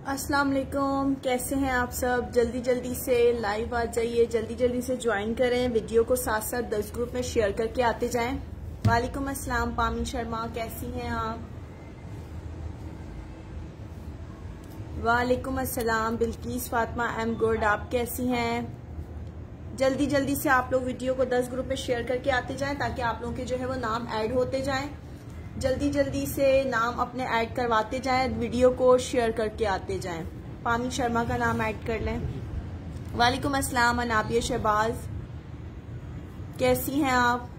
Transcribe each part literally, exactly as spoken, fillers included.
अस्सलाम वालेकुम, कैसे हैं आप सब। जल्दी जल्दी से लाइव आ जाइए, जल्दी जल्दी से ज्वाइन करें, वीडियो को साथ साथ दस ग्रुप में शेयर करके आते जाएं। वालेकुम अस्सलाम पामी शर्मा, कैसी हैं आप। वालेकुम अस्सलाम Bilquis Fatima, I am good, आप कैसी हैं। जल्दी जल्दी से आप लोग वीडियो को दस ग्रुप में शेयर करके आते जाएं ताकि आप लोगों के जो है वो नाम ऐड होते जाएं। जल्दी जल्दी से नाम अपने ऐड करवाते जाएं, वीडियो को शेयर करके आते जाएं। पामी शर्मा का नाम ऐड कर लें। वालेकुम अस्सलाम अनाबिया शहबाज, कैसी हैं आप।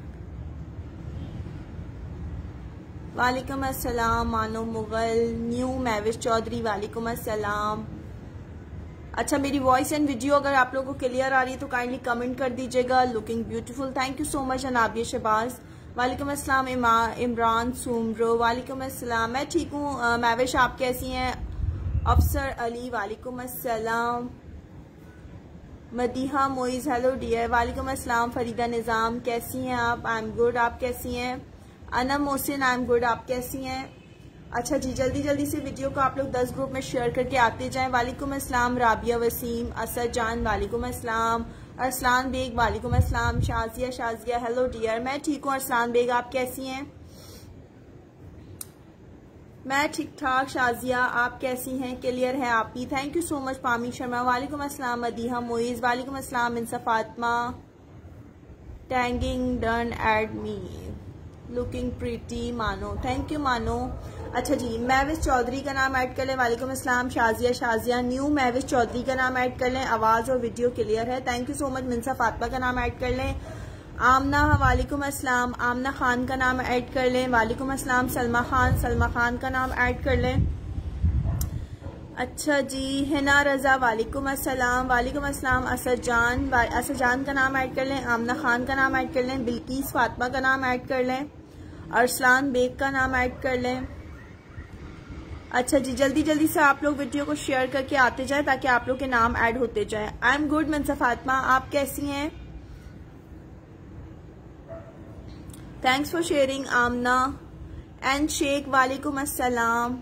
वालेकुम अस्सलाम मानो मुगल, न्यू महविश चौधरी, वालेकुम अस्सलाम। अच्छा, मेरी वॉइस एंड वीडियो अगर आप लोगों को क्लियर आ रही है तो काइंडली कमेंट कर दीजिएगा। Looking beautiful, thank you so much Anabia Shahbaz. वालेकुम अस्सलाम इमरान सुमरो, वालेकुम अस्सलाम। मैं ठीक हूँ महविश, आप कैसी हैं। अफसर अली, वालेकुम अस्सलाम। मदीहा मोइज, हेलो डियर, वालेकुम अस्सलाम। फरीदा निज़ाम, कैसी हैं आप। आई एम गुड, आप कैसी हैं। Anam Mohsin, I am good, आप कैसी हैं। अच्छा जी, जल्दी जल्दी से वीडियो को आप लोग दस ग्रुप में शेयर करके आते जाएं। वालेकुम अस्सलाम राबिया वसीम, असद जान, वालेकुम अस्सलाम। अरसलान बेग, वालेकुम अस्सलाम। शाजिया शाजिया, हेलो डियर, मैं ठीक हूँ अरसलान बेग, आप कैसी हैं। मैं ठीक ठाक शाजिया, आप कैसी हैं। क्लियर है आप भी, thank you so much Pami Sharma. वालेकुम अस्सलाम मदीहा मोइज, वालेकुम अस्सलाम Insa Fatima. Tagging done add me, looking pretty Mano, thank you Mano. अच्छा जी, महविश चौधरी का नाम ऐड कर लें। वालेकुम अस्सलाम शाजिया शाजिया। न्यू महविश चौधरी का नाम ऐड कर लें, आवाज और वीडियो क्लियर है, thank you so much. Minsa Fatima का नाम ऐड कर लें। आमना, वालेकुम अस्सलाम। आमना खान का नाम ऐड कर लें। वालेकुम अस्सलाम। सलमा खान, सलमा खान का नाम ऐड कर लें। अच्छा जी, हिना रजा, वालेकुम अस्सलाम। वालेकुम अस्सलाम। असद जान, असद जान का नाम ऐड कर लें। आमना खान का नाम ऐड कर लें। बिल्किस फातिमा का नाम ऐड कर लें। अरसलान बेग का नाम ऐड कर लें। अच्छा जी, जल्दी जल्दी से आप लोग वीडियो को शेयर करके आते जाएं ताकि आप लोग के नाम ऐड होते जाएं। I am good Minsa Fatima, आप कैसी हैं। Thanks for sharing Amna and Sheikh, वालेकुम अस्सलाम।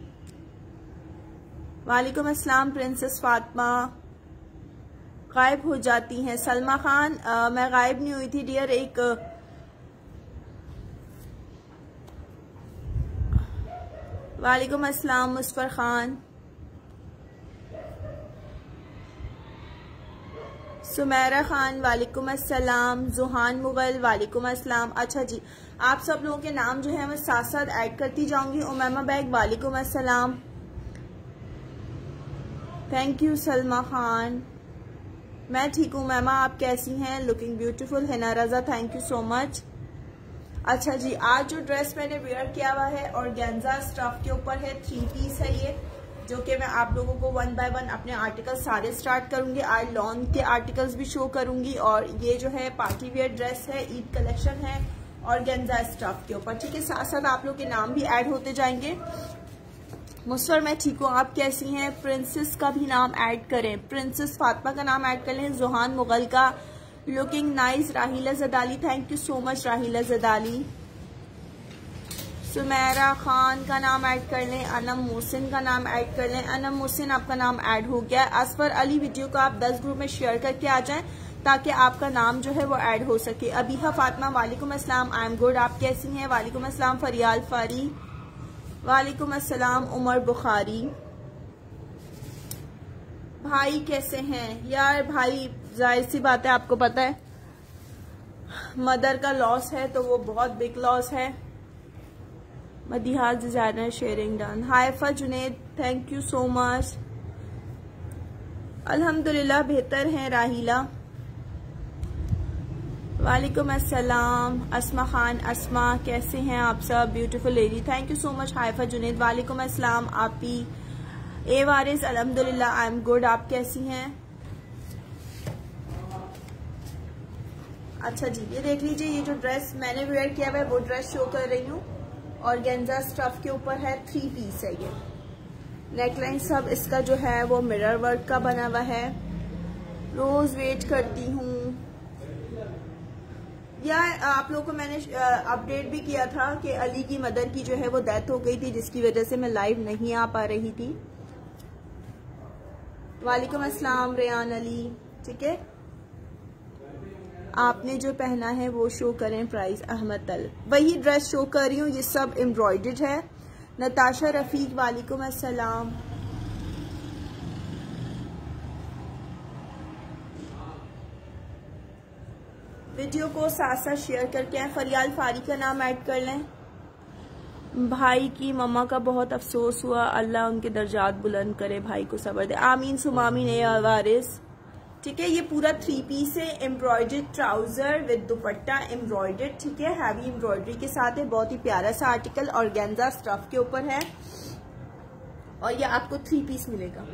वालेकुम अस्सलाम प्रिंसेस फातिमा। गायब हो जाती हैं सलमा खान, आ, मैं गायब नहीं हुई थी डियर। एक वालेकुम अस्सलाम मुस्फर खान। सुमेरा खान, वालेकुम अस्सलाम। जुहान मुगल, वालेकुम अस्सलाम। अच्छा जी, आप सब लोगों के नाम जो है मैं साथ साथ ऐड करती जाऊंगी। उमैमा बैग, वालेकुम अस्सलाम, थैंक यू। सलमा खान, मैं ठीक हूँ मैमा, आप कैसी हैं। Looking beautiful. Hina Raza, thank you so much. अच्छा जी, आज जो ड्रेस मैंने वेयर किया हुआ है ऑर्गेन्जा स्टफ के ऊपर है, थ्री पीस है ये, जो कि मैं आप लोगों को वन बाय वन अपने आर्टिकल्स सारे स्टार्ट करूंगी। आज लॉन के आर्टिकल्स भी शो करूंगी और ये जो है पार्टी वेयर ड्रेस है, ईद कलेक्शन है ऑर्गेन्जा स्टफ के ऊपर, ठीक है। साथ साथ आप लोग के नाम भी ऐड होते जाएंगे। मुस्वर, मैं ठीक हूँ, आप कैसी हैं। प्रिंसेस का भी नाम ऐड करें, प्रिंसेस फातिमा का नाम ऐड कर लें। जुहान मुगल का, looking nice. Rahila Jadali, thank you so much Rahila Jadali. Sumera Khan का नाम ऐड कर लें। अनम मोहसिन का नाम ऐड कर लें। अनम मोहसिन, आपका नाम ऐड हो गया। असफर अली, वीडियो को आप दस ग्रुप में शेयर करके आ जाएं ताकि आपका नाम जो है वो ऐड हो सके। अबीहा फातिमा, वालेकुम अस्सलाम, आई एम गुड, आप कैसी हैं। वालेकुम अस्सलाम। फरियाल फारी, वालेकुम अस्सलाम। उमर बुखारी, भाई कैसे हैं यार। भाई जाहिर सी बात है, आपको पता है मदर का लॉस है तो वो बहुत बिग लॉस है। Madiha's designer sharing done. Haifa Junaid, thank you so much. अल्हम्दुलिल्लाह बेहतर हैं। राहिला, वालेकुम अस्सलाम। अस्मा खान, अस्मा कैसे हैं आप सब। Beautiful lady, thank you so much. Haifa Junaid, वालेकुम अस्सलाम। आपी ए वारिस, अल्हम्दुलिल्लाह आई एम गुड, आप कैसी हैं। अच्छा जी, ये देख लीजिए, ये जो ड्रेस मैंने वेयर किया हुआ है वो ड्रेस शो कर रही हूँ। ऑर्गेन्जा स्टफ के ऊपर है, थ्री पीस है ये। नेकलाइन सब इसका जो है वो मिरर वर्क का बना हुआ है। रोज वेट करती हूँ यार, आप लोगों को मैंने अपडेट भी किया था कि अली की मदर की जो है वो डेथ हो गई थी, जिसकी वजह से मैं लाइव नहीं आ पा रही थी। वालेकुम अस्सलाम रेयान अली। ठीक है, आपने जो पहना है वो शो करें प्राइस। अहमद तल, वही ड्रेस शो कर रही हूँ, ये सब एम्ब्रॉयडर्ड है। नताशा रफीक वालेकुम अस्सलाम। वीडियो को साथ साथ शेयर करके आए। फरियाल फारी का नाम ऐड कर लें। भाई की मम्मा का बहुत अफसोस हुआ, अल्लाह उनके दर्जात बुलंद करे, भाई को सब्र दे, आमीन सुमामीन ए वारिस। ठीक है, ये पूरा थ्री पीस है, embroidered trouser with dupatta embroidered. ठीक है, हैवी एम्ब्रॉयडरी के साथ है, बहुत ही प्यारा सा आर्टिकल ऑर्गेन्जा स्टफ के ऊपर है और ये आपको थ्री पीस मिलेगा।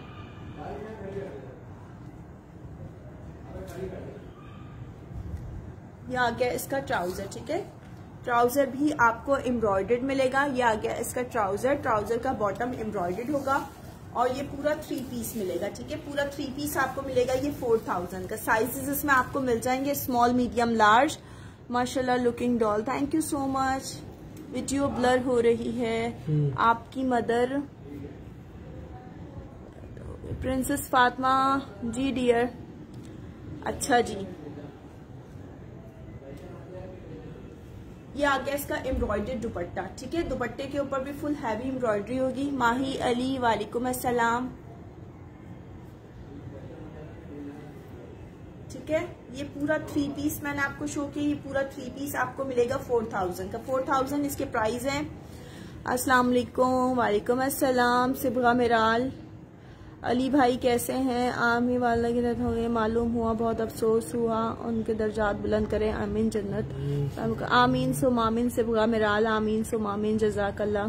ये आ गया इसका ट्राउजर। ठीक है, ट्राउजर भी आपको एम्ब्रॉयडर्ड मिलेगा। ये आ गया इसका ट्राउजर, ट्राउजर का बॉटम एम्ब्रॉयडर्ड होगा और ये पूरा थ्री पीस मिलेगा। ठीक है, पूरा थ्री पीस आपको मिलेगा। ये फोर थाउजेंड का। साइजेस इसमें आपको मिल जाएंगे स्मॉल, मीडियम, लार्ज। माशाल्लाह looking doll, thank you so much. Video blur हो रही है। आपकी mother princess Fatima ji dear. अच्छा जी, ये आ गया इसका एम्ब्रॉयडर्ड दुपट्टा। ठीक है, दुपट्टे के ऊपर भी फुल हैवी एम्ब्रॉयडरी होगी। माही अली वालेकुम अस्सलाम। ठीक है, ये पूरा थ्री पीस मैंने आपको शो किया। ये पूरा थ्री पीस आपको मिलेगा फोर थाउजेंड का। फोर थाउजेंड इसके प्राइस है। अस्सलाम वालेकुम। वालेकुम अस्सलाम। सिबगा मिराल अली भाई कैसे हैं? आमी वाला की रत हो गई, मालूम हुआ, बहुत अफसोस हुआ, उनके दर्जात बुलंद करें, आमीन जन्नत, आमीन सुम आमीन। सिबगा मिराल, आमीन सुम आमीन, जज़ाकल्लाह।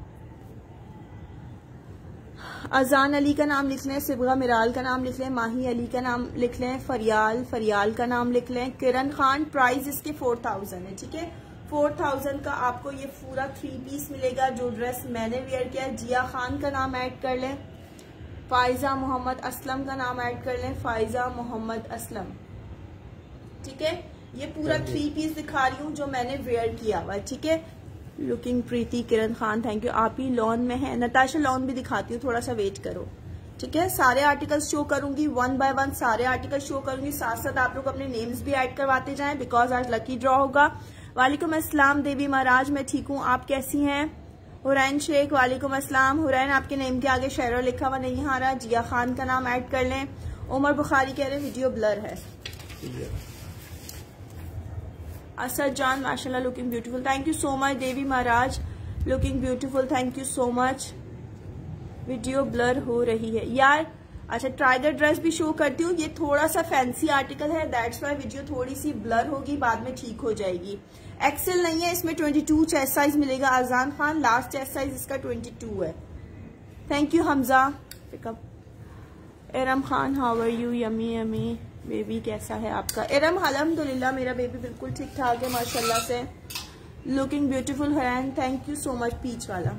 अजान अली का नाम लिख लें, सिबगा मिराल का नाम लिख लें, माही अली का नाम लिख लें, फरियाल फरियाल का नाम लिख लें, किरण खान। प्राइस इसके फोर थाउजेंड है। ठीक है, फोर थाउजेंड का आपको ये पूरा थ्री पीस मिलेगा। जो ड्रेस मैंने वेयर किया है, जिया खान का नाम ऐड कर लें, फाइजा मोहम्मद असलम का नाम ऐड कर लें, फाइजा मोहम्मद असलम। ठीक है, ये पूरा थ्री पीस दिखा रही हूँ जो मैंने वेयर किया हुआ है। ठीक है, looking pretty, Kiran Khan thank you. आप ही लॉन में है। नताशा लॉन भी दिखाती हूँ, थोड़ा सा वेट करो। ठीक है, सारे आर्टिकल्स शो करूंगी, वन बाय वन सारे आर्टिकल शो करूंगी। साथ साथ आप लोग अपने नेम्स भी ऐड करवाते जाएं, बिकॉज आज लकी ड्रॉ होगा। वालेकुम अस्सलाम देवी महाराज, मैं ठीक हूँ, आप कैसी हैं? हुरैन शेख वालेकुम अस्सलाम। हुरैन आपके नेम के आगे शेरो लिखा हुआ नहीं आ रहा। जिया खान का नाम ऐड कर लें। उमर बुखारी कह रहे हैं वीडियो ब्लर है। असद जान माशाल्लाह looking beautiful, thank you so much. Devi Maharaj looking beautiful, thank you so much. Video blur हो रही है यार। अच्छा, ट्राइगर ड्रेस भी शो करती हूँ। ये थोड़ा सा फैंसी आर्टिकल है, दैट्स वाई वीडियो थोड़ी सी ब्लर होगी, बाद में ठीक हो जाएगी। एक्सेल नहीं है इसमें, ट्वेंटी टू चेस्ट साइज मिलेगा। Azan Khan, last chest size इसका ट्वेंटी टू है। Thank you Hamza pickup. Eram Khan how are you? Yummy yummy baby, कैसा है आपका? एरम अल्हम्दुलिल्लाह, मेरा बेबी बिल्कुल ठीक ठाक है माशाल्लाह से। लुकिंग ब्यूटीफुल हैन, thank you so much. Peach वाला,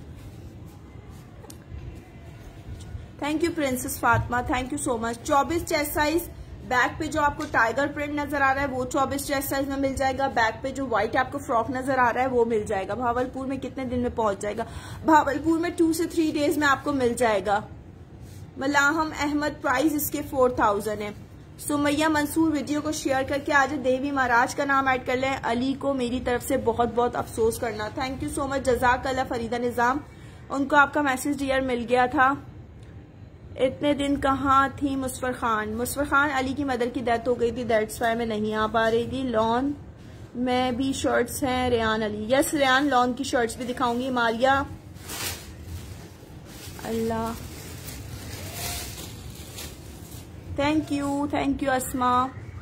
thank you princess Fatima, thank you so much. चौबीस चेस्ट साइज। बैक पे जो आपको टाइगर प्रिंट नजर आ रहा है वो चौबीस चेस्ट साइज में मिल जाएगा। बैक पे जो व्हाइट आपको फ्रॉक नजर आ रहा है वो मिल जाएगा। भावलपुर में कितने दिन में पहुंच जाएगा? भावलपुर में टू से थ्री डेज में आपको मिल जाएगा। मलाहम अहमद, प्राइस इसके फोर थाउजेंड है। सुमैया मंसूर, वीडियो को शेयर करके आज देवी महाराज का नाम ऐड कर लें। अली को मेरी तरफ से बहुत बहुत अफसोस करना, थैंक यू सो मच। जजाकल्लाह। फरीदा निजाम, उनको आपका मैसेज डियर मिल गया था। इतने दिन कहाँ थी? मुस्फर खान, मुस्फर खान अली की मदर की डेथ हो गई थी, दैट्स वाई मैं नहीं आ पा रही थी। लॉन में भी शर्ट्स हैं। रेयान अली, यस रेयान, लॉन की शर्ट्स भी दिखाऊंगी। मारिया, अल्लाह, thank you thank you. Asma,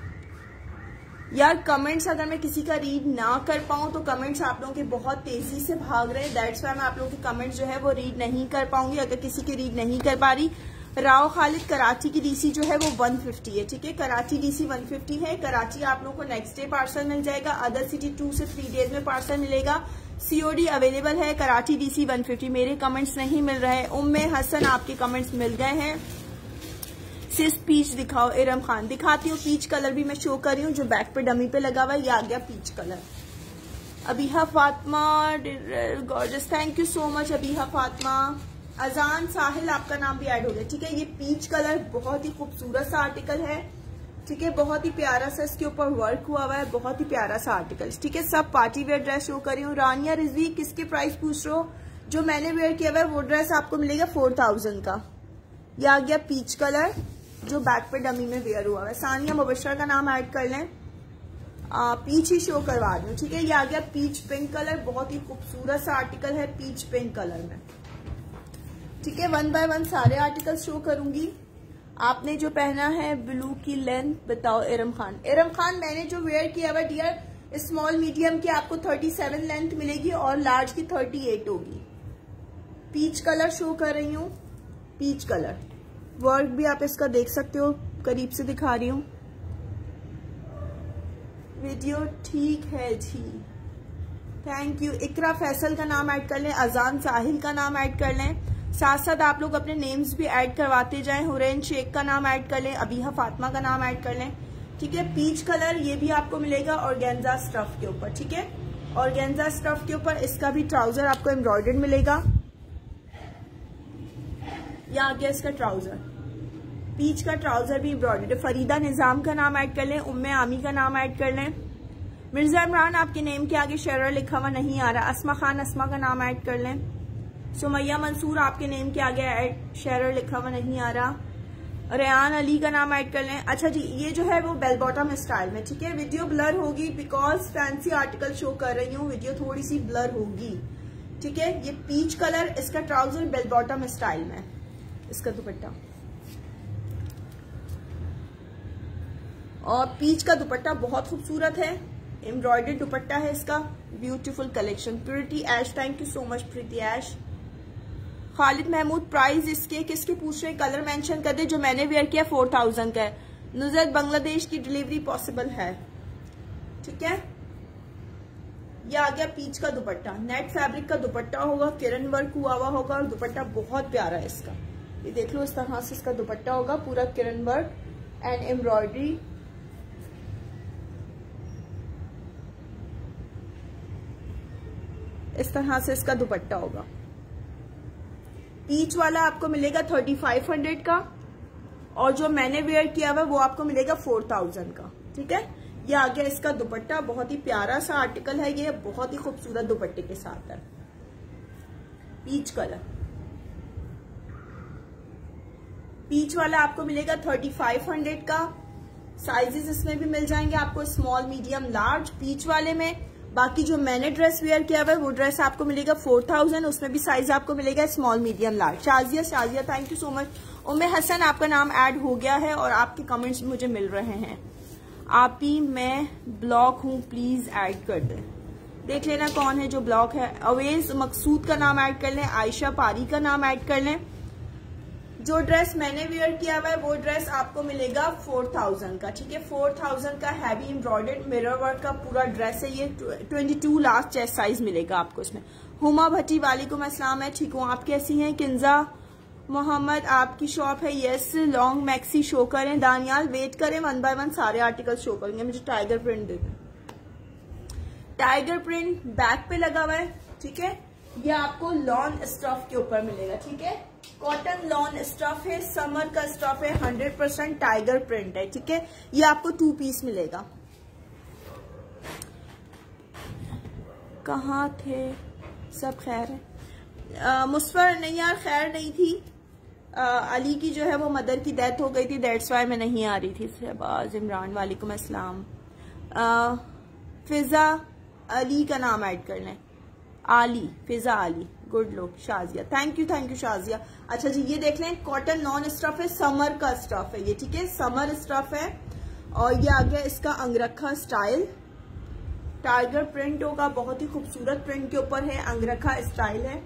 यार कमेंट्स अगर मैं किसी का रीड ना कर पाऊं तो कमेंट्स आप लोगों के बहुत तेजी से भाग रहे हैं, दैट्स वाई मैं आप लोगों के कमेंट्स जो है वो रीड नहीं कर पाऊंगी अगर किसी की रीड नहीं कर पा रही। राव खालिद, कराची की डीसी जो है वो वन फिफ्टी है। ठीक है, कराची डीसी वन फिफ्टी है। कराची आप लोगों को नेक्स्ट डे पार्सल मिल जाएगा। अदर सिटी टू से थ्री डेज में पार्सल मिलेगा। सीओडी अवेलेबल है। Karachi DC one fifty. मेरे कमेंट्स नहीं मिल रहे हैं। उम्मे हसन, आपके कमेंट्स मिल गए हैं। सिर्फ पीच दिखाओ। इरम खान, दिखाती हूँ। पीच कलर भी मैं शो कर रही हूँ जो बैक पे डमी पे लगा हुआ है। ये आ गया peach colour. Abiha Fatima gorgeous, thank you so much Abiha Fatima. Azan Sahil आपका नाम भी ऐड हो गया, ठीक है। ये पीच कलर बहुत ही खूबसूरत सा आर्टिकल है, ठीक है। बहुत ही प्यारा सा इसके ऊपर वर्क हुआ हुआ है, बहुत ही प्यारा सा आर्टिकल, ठीक है। सब पार्टी वेयर ड्रेस शो कर रही हूँ। रानिया रिजवी किसके प्राइस पूछ रहे हो? जो मैंने वेयर किया हुआ है वो ड्रेस आपको मिलेगा फोर थाउजेंड का। ये आ गया पीच कलर जो बैक पे डमी में वेयर हुआ है। सानिया मुबशर का नाम ऐड कर लें, आ, पीच ही शो करवा दूं, ठीक है। ये आ गया पीच पिंक कलर, बहुत ही खूबसूरत सा आर्टिकल है पीच पिंक कलर में, ठीक है। वन बाय वन सारे आर्टिकल शो करूंगी। आपने जो पहना है ब्लू की लेंथ बताओ इरम खान। इरम खान मैंने जो वेयर किया हुआ डियर स्मॉल मीडियम की आपको थर्टी सेवन लेंथ मिलेगी और लार्ज की थर्टी एट होगी। पीच कलर शो कर रही हूँ, पीच कलर वर्क भी आप इसका देख सकते हो, करीब से दिखा रही हूँ। वीडियो ठीक है जी, थैंक यू। इकरा फैसल का नाम ऐड कर लें, अजान साहिल का नाम ऐड कर लें, साथ साथ आप लोग अपने नेम्स भी ऐड करवाते जाएं। हुरैन शेख का नाम ऐड कर लें, अबीहा फातिमा का नाम ऐड कर लें, ठीक है। पीच कलर ये भी आपको मिलेगा ऑर्गेन्जा स्टफ के ऊपर, ठीक है। ऑर्गेन्जा स्टफ के ऊपर इसका भी ट्राउजर आपको एम्ब्रॉयडर्ड मिलेगा। यह आ गया इसका ट्राउजर, पीच का ट्राउजर भी एम्ब्रॉयडर्ड। फरीदा निजाम का नाम ऐड कर लें, उम्मे आमी का नाम ऐड कर लें। मिर्जा इमरान आपके नेम के आगे शेरर लिखा हुआ नहीं आ रहा, अस्मा खान अस्मा का नाम ऐड कर लें। सुमैया मंसूर आपके नेम के आगे ऐड शेरर लिखा हुआ नहीं आ रहा। रेहान अली का नाम ऐड कर लें। अच्छा जी, ये जो है वो बेल बॉटम स्टाइल में, ठीक है। वीडियो ब्लर होगी बिकॉज फैंसी आर्टिकल शो कर रही हूँ, वीडियो थोड़ी सी ब्लर होगी, ठीक है। ये पीच कलर, इसका ट्राउजर बेल बॉटम स्टाइल में, इसका दुपट्टा और पीच का दुपट्टा बहुत खूबसूरत है, एम्ब्रॉयडर्ड दुपट्टा है इसका। Beautiful collection. Preeti Aish, thank you so much Preeti Aish. Khalid Mahmood price इसके किसके पूछ रहे, कलर मेंशन कर दे। जो मैंने वेयर किया फोर थाउजेंड का है। नुजरत बांग्लादेश की डिलीवरी पॉसिबल है, ठीक है। यह आ गया पीच का दुपट्टा, नेट फैब्रिक का दुपट्टा होगा, किरण वर्क हुआ हुआ होगा और दुपट्टा बहुत प्यारा है इसका। ये देख लो, इस तरह से इसका दुपट्टा होगा, पूरा किरण वर्क एंड एम्ब्रॉयडरी। इस तरह से इसका दुपट्टा होगा। पीच वाला आपको मिलेगा थर्टी फाइव हंड्रेड का और जो मैंने वेयर किया हुआ वो आपको मिलेगा फोर थाउजेंड का, ठीक है। ये आ गया इसका दुपट्टा, बहुत ही प्यारा सा आर्टिकल है, ये बहुत ही खूबसूरत दुपट्टे के साथ है, पीच कलर। पीच वाला आपको मिलेगा थर्टी फाइव हंड्रेड का। साइजेस इसमें भी मिल जाएंगे आपको, स्मॉल मीडियम लार्ज पीच वाले में। बाकी जो मैंने ड्रेस वेयर किया हुआ है वो ड्रेस आपको मिलेगा फोर थाउजेंड, उसमें भी साइज आपको मिलेगा small medium large. Shazia Shazia thank you so much. Umme Hasan आपका नाम ऐड हो गया है और आपके कमेंट्स मुझे मिल रहे हैं। आप ही मैं ब्लॉक हूँ, प्लीज ऐड कर दे। देख लेना कौन है जो ब्लॉक है। अवेज मकसूद का नाम ऐड कर लें, आयशा पारी का नाम ऐड कर लें। जो ड्रेस मैंने वेयर किया हुआ है वो ड्रेस आपको मिलेगा फोर थाउजेंड का, ठीक है। फोर थाउजेंड का हैवी एम्ब्रॉयडर्ड मिरर वर्क का पूरा ड्रेस है ये। Twenty two last chest size मिलेगा आपको इसमें। हुमा भट्टी वालेकुम अस्सलाम, है ठीक हूँ, आप कैसी हैं? किंजा मोहम्मद आपकी शॉप है, यस। लॉन्ग मैक्सी शो करें। दानियाल वेट करें, वन बाय वन सारे आर्टिकल शो करेंगे। मुझे टाइगर प्रिंट दे दें। टाइगर प्रिंट बैक पे लगा हुआ है, ठीक है। ये आपको लॉन स्टफ के ऊपर मिलेगा, ठीक है। कॉटन लॉन स्टफ है, समर का स्टफ है, हंड्रेड परसेंट टाइगर प्रिंट है, ठीक है। ये आपको टू पीस मिलेगा। कहाँ थे सब? खैर है मुस्फर? नहीं यार खैर नहीं थी। आ, अली की जो है वो मदर की डेथ हो गई थी, दैट्स वाई मैं नहीं आ रही थी। शहबाज इमरान वालेकुम अस्सलाम। फिजा अली का नाम ऐड कर लें, Aali, Fiza Aali, good look. Shazia thank you thank you Shazia. अच्छा जी, ये देख लें, कॉटन नॉन स्टफ है, समर का स्टफ है ये, ठीक है। समर स्टफ है और ये आ गया इसका अंगरखा स्टाइल। टाइगर प्रिंट होगा, बहुत ही खूबसूरत प्रिंट के ऊपर है, अंगरखा स्टाइल है।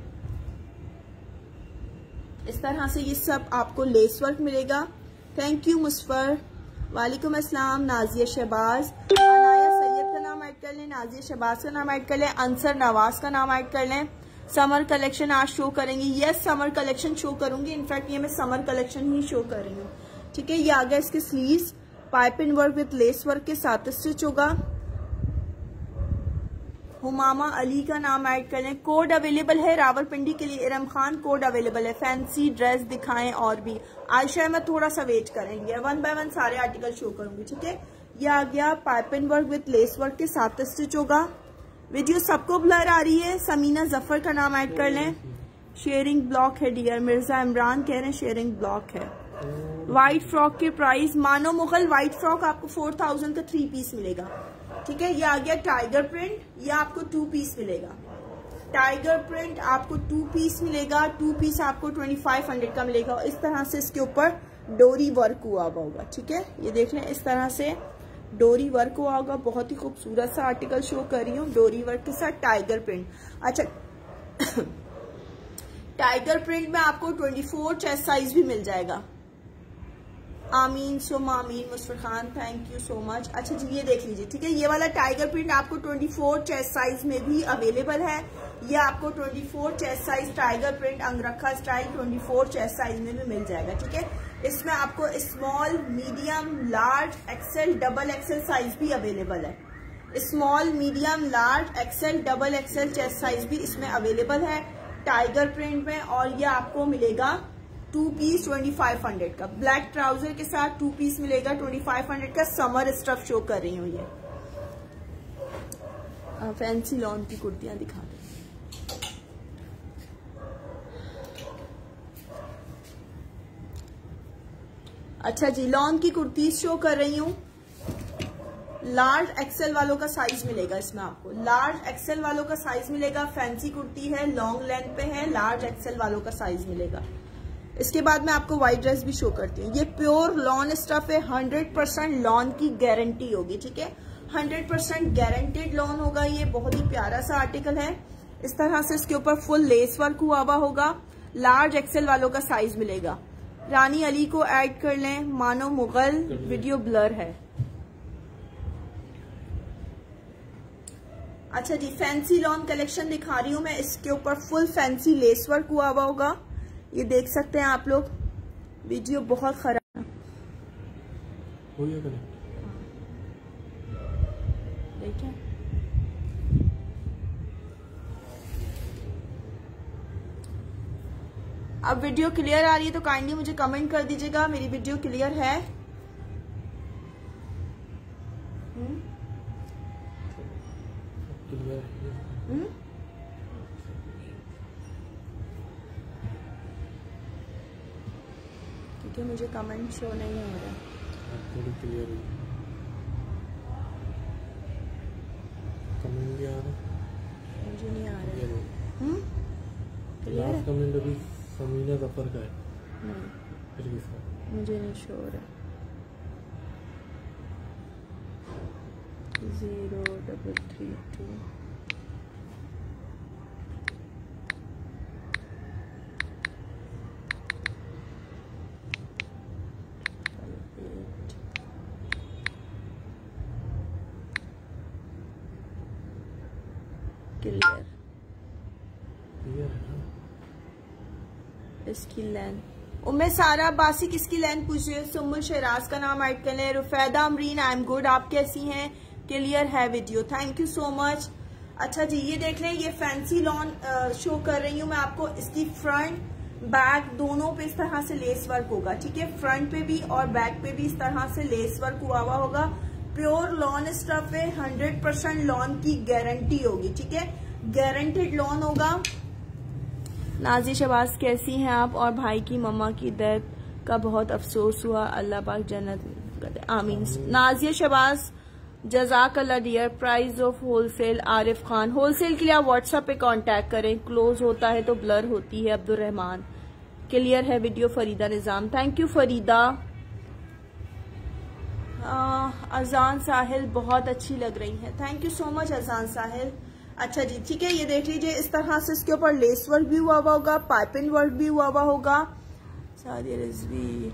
इस तरह से ये सब आपको लेस वर्क मिलेगा। थैंक यू मुस्फर, वालेकुम अस्सलाम। नाजिया शहबाज, अनाया सैयद का नाम ऐड कर लें, नाजिया शहबाज का नाम ऐड कर लें, अंसर नवाज का नाम ऐड कर लें। समर कलेक्शन आज शो करेंगी, यस समर कलेक्शन शो करूंगी। इनफैक्ट ये मैं समर कलेक्शन ही शो कर रही हूँ, ठीक है। ये आ गया इसके sleeves, piping work with lace work के साथ स्टिच होगा। हुमामा अली का नाम ऐड कर लें। कोड अवेलेबल है रावलपिंडी के लिए, इरम खान कोड अवेलेबल है। फैंसी ड्रेस दिखाएं और भी। आयशा में थोड़ा सा वेट करेंगे, वन बाय वन सारे आर्टिकल शो करूंगी, ठीक है। ये आ गया piping work with lace work के साथ स्टिच होगा। वीडियो सबको ब्लर आ रही है। समीना जफर का नाम ऐड कर लें। शेयरिंग ब्लॉक है डियर। मिर्जा इमरान कह रहे हैं शेयरिंग ब्लॉक है। व्हाइट फ्रॉक के price, Mano Mughal white frock आपको फोर थाउजेंड का थ्री पीस मिलेगा, ठीक है। ये आ गया टाइगर प्रिंट, ये आपको टू पीस मिलेगा। टाइगर प्रिंट आपको टू पीस मिलेगा। टू पीस आपको ट्वेंटी फाइव हंड्रेड का मिलेगा। इस तरह से इसके ऊपर डोरी वर्क हुआ होगा, ठीक है। ये देख लें, इस तरह से डोरी वर्क हुआ होगा। बहुत ही खूबसूरत सा आर्टिकल शो कर रही हूँ डोरी वर्क के साथ टाइगर प्रिंट। अच्छा टाइगर प्रिंट में आपको ट्वेंटी फोर चेस्ट साइज भी मिल जाएगा। आमीन सोमा आमीन Musfar Khan, thank you so much. अच्छा जी ये देख लीजिए, ठीक है। ये वाला टाइगर प्रिंट आपको ट्वेंटी फोर चेस्ट साइज में भी अवेलेबल है। ये आपको twenty four chest size tiger print angrakha style twenty four chest size में भी मिल जाएगा, ठीक है। इसमें आपको small, medium, large, XL, double XL size भी अवेलेबल है। Small, medium, large, XL, double XL chest size भी इसमें अवेलेबल है टाइगर प्रिंट में। और ये आपको मिलेगा two piece twenty five hundred का। ब्लैक ट्राउजर के साथ टू पीस मिलेगा ट्वेंटी फाइव हंड्रेड का। समर स्टफ शो कर रही हूँ ये। आ, फैंसी लॉन की कुर्तियां दिखा दें। अच्छा जी, लॉन की कुर्तीज शो कर रही हूँ। लार्ज एक्सेल वालों का साइज मिलेगा इसमें आपको। लार्ज एक्सेल वालों का साइज मिलेगा। फैंसी कुर्ती है, लॉन्ग लेंथ पे है। लार्ज एक्सेल वालों का साइज मिलेगा। इसके बाद मैं आपको व्हाइट ड्रेस भी शो करती हूँ। ये प्योर लॉन स्टफ है। हंड्रेड परसेंट लॉन की गारंटी होगी, ठीक है। हंड्रेड परसेंट गारंटेड लॉन होगा। ये बहुत ही प्यारा सा आर्टिकल है। इस तरह से इसके ऊपर फुल लेस वर्क हुआ हुआ होगा। लार्ज एक्सेल वालों का साइज मिलेगा। रानी अली को ऐड कर लें। मानो मुगल वीडियो ब्लर है। अच्छा जी, फैंसी लॉन कलेक्शन दिखा रही हूँ मैं। इसके ऊपर फुल फैंसी लेस वर्क हुआ हुआ होगा। ये देख सकते हैं आप लोग। वीडियो बहुत खराब हो गया, देखिए। अब वीडियो क्लियर आ रही है तो काइंडली मुझे कमेंट कर दीजिएगा मेरी वीडियो क्लियर है। हुँ? हुँ? क्योंकि मुझे कमेंट शो नहीं हो रहा। थोड़ी क्लियर है, कमेंट भी आ रहा, मुझे नहीं आ रहा। हम्म क्लियर है। कमेंट अभी समीना जफर का है। नहीं, फिर किसका? मुझे नहीं शो हो रहा। Zero double three two clear. इसकी लेंथ उम्मे सारा बासी किसकी लेंथ पूछ रही है? सुमुल शहराज का नाम ऐड कर लें। Rufaida Amreen I am good, आप कैसी हैं? क्लियर है video, thank you so much. अच्छा जी ये देख लें, ये फैंसी लॉन शो कर रही हूँ मैं आपको। इसकी फ्रंट बैक दोनों पे इस तरह से लेस वर्क होगा, ठीक है। फ्रंट पे भी और बैक पे भी इस तरह से लेस वर्क हुआ हुआ होगा। प्योर लॉन स्टफ है। हंड्रेड परसेंट लॉन की गारंटी होगी, ठीक है। गारंटेड लॉन होगा। नाजी शबाज कैसी हैं आप? और भाई की मम्मा की डेथ का बहुत अफसोस हुआ, अल्लाह पाक जन्नत आमीन। नाजिया शबाज जजाक अल्लाह dear. Price of wholesale Arif Khan. Wholesale के लिए आप व्हाट्सएप पे कांटेक्ट करें। क्लोज होता है तो ब्लर होती है। अब्दुल रहमान क्लियर है video. Farida Nizam thank you Farida. Azan Sahil बहुत अच्छी लग रही है, थैंक यू सो मच अजान साहिल। अच्छा जी ठीक है, ये देख लीजिए इस तरह से इसके ऊपर लेस वर्क भी हुआ हुआ होगा, पाइपिंग वर्क भी हुआ हुआ होगा। सादिया रिजवी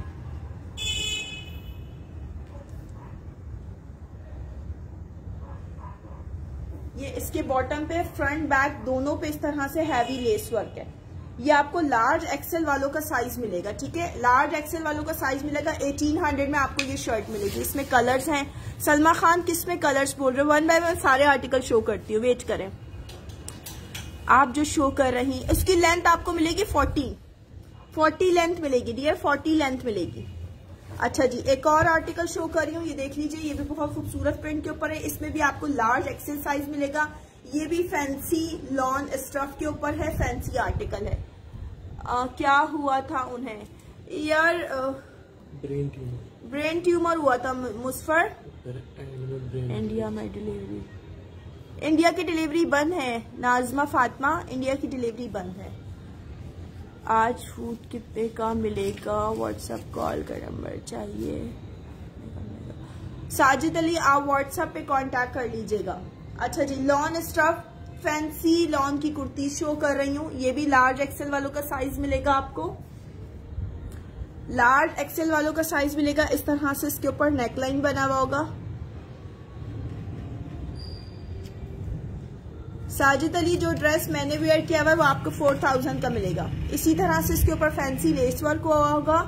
ये इसके बॉटम पे फ्रंट बैक दोनों पे इस तरह से हैवी लेस वर्क है। ये आपको लार्ज एक्सेल वालों का साइज मिलेगा, ठीक है, लार्ज एक्सेल वालों का साइज मिलेगा। एटीन हंड्रेड में आपको ये शर्ट मिलेगी। इसमें कलर्स हैं। सलमा खान किस में कलर्स बोल रहे हो? वन बाय वन सारे आर्टिकल शो करती हूँ, वेट करें। आप जो शो कर रही हैं उसकी लेंथ आपको मिलेगी फोर्टी फोर्टी लेंथ मिलेगी डियर, फोर्टी लेंथ मिलेगी। अच्छा जी, एक और आर्टिकल शो कर रही हूँ, ये देख लीजिए, ये भी बहुत खूबसूरत प्रिंट के ऊपर है। इसमें भी आपको लार्ज एक्सेल साइज मिलेगा। ये भी फैंसी लॉन स्टफ के ऊपर है, फैंसी आर्टिकल है। आ, क्या हुआ था उन्हें यार? ब्रेन ट्यूमर ब्रेन ट्यूमर हुआ था मुजफ्फर। इंडिया में डिलीवरी, इंडिया की डिलीवरी बंद है। नाजमा फातिमा, इंडिया की डिलीवरी बंद है। आज फूड कितने का मिलेगा? व्हाट्सएप कॉल का नंबर चाहिए। साजिद अली, आप व्हाट्सएप पे कांटेक्ट कर लीजिएगा। अच्छा जी, लॉन स्टफ फैंसी लॉन की कुर्ती शो कर रही हूँ। ये भी लार्ज एक्सेल वालों का साइज मिलेगा आपको, लार्ज एक्सेल वालों का साइज मिलेगा। इस तरह से इसके ऊपर नेकलाइन बना हुआ होगा। साजिद अली, जो ड्रेस मैंने वेयर किया हुआ है वो आपको फोर थाउजेंड का मिलेगा। इसी तरह से इसके ऊपर फैंसी लेस वर्क हुआ होगा।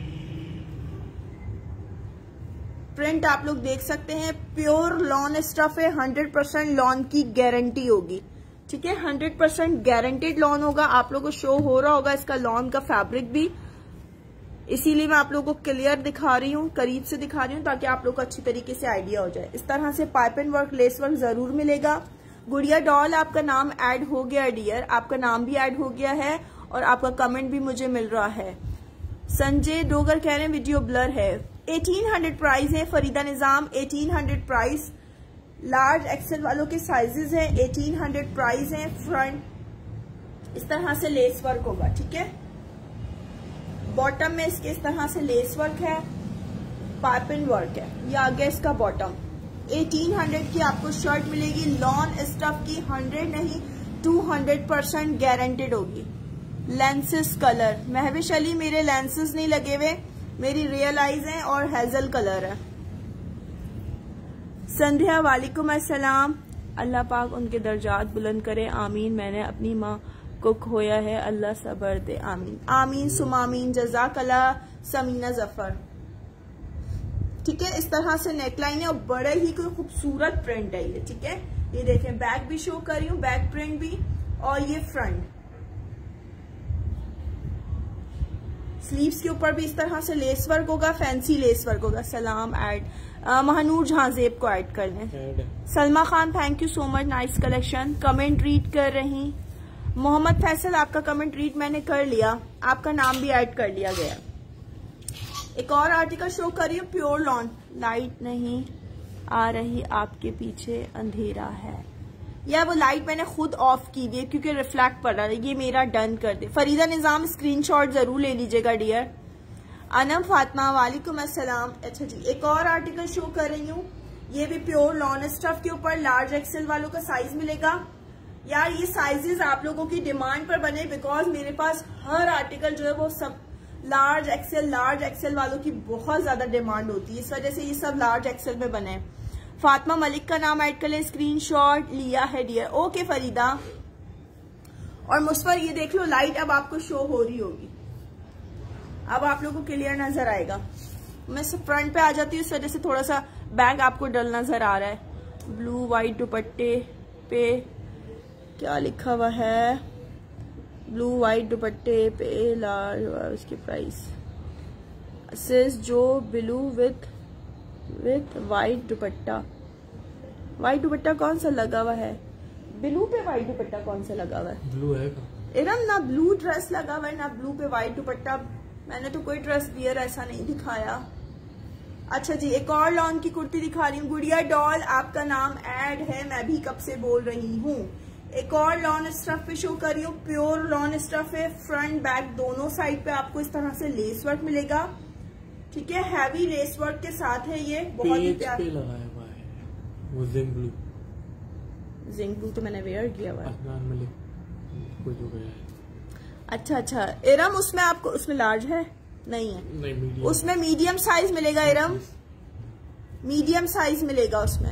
प्रिंट आप लोग देख सकते हैं, प्योर लॉन स्टफ है, हंड्रेड परसेंट लॉन की गारंटी होगी, ठीक है, हंड्रेड परसेंट गारंटेड लॉन होगा। आप लोगों को शो हो रहा होगा इसका लॉन का फैब्रिक भी, इसीलिए मैं आप लोगों को क्लियर दिखा रही हूँ, करीब से दिखा रही हूँ ताकि आप लोग को अच्छी तरीके से आइडिया हो जाए। इस तरह से pipe and work, lace work जरूर मिलेगा। गुड़िया डॉल, आपका नाम ऐड हो गया डियर, आपका नाम भी ऐड हो गया है और आपका कमेंट भी मुझे मिल रहा है। संजय डोगर कह रहे हैं वीडियो ब्लर है। एटीन हंड्रेड प्राइस है। Farida Nizam, eighteen hundred price. Large XL वालों के साइजेस हैं, एटीन हंड्रेड प्राइस है। फ्रंट इस तरह से लेस वर्क होगा, ठीक है। बॉटम में इसके इस तरह से लेस वर्क है, पाइप एंड वर्क है। ये आ गया इसका बॉटम। एटीन हंड्रेड की आपको शर्ट मिलेगी, लॉन स्टफ की, हंड्रेड नहीं टू हंड्रेड परसेंट गारंटेड होगी। लेंसेस कलर, महविश अली, मेरे लेंसेस नहीं लगे हुए, मेरी रियल आईज हैं और हेजल कलर है। संध्या, वालेकुम अस्सलाम। अल्लाह पाक उनके दर्जात बुलंद करे, आमीन। मैंने अपनी माँ को खोया है, अल्लाह सबर दे, आमीन आमीन सुमामीन। जज़ाकल्लाह समीना जफर, ठीक है। इस तरह से नेकलाइन है और बड़े ही कोई खूबसूरत प्रिंट है ये, ठीक है। ये देखें, बैक भी शो कर रही हूँ, बैक प्रिंट भी, और ये फ्रंट स्लीव्स के ऊपर भी इस तरह से लेस वर्क होगा, फैंसी लेस वर्क होगा। सलाम ऐड महानूर जहाजेब को ऐड कर लें। Salma Khan, thank you so much, nice collection. Comment read कर रही। मोहम्मद फैसल, आपका कमेंट रीड मैंने कर लिया, आपका नाम भी ऐड कर लिया गया। एक और आर्टिकल शो कर रही हूँ, प्योर लॉन। लाइट नहीं आ रही, आपके पीछे अंधेरा है। या वो लाइट मैंने खुद ऑफ की है क्योंकि रिफ्लेक्ट पड़ रहा है। ये मेरा डन कर दे। फरीदा निजाम, स्क्रीनशॉट जरूर ले लीजिएगा डियर। अनम फातिमा, वालेकुम अस्सलाम। अच्छा जी, एक और आर्टिकल शो कर रही हूँ, ये भी प्योर लॉन स्टफ के ऊपर, लार्ज एक्सेल वालों का साइज मिलेगा। यार ये साइजेस आप लोगों की डिमांड पर बने, बिकॉज मेरे पास हर आर्टिकल जो है वो सब लार्ज एक्सेल, लार्ज एक्सेल वालों की बहुत ज्यादा डिमांड होती है, इस वजह से ये सब लार्ज एक्सेल में बने हैं। फातिमा मलिक का नाम ऐड कर लें, स्क्रीनशॉट लिया है डियर। ओके फरीदा और मुस्फर, ये देख लो लाइट अब आपको शो हो रही होगी, अब आप लोगों को क्लियर नजर आएगा। मैं फ्रंट पे आ जाती हूँ, इस वजह से थोड़ा सा बैग आपको डल नजर आ रहा है। ब्लू वाइट दुपट्टे पे क्या लिखा हुआ है? ब्लू वाइट दुपट्टे पे लार्ज, उसकी प्राइस सिस जो blue with with white dupatta. White dupatta कौन सा लगा हुआ है? ब्लू पे वाइट दुपट्टा कौन सा लगा हुआ है? ब्लू है इरम, ना ब्लू ड्रेस लगा हुआ है ना ब्लू पे वाइट दुपट्टा। मैंने तो कोई ड्रेस वियर ऐसा नहीं दिखाया। अच्छा जी, एक और लॉन की कुर्ती दिखा रही हूँ। गुड़िया डॉल, आपका नाम ऐड है, मैं भी कब से बोल रही हूँ। एक और लॉन स्टफ पे शो कर रही हूँ, प्योर लॉन स्टफ है, फ्रंट बैक दोनों साइड पे आपको इस तरह से लेस वर्क मिलेगा, ठीक है। हैवी लेस वर्क के साथ है ये, बहुत ही प्यारा लगाया हुआ है वो जिंक ब्लू। जिंक ब्लू तो मैंने वेयर किया हुआ है। अच्छा अच्छा इरम, उसमें आपको उसमें लार्ज है नहीं है? नहीं, मीडियम। उसमें मीडियम साइज मिलेगा इरम, मीडियम साइज मिलेगा उसमें।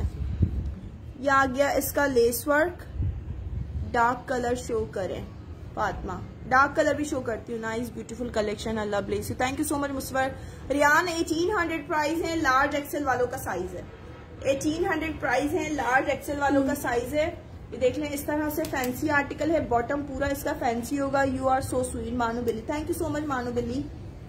यह आ गया इसका lace work, dark colour show करें फातिमा, डार्क कलर भी शो करती हूँ। Nice beautiful collection, Allah bless you, thank you so much मुस्वर। रियान एटीन हंड्रेड प्राइस है, लार्ज एक्सेल वालों का साइज है। एटीन हंड्रेड प्राइस है, लार्ज एक्सेल वालों का साइज है। ये देख लें, इस तरह से फैंसी आर्टिकल है, बॉटम पूरा इसका फैंसी होगा। यू आर सो स्वीट मानू बिल्ली, थैंक यू सो मच मानू बिल्ली।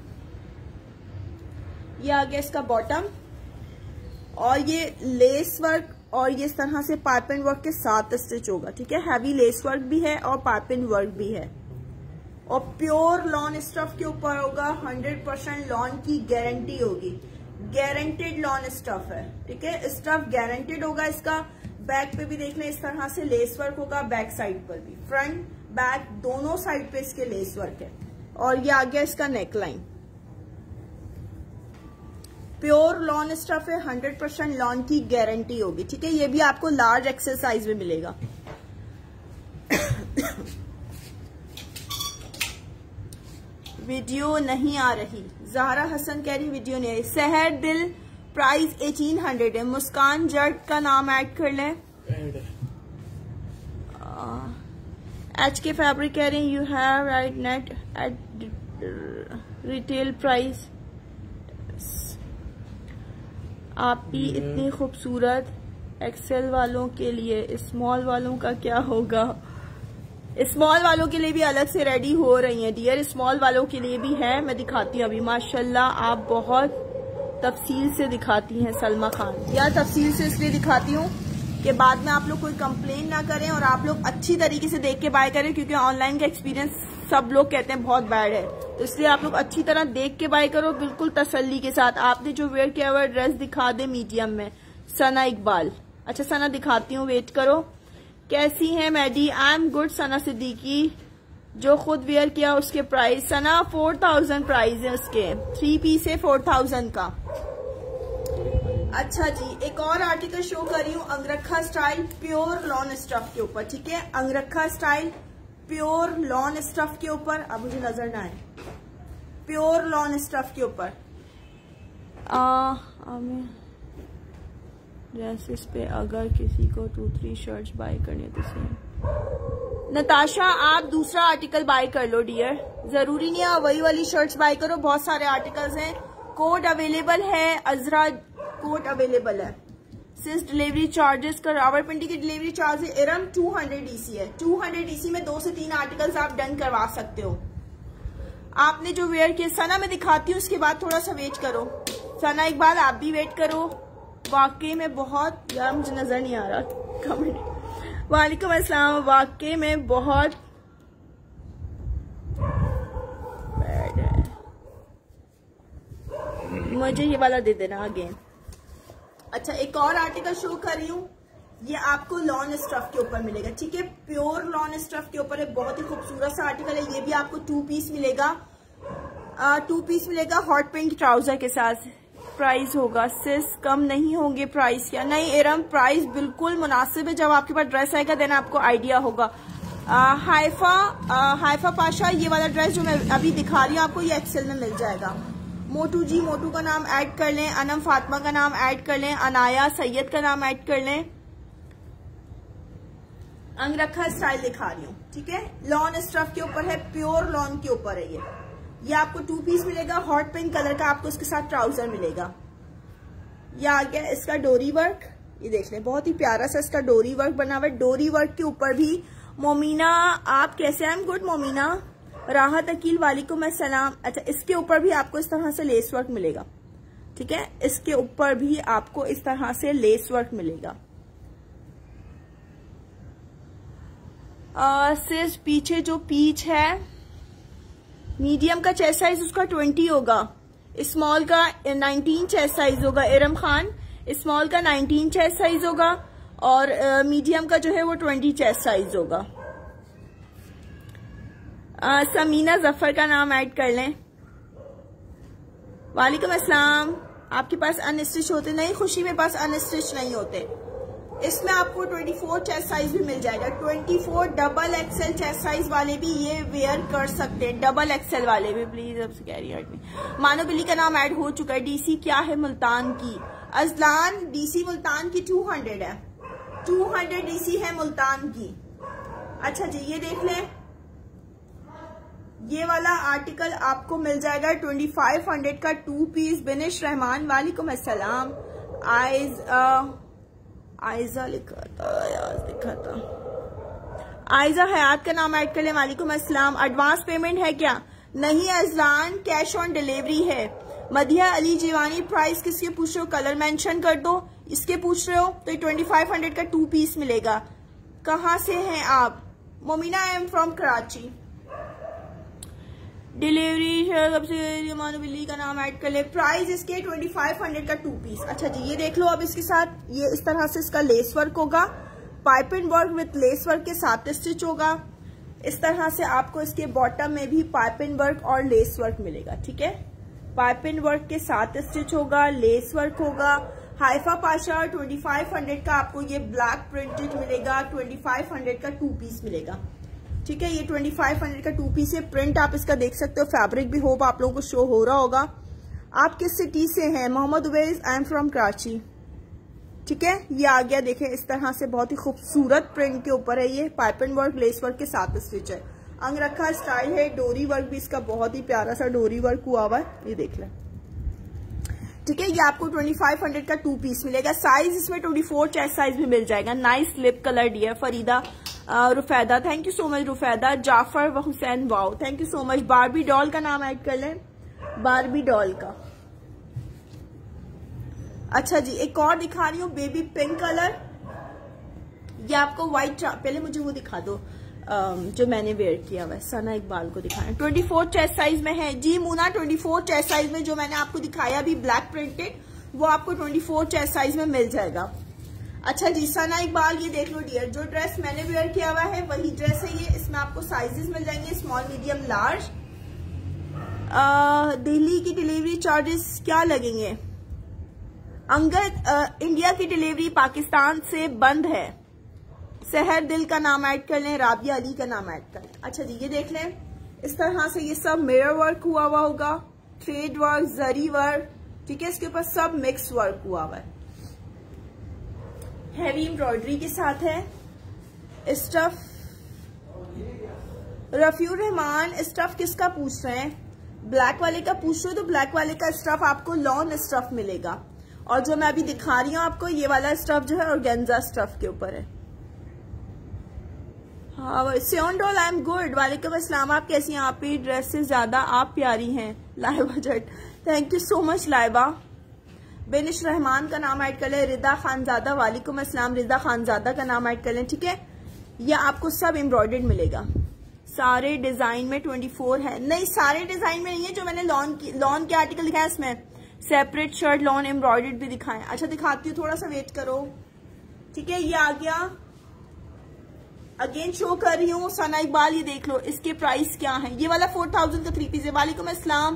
ये आ गया इसका बॉटम, और ये लेस वर्क और ये इस तरह से पाइपिंग वर्क के साथ स्टिच होगा, ठीक है। हैवी लेस वर्क भी है और पाइपिंग वर्क भी है, और प्योर लॉन स्टफ के ऊपर होगा। हंड्रेड परसेंट लॉन की गारंटी होगी, गारंटेड लॉन स्टफ है, ठीक है। स्टफ गारंटेड होगा इसका। बैक पे भी देख लें, इस तरह से लेस वर्क होगा, बैक साइड पर भी, फ्रंट बैक दोनों साइड पे इसके लेस वर्क है। और ये आ गया इसका neck line, pure lawn stuff है, हंड्रेड परसेंट लॉन की गारंटी होगी, ठीक है। ये भी आपको लार्ज एक्सेल साइज में मिलेगा। वीडियो नहीं आ रही, ज़हरा हसन कह रही वीडियो नहीं आ रही। सहर दिल प्राइस एटीन हंड्रेड है। मुस्कान जट का नाम ऐड कर लें। एच के फैब्रिक कह रहे हैं you have right net at retail price. आप भी इतनी खूबसूरत, एक्सेल वालों के लिए, स्मॉल वालों का क्या होगा? स्मॉल वालों के लिए भी अलग से रेडी हो रही हैं डियर, स्मॉल वालों के लिए भी है। मैं दिखाती हूँ अभी। माशाल्लाह आप बहुत तफसील से दिखाती हैं सलमा खान। यार तफसील से इसलिए दिखाती हूँ कि बाद में आप लोग कोई कंप्लेन ना करें और आप लोग अच्छी तरीके से देख के बाय करें, क्योंकि ऑनलाइन का एक्सपीरियंस सब लोग कहते हैं बहुत बैड है। तो इसलिए आप लोग अच्छी तरह देख के बाय करो, बिल्कुल तसल्ली के साथ। आपने जो वेयर किया हुआ ड्रेस दिखा दे मीडियम में, सना इकबाल। अच्छा सना दिखाती हूँ, वेट करो। कैसी है Maddy? I am good Sana Siddiqui. जो खुद वेयर किया उसके price, Sana four thousand price है उसके, थ्री पीस है फोर थाउजेंड का। अच्छा जी, एक और आर्टिकल शो कर रही हूँ, angrakha style pure lawn stuff के ऊपर, ठीक है। Angrakha style pure lawn stuff के ऊपर, अब मुझे नजर ना आए, प्योर लॉन स्टफ के ऊपर ड्रेसेस पे अगर किसी को टू थ्री शर्ट्स बाय करनी है तो सेम। नताशा आप दूसरा आर्टिकल बाय कर लो डियर, जरूरी नहीं है वही वाली शर्ट्स बाय करो, बहुत सारे आर्टिकल्स हैं। कोड अवेलेबल है, अजरा कोड अवेलेबल है। सिंस डिलीवरी चार्जेस का रावलपिंडी की डिलीवरी चार्ज है इरम टू हंड्रेड डीसी है। टू हंड्रेड डीसी में दो से तीन आर्टिकल्स आप डन करवा सकते हो। आपने जो वेयर किया, सना मैं दिखाती हूँ उसके बाद थोड़ा सा वेट करो। सना एक बार आप भी वेट करो। वाकई में बहुत, यार मुझे नजर नहीं आ रहा कमेंट। वालेकुम अस्सलाम। वाकई में बहुत बैड है, मुझे ये वाला दे देना अगेन। अच्छा एक और आर्टिकल शो कर रही हूँ, ये आपको लॉन स्टफ के ऊपर मिलेगा, ठीक है। प्योर लॉन स्टफ के ऊपर है, बहुत ही खूबसूरत सा आर्टिकल है। ये भी आपको टू पीस मिलेगा, आ, टू पीस मिलेगा हॉट पिंक ट्राउजर के साथ। प्राइस होगा सिस, कम नहीं होंगे प्राइस क्या? नहीं एरम, प्राइस बिल्कुल मुनासिब है। जब आपके पास ड्रेस आएगा देन आपको आइडिया होगा। आ, हाइफा आ, हाइफा पाशा, ये वाला ड्रेस जो मैं अभी दिखा रही हूँ आपको, ये एक्सेल में मिल जाएगा। मोटू जी, मोटू का नाम ऐड कर लें। अनम फातिमा का नाम ऐड कर लें। अनाया सैयद का नाम ऐड कर लें। अंगरखा स्टाइल दिखा रही हूँ, ठीक है। लॉन स्टफ के ऊपर है, प्योर लॉन के ऊपर है ये। ये आपको टू पीस मिलेगा, हॉट पिंक कलर का आपको इसके साथ ट्राउजर मिलेगा। ये आ गया इसका डोरी वर्क, ये देख लें बहुत ही प्यारा सा इसका डोरी वर्क बना हुआ है। डोरी वर्क के ऊपर भी मोमिना, आप कैसे? I am good Momina. Rahat Aqeel वालेकुम अस्सलाम। अच्छा इसके ऊपर भी आपको इस तरह से लेस वर्क मिलेगा, ठीक है। इसके ऊपर भी आपको इस तरह से लेस वर्क मिलेगा। सिर्फ पीछे जो पीच है, मीडियम का चेस्ट साइज उसका ट्वेंटी होगा, स्मॉल का नाइनटीन चेस्ट साइज होगा। इरम खान, स्मॉल का नाइनटीन चेस्ट साइज होगा और मीडियम का जो है वो ट्वेंटी चेस्ट साइज होगा। आ, समीना जफर का नाम ऐड कर लें। वालेकुम अस्सलाम। आपके पास अनस्टिच होते? नहीं खुशी, मेरे पास अनस्टिच नहीं होते। इसमें आपको चौबीस चेस्ट साइज भी मिल जाएगा। चौबीस डबल एक्सएल चेस्ट साइज वाले भी ये वेयर कर सकते हैं, डबल एक्सएल वाले भी। प्लीज अब से कैरी हट में मानो बिल्ली का नाम ऐड हो चुका है। डीसी क्या है मुल्तान की? अजलान, डीसी मुल्तान की टू हंड्रेड है, टू हंड्रेड डीसी है मुल्तान की। अच्छा जी ये देख लें, ये वाला आर्टिकल आपको मिल जाएगा ट्वेंटी फाइव हंड्रेड का टू पीस। बिनिश रहमान वालेकुम अस्सलाम। आइज आयजा लिखा था यार, लिखा था आयजा हयात का नाम ऐड कर ले। वालेकुम अस्सलाम। एडवांस पेमेंट है क्या? नहीं अजलान, कैश ऑन डिलीवरी है। मदिया अली जीवानी, प्राइस किसके पूछ रहे हो? कलर मेंशन कर दो। इसके पूछ रहे हो तो ट्वेंटी फाइव हंड्रेड का टू पीस मिलेगा। कहाँ से हैं आप? Momina, I am from Karachi. Delivery सबसे मानविली का नाम ऐड कर ले। प्राइस इसके ट्वेंटी फाइव हंड्रेड का टू पीस। अच्छा जी, ये देख लो। अब इसके साथ ये इस तरह से इसका लेस वर्क होगा, piping work with lace work के साथ स्टिच होगा। इस तरह से आपको इसके बॉटम में भी पाइपिंग वर्क और लेस वर्क मिलेगा। ठीक है, पाइपिंग वर्क के साथ स्टिच होगा, लेस वर्क होगा। Haifa Pasha twenty five hundred का आपको ये ब्लैक प्रिंटेड मिलेगा। ट्वेंटी फाइव हंड्रेड का टू पीस मिलेगा। ठीक है, ये ट्वेंटी फाइव हंड्रेड का टू पीस है। प्रिंट आप इसका देख सकते हो, फैब्रिक भी होप आप लोगों को शो हो रहा होगा। आप किस सिटी से हैं? Muhammad Uwais, I am from Karachi. ठीक है, ये आ गया। देखें इस तरह से बहुत ही खूबसूरत प्रिंट के ऊपर है ये, पाइपिंग वर्क लेस वर्क के साथ स्टिच है। अंगरखा स्टाइल है। डोरी वर्क भी इसका बहुत ही प्यारा सा डोरी वर्क हुआ हुआ है, ये देख लें। ठीक है, ये आपको ट्वेंटी फाइव हंड्रेड का टू पीस मिलेगा। साइज इसमें ट्वेंटी फोर चेस्ट साइज में मिल जाएगा। Nice lip colour dear. Farida Rufaida, thank you so much Rufaida. Jafar व Hussain, wow, thank you so much. Barbie doll का नाम ऐड कर लें, बारबी डॉल का। अच्छा जी, एक और दिखा रही हूँ, बेबी पिंक कलर। ये आपको व्हाइट, पहले मुझे वो दिखा दो जो मैंने वेयर किया हुआ है, सना इकबाल को दिखाया। ट्वेंटी फोर चेस्ट साइज में है जी मुना। ट्वेंटी फोर चेस्ट साइज में जो मैंने आपको दिखाया अभी ब्लैक प्रिंटेड, वो आपको ट्वेंटी फोर चेस्ट साइज में मिल जाएगा। अच्छा जी, सना इकबाल, ये देख लो डियर, जो ड्रेस मैंने वेयर किया हुआ है वही ड्रेस है ये। इसमें आपको साइजेस मिल जाएंगे, स्मॉल, मीडियम, लार्ज। दिल्ली की डिलीवरी चार्जेस क्या लगेंगे? अंगद, इंडिया की डिलीवरी पाकिस्तान से बंद है। सहर दिल का नाम ऐड कर लें, राबिया अली का नाम ऐड कर लें। अच्छा जी, ये देख लें, इस तरह से ये सब मिरर वर्क हुआ हुआ होगा, थ्रेड वर्क, जरी वर्क। ठीक है, इसके ऊपर सब मिक्स वर्क हुआ हुआ है, हैवी एम्ब्रॉयडरी के साथ है। स्टफ, रफीउर रहमान, स्टफ किसका पूछ रहे हैं? ब्लैक वाले का पूछ रहे हो तो ब्लैक वाले का स्टफ आपको लॉन स्टफ मिलेगा। और जो मैं अभी दिखा रही हूँ आपको, ये वाला स्टफ जो है ऑर्गेन्जा स्टफ के ऊपर है। हाँ, सियोन डॉल, आई एम गुड। वालेकुम अस्सलाम, आप कैसी हैं? आप ही ड्रेस से ज्यादा आप प्यारी हैं। Laiba Jatt, thank you so much Laiba. Benish Rehman का नाम ऐड कर ले। रिदा खानजादा, वालेकुम अस्सलाम। रिदा खानजादा का नाम ऐड कर लें। ठीक है, ये आपको सब एम्ब्रॉयडर्ड मिलेगा। सारे डिजाइन में ट्वेंटी फोर है। नहीं, सारे डिजाइन में नहीं है। जो मैंने लॉन की लॉन के आर्टिकल दिखाया इसमें सेपरेट शर्ट लॉन एम्ब्रॉयडर्ड भी दिखाएं। अच्छा, दिखाती हूँ, थोड़ा सा वेट करो। ठीक है, ये आ गया, अगेन शो कर रही हूँ। सना इकबाल, ये देख लो, इसके प्राइस क्या है। ये वाला फोर थाउजेंड का थ्री पीस है। वालेकुम अस्सलाम।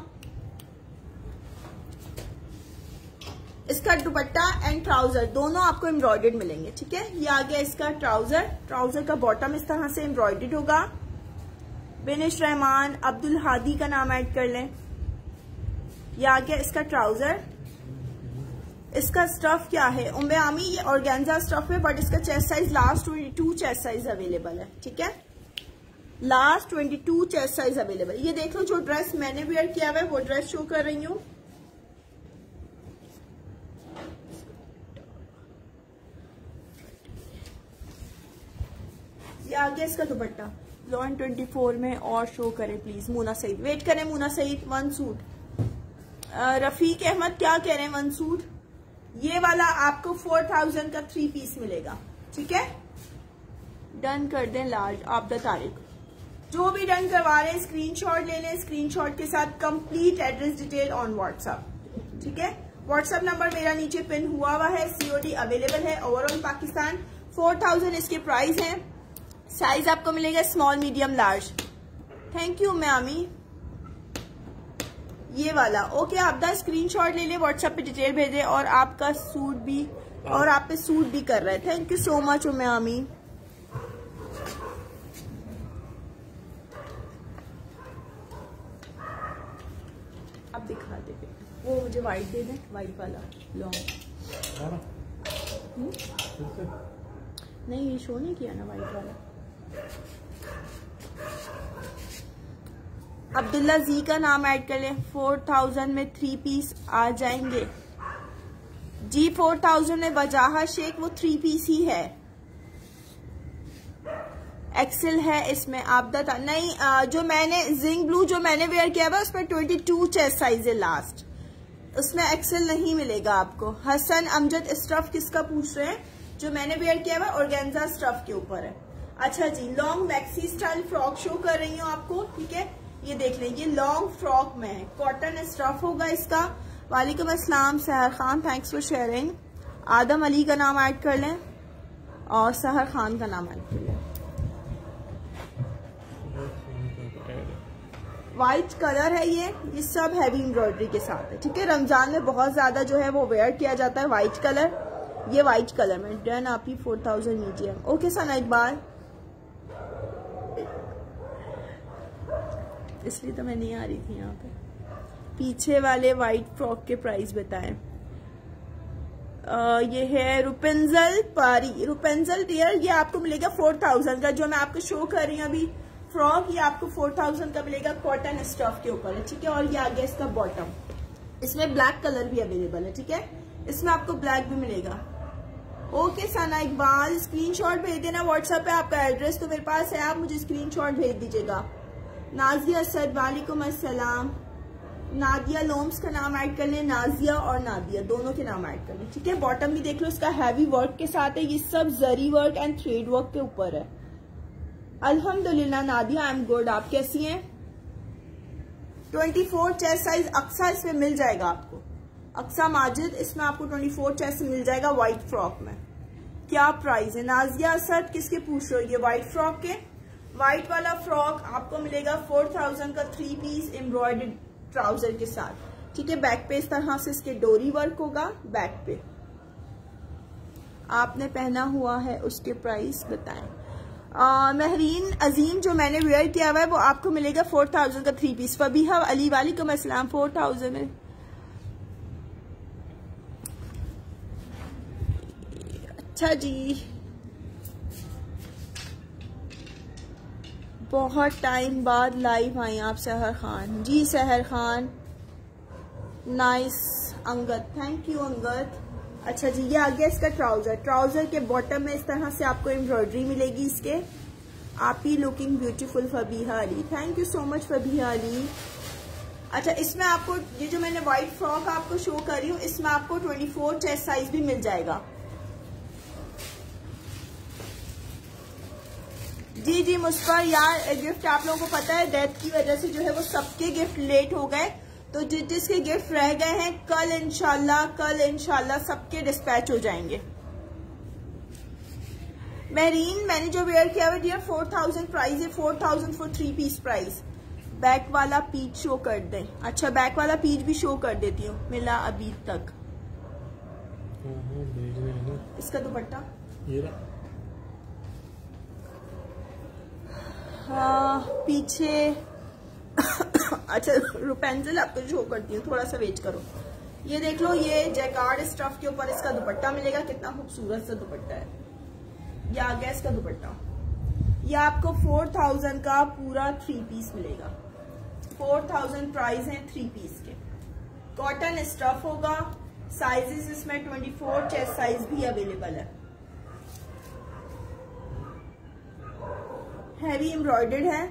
इसका दुपट्टा एंड ट्राउजर दोनों आपको एम्ब्रॉयडर्ड मिलेंगे। ठीक है, ये आ गया इसका ट्राउजर। ट्राउजर का बॉटम इस तरह से एम्ब्रॉयडर्ड होगा। बेनिश रहमान, अब्दुल हादी का नाम ऐड कर लें। ये आ गया इसका ट्राउजर। इसका स्टफ क्या है? उम्मे आमी, ये ऑर्गेन्जा स्टफ है, बट इसका chest size last twenty two chest size available है। ठीक है, last twenty two chest size available. ये देख लो, जो ड्रेस मैंने वेयर किया हुआ है वो ड्रेस शो कर रही हूँ। ये आ गया इसका दुपट्टा लॉन ट्वेंटी फोर में। और शो करें प्लीज मुना सईद, वेट करें मुना सईद। वन सूट, रफीक अहमद क्या कह रहे हैं? वन सूट, ये वाला आपको फोर थाउजेंड का थ्री पीस मिलेगा। ठीक है, डन कर दें लार्ज। आप द तारीख, जो भी डन करवा रहे हैं स्क्रीनशॉट ले लें, स्क्रीनशॉट के साथ complete address detail on WhatsApp. ठीक है, व्हाट्सएप नंबर मेरा नीचे पिन हुआ हुआ है। सीओडी अवेलेबल है ओवरऑल पाकिस्तान। फोर थाउजेंड इसके प्राइस है। साइज आपको मिलेगा small, medium, large. Thank you mommy. ये वाला ओके, आप दा स्क्रीनशॉट ले ले, व्हाट्सएप पे डिटेल भेजे। और आपका सूट भी, और आप पे सूट भी कर रहे हैं। थैंक यू सो मच उम्मी। आप दिखा दे, वो मुझे व्हाइट दे दें, व्हाइट वाला लॉन्ग। नहीं, ये शो नहीं किया ना व्हाइट वाला। अब्दुल्ला जी का नाम ऐड कर लें। फोर थाउजेंड में थ्री पीस आ जाएंगे जी। फोर थाउजेंड में वजाहा शेख वो थ्री पीस ही है। एक्सेल है इसमें। आप बता नहीं, जो मैंने जिंक ब्लू जो मैंने वेयर किया हुआ उसमें ट्वेंटी टू चेस्ट साइज है लास्ट, उसमें एक्सेल नहीं मिलेगा आपको। हसन अमजद स्टफ किसका पूछ रहे हैं? जो मैंने वेयर किया हुआ ऑर्गेन्जा स्टफ के ऊपर है। अच्छा जी, long maxi style frock show कर रही हूँ आपको, ठीक है। ये देख लें, ये लॉन्ग फ्रॉक में है, कॉटन स्टफ होगा इसका। वालेकुम अस्सलाम Sehar Khan, thanks for sharing. Adam Ali का नाम ऐड कर लें और सहर खान का नाम ऐड कर लें। व्हाइट कलर है ये ये सब हैवी एम्ब्रॉयडरी के साथ है, ठीक है। रमजान में बहुत ज्यादा जो है वो वेयर किया जाता है व्हाइट कलर। ये व्हाइट कलर में डन आप ही four thousand medium. Okay Sana Iqbal, इसलिए तो मैं नहीं आ रही थी यहाँ पे। पीछे वाले व्हाइट फ्रॉक के प्राइस बताएं। आ, ये है रुपेंजल पारी, रुपेंजल डियर, ये आपको मिलेगा फोर थाउजेंड का। जो मैं आपको शो कर रही हूँ अभी फ्रॉक, ये आपको फोर थाउजेंड का मिलेगा, कॉटन स्टफ के ऊपर है, ठीक है। और ये आ गया इसका बॉटम, इसमें ब्लैक कलर भी अवेलेबल है, ठीक है। इसमें आपको ब्लैक भी मिलेगा। ओके सना इकबाल, स्क्रीनशॉट भेज देना व्हाट्सएप पे। आपका एड्रेस तो मेरे पास है, आप मुझे स्क्रीनशॉट भेज दीजिएगा। नाजिया असद वालेकुम अस्सलाम। नादिया लोम्स का नाम ऐड कर लें, नाजिया और नादिया दोनों के नाम ऐड कर लें, ठीक है। बॉटम भी देख लो, इसका हैवी वर्क के साथ है। ये सब zari work and thread work के ऊपर है। अल्हम्दुलिल्लाह नादिया, आई एम गुड। आप कैसी हैं? Twenty four chest size Aqsa इसमें मिल जाएगा आपको। अक्सा माजिद, इसमें आपको ट्वेंटी फोर चेस्ट मिल जाएगा व्हाइट फ्रॉक में। क्या प्राइस है? नाजिया असद किसके पूछ रहे हो? ये व्हाइट फ्रॉक के। व्हाइट वाला फ्रॉक आपको मिलेगा फोर थाउजेंड का, थ्री पीस एम्ब्रॉयडर्ड ट्राउजर के साथ, ठीक है। बैक पे इस तरह से इसके डोरी वर्क होगा। बैक पे आपने पहना हुआ है, उसके प्राइस बताएं। महरीन अजीम जो मैंने वेयर किया हुआ है वो आपको मिलेगा फोर थाउजेंड का थ्री पीस। फबीहा अली वालेकुम अस्सलाम, फोर थाउजेंड है। अच्छा जी, बहुत टाइम बाद लाइव आई आप सहर Khan ji. Sehar Khan nice. Angad, thank you Angad. अच्छा जी, ये आ गया इसका ट्राउजर। ट्राउजर के बॉटम में इस तरह से आपको एम्ब्रॉयडरी मिलेगी इसके। आप ही looking beautiful Fabiha Ali, thank you so much Fabiha Ali. अच्छा, इसमें आपको ये जो मैंने व्हाइट फ्रॉक आपको शो कर रही हूँ, इसमें आपको ट्वेंटी फोर चेस्ट साइज भी मिल जाएगा। जी जी मुस्पर यार, गिफ्ट आप लोगों को पता है डेथ की वजह से जो है वो सबके गिफ्ट लेट हो गए, तो जिस जिसके गिफ्ट रह गए हैं कल इंशाल्लाह कल इंशाल्लाह सबके डिस्पैच हो जाएंगे। महरीन मैंने जो वेयर किया हुआ डियर फोर थाउजेंड प्राइस है, four thousand for three piece price. Back वाला पीच शो कर दें। अच्छा, बैक वाला पीच भी शो कर देती हूँ, मिला अभी तक। इसका दुपट्टा हाँ पीछे अच्छा रुपेंजल आपको शो करती हूँ, थोड़ा सा वेट करो। ये देख लो, ये जैकार्ड स्टफ के ऊपर इसका दुपट्टा मिलेगा। कितना खूबसूरत सा दुपट्टा है। ये आ गया इसका दुपट्टा। ये आपको फोर थाउजेंड का पूरा थ्री पीस मिलेगा। फोर थाउजेंड प्राइस है थ्री पीस के। कॉटन स्टफ होगा। साइजेस इसमें ट्वेंटी फोर चेस्ट साइज भी अवेलेबल है। हैवी एम्ब्रॉयडर्ड है।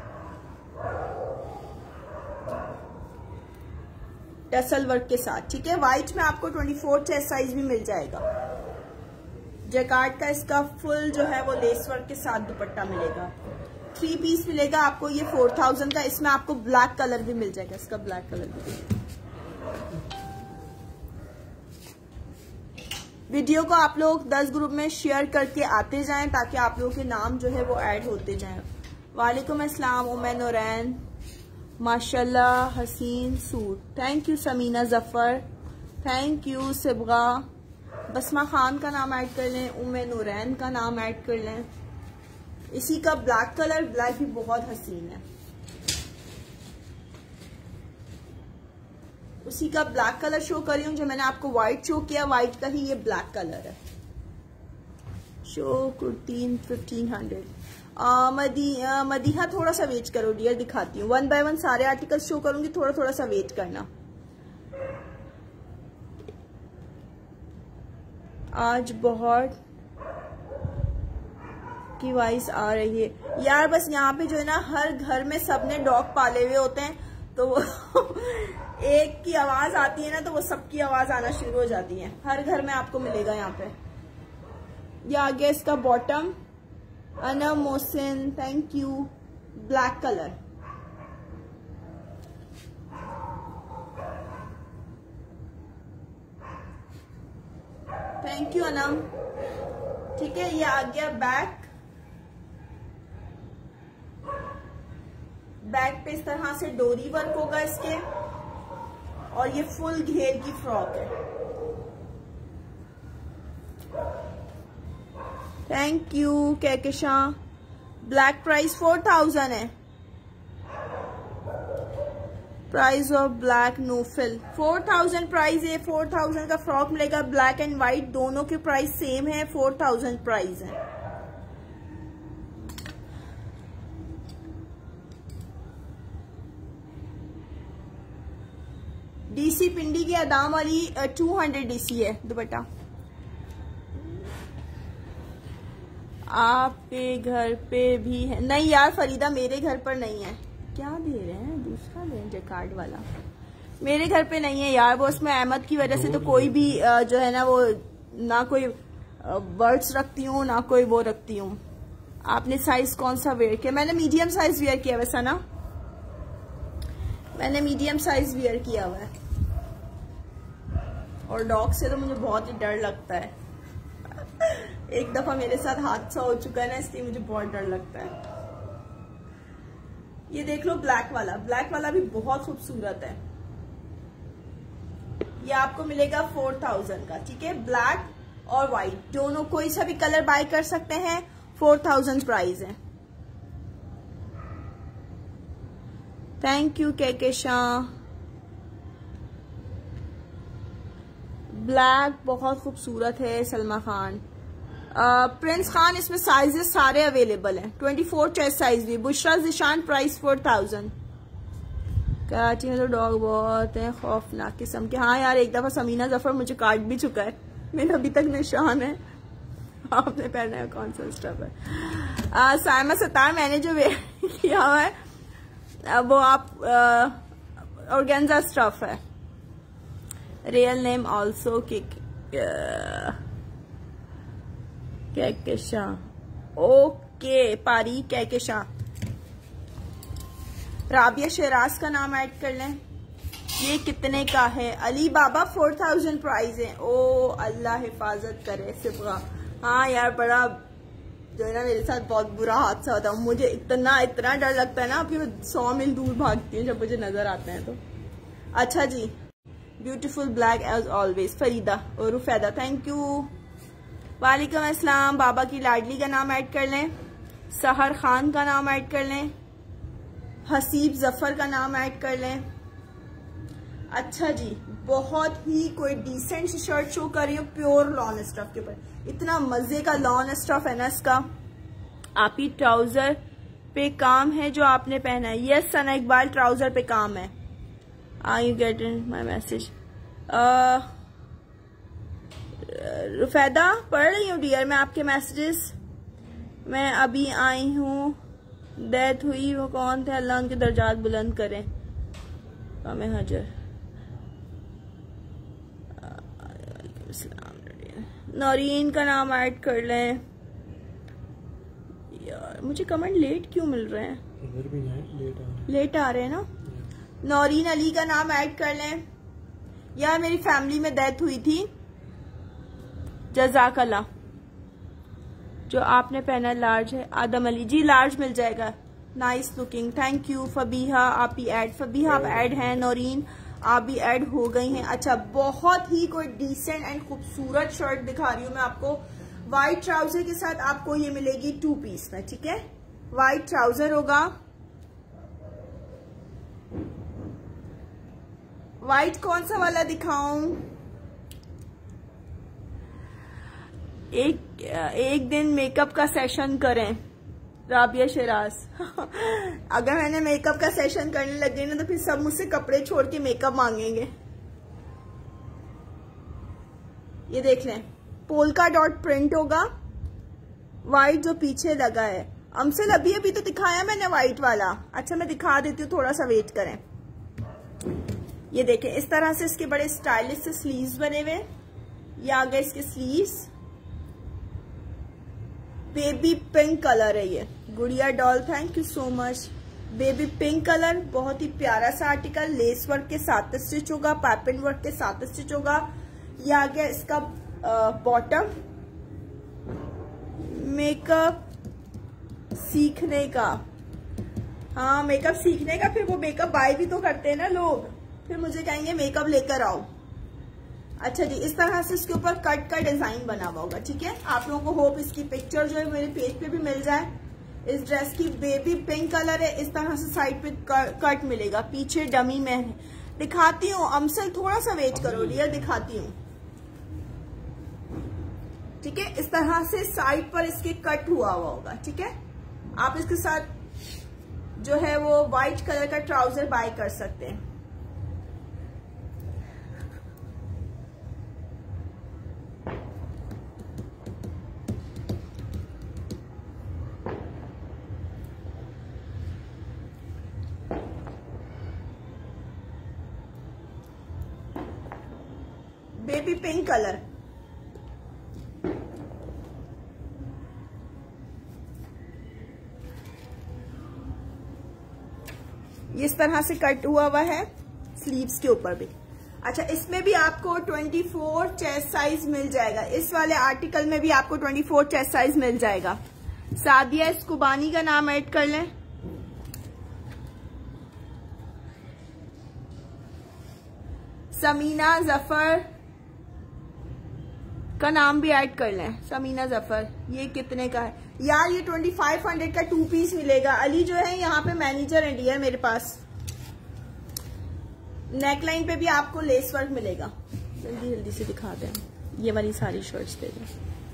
टसल वर्क के साथ, ठीक है। व्हाइट में आपको ट्वेंटी फोर चेस्ट साइज भी मिल जाएगा। जैकार्ड का इसका फुल जो है वो लेस वर्क के साथ दुपट्टा मिलेगा। थ्री पीस मिलेगा आपको ये फोर थाउजेंड का। इसमें आपको ब्लैक कलर भी मिल जाएगा, इसका ब्लैक कलर भी। वीडियो को आप लोग दस ग्रुप में शेयर करके आते जाएं ताकि आप लोगों के नाम जो है वो ऐड होते जाएं। वालेकुम अस्सलाम उमर नूरैन, माशाल्लाह हसीन suit, thank you. Sameena Zafar, thank you. Sibgha, Basma Khan का नाम ऐड कर लें, उम्मे नूरैन का नाम ऐड कर लें। इसी का ब्लैक कलर, ब्लैक भी बहुत हसीन है। उसी का ब्लैक कलर शो कर रही हूँ जो मैंने आपको व्हाइट शो किया, व्हाइट का ही ये ब्लैक कलर है। Show kurti fifteen hundred. Uh, मदी आ, मदीहा थोड़ा सा वेट करो डियर, दिखाती हूँ वन बाय वन सारे आर्टिकल्स शो करूंगी, थोड़ा थोड़ा सा वेट करना। आज बहुत की वॉइस आ रही है यार, बस यहाँ पे जो है ना हर घर में सबने डॉग पाले हुए होते हैं, तो वो एक की आवाज आती है ना तो वो सबकी आवाज आना शुरू हो जाती है। हर घर में आपको मिलेगा यहाँ पे। ये आ गया इसका bottom, Ana Mohsin thank you, black colour. Thank you Anam. ठीक है, ये आ गया बैक। बैक पे इस तरह से डोरी वर्क होगा इसके, और ये फुल घेर की फ्रॉक है। Thank you Kaikesha. Black price four thousand है। प्राइस ऑफ ब्लैक नोफिल फोर थाउजेंड प्राइस है। फोर थाउजेंड का फ्रॉक मिलेगा, ब्लैक एंड व्हाइट दोनों के प्राइस सेम है, फोर थाउजेंड प्राइस है। डीसी पिंडी की अदाम वाली टू हंड्रेड डीसी है दुपट्टा। आपके घर पे भी है? नहीं यार फरीदा, मेरे घर पर नहीं है। क्या दे रहे हैं? दूसरा दे जे कार्ड वाला। मेरे घर पे नहीं है यार, वो उसमें अहमद की वजह से तो कोई भी जो है ना वो ना कोई वर्ड्स रखती हूँ ना कोई वो रखती हूँ। आपने साइज कौन सा वेयर किया? मैंने मीडियम साइज वेयर किया वैसा ना, मैंने मीडियम साइज वेयर किया हुआ है। और डॉग से तो मुझे बहुत ही डर लगता है। एक दफा मेरे साथ हादसा हो चुका है ना, इसलिए मुझे बहुत डर लगता है। ये देख लो ब्लैक वाला, ब्लैक वाला भी बहुत खूबसूरत है। ये आपको मिलेगा फोर थाउजेंड का। ठीक है, ब्लैक और व्हाइट दोनों कोई सा भी कलर बाय कर सकते हैं। फोर थाउजेंड प्राइस है। Thank you Kaikesha. ब्लैक बहुत खूबसूरत है सलमा खान। प्रिंस खान इसमें साइजेस सारे अवेलेबल हैं, ट्वेंटी फोर चेस्ट साइज भी। Bushra Zeeshan price four thousand. Karachi में तो डॉग बहुत है खौफनाक किस्म के। हाँ यार, एक दफा समीना जफर मुझे काट भी चुका है, मेरा अभी तक निशान है। आपने पहना है कौन सा स्टफ है? साइमा सतार मैंने जो वेयर किया हुआ है वो आप ऑर्गेन्जा स्टफ है। Real name also Kaikesha. Okay Pari Kaikesha. Rabia Shahraj का नाम ऐड कर लें। ये कितने का है? Ali Baba four thousand price है। ओ अल्लाह हिफाजत करे सिबगा। हाँ यार, बड़ा जो है ना मेरे साथ बहुत बुरा हादसा होता है। मुझे इतना इतना डर लगता है ना कि मैं सौ मील दूर भागती हूँ जब मुझे नजर आते हैं तो। अच्छा जी, beautiful black as always. Farida और रुफैदा थैंक यू। वालेकुम अस्सलाम। बाबा की लाडली का नाम ऐड कर लें। सहर खान का नाम ऐड कर लें। हसीब जफर का नाम ऐड कर लें। अच्छा जी, बहुत ही कोई डिसेंट सी शर्ट शो कर रही हूँ प्योर लॉन स्टफ के ऊपर। इतना मजे का लॉन स्टफ है ना इसका। आप ही ट्राउजर पे काम है जो आपने पहना है। यस सना इकबाल, ट्राउजर पे काम है। Are you getting my message? Rufaida पढ़ रही हूँ डियर मैं आपके मैसेजेस। मैं अभी आई हूँ, डेथ हुई वो कौन थे? अल्लाह उनके दर्जात बुलंद करें। कामे हजर। नौरीन का नाम ऐड कर लें। यार मुझे कमेंट लेट क्यों मिल रहे हैं? इधर भी लेट आ रहे लेट आ रहे हैं ना। नौरीन अली का नाम ऐड कर लें। यार मेरी फैमिली में डेथ हुई थी। जज़ाकल्लाह। जो आपने पहना लार्ज है। आदम अली जी, लार्ज मिल जाएगा। Nice looking, thank you. Fabiha आप ही ऐड, फबीहा आप ऐड हैं। नौरीन आप भी ऐड हो गई हैं। अच्छा, बहुत ही कोई डिसेंट एंड खूबसूरत शर्ट दिखा रही हूँ मैं आपको। व्हाइट ट्राउजर के साथ आपको ये मिलेगी टू पीस में। ठीक है, व्हाइट ट्राउजर होगा। व्हाइट कौन सा वाला दिखाऊं? एक एक दिन मेकअप का सेशन करें। राबिया शेराज अगर मैंने मेकअप का सेशन करने लग गई ना तो फिर सब मुझसे कपड़े छोड़ के मेकअप मांगेंगे। ये देख लें, पोल्का डॉट प्रिंट होगा, व्हाइट जो पीछे लगा है। अमसल अभी अभी तो दिखाया मैंने व्हाइट वाला। अच्छा मैं दिखा देती हूँ, थोड़ा सा वेट करें। ये देखें, इस तरह से इसके बड़े स्टाइलिश से स्लीव्स बने हुए। ये आ गए इसके स्लीव्स, बेबी पिंक कलर है ये। Gudiya doll thank you so much. Baby pink colour, बहुत ही प्यारा सा आर्टिकल, लेस वर्क के साथ स्टिच होगा, पाइपिंग वर्क के साथ स्टिच होगा। ये आ गया इसका बॉटम। मेकअप सीखने का, हाँ मेकअप सीखने का, फिर वो मेकअप बाय भी तो करते हैं ना लोग, फिर मुझे कहेंगे मेकअप लेकर आओ। अच्छा जी, इस तरह से इसके ऊपर कट का डिजाइन बना हुआ होगा। ठीक है, आप लोगों को होप इसकी पिक्चर जो है मेरे पेज पे भी मिल जाए। इस ड्रेस की बेबी पिंक कलर है, इस तरह से साइड पे कट मिलेगा, पीछे डमी में है। दिखाती हूँ अमसल, थोड़ा सा वेट करो रियल, दिखाती हूँ। ठीक है, इस तरह से साइड पर इसके कट हुआ हुआ होगा। ठीक है, आप इसके साथ जो है वो व्हाइट कलर का ट्राउजर बाय कर सकते हैं। बेबी पिंक कलर, इस तरह से कट हुआ हुआ है स्लीव्स के ऊपर भी। अच्छा, इसमें भी आपको चौबीस चेस्ट साइज मिल जाएगा। इस वाले आर्टिकल में भी आपको चौबीस चेस्ट साइज मिल जाएगा। सादिया स्कुबानी का नाम ऐड कर लें। समीना जफर का नाम भी ऐड कर लें, समीना जफर। ये कितने का है यार? ये ट्वेंटी फाइव हंड्रेड का टू पीस मिलेगा। अली जो है यहाँ पे मैनेजर है डियर मेरे पास। नेकलाइन पे भी आपको लेस वर्क मिलेगा। जल्दी जल्दी से दिखा दें, ये वाली सारी शर्ट्स दे दें।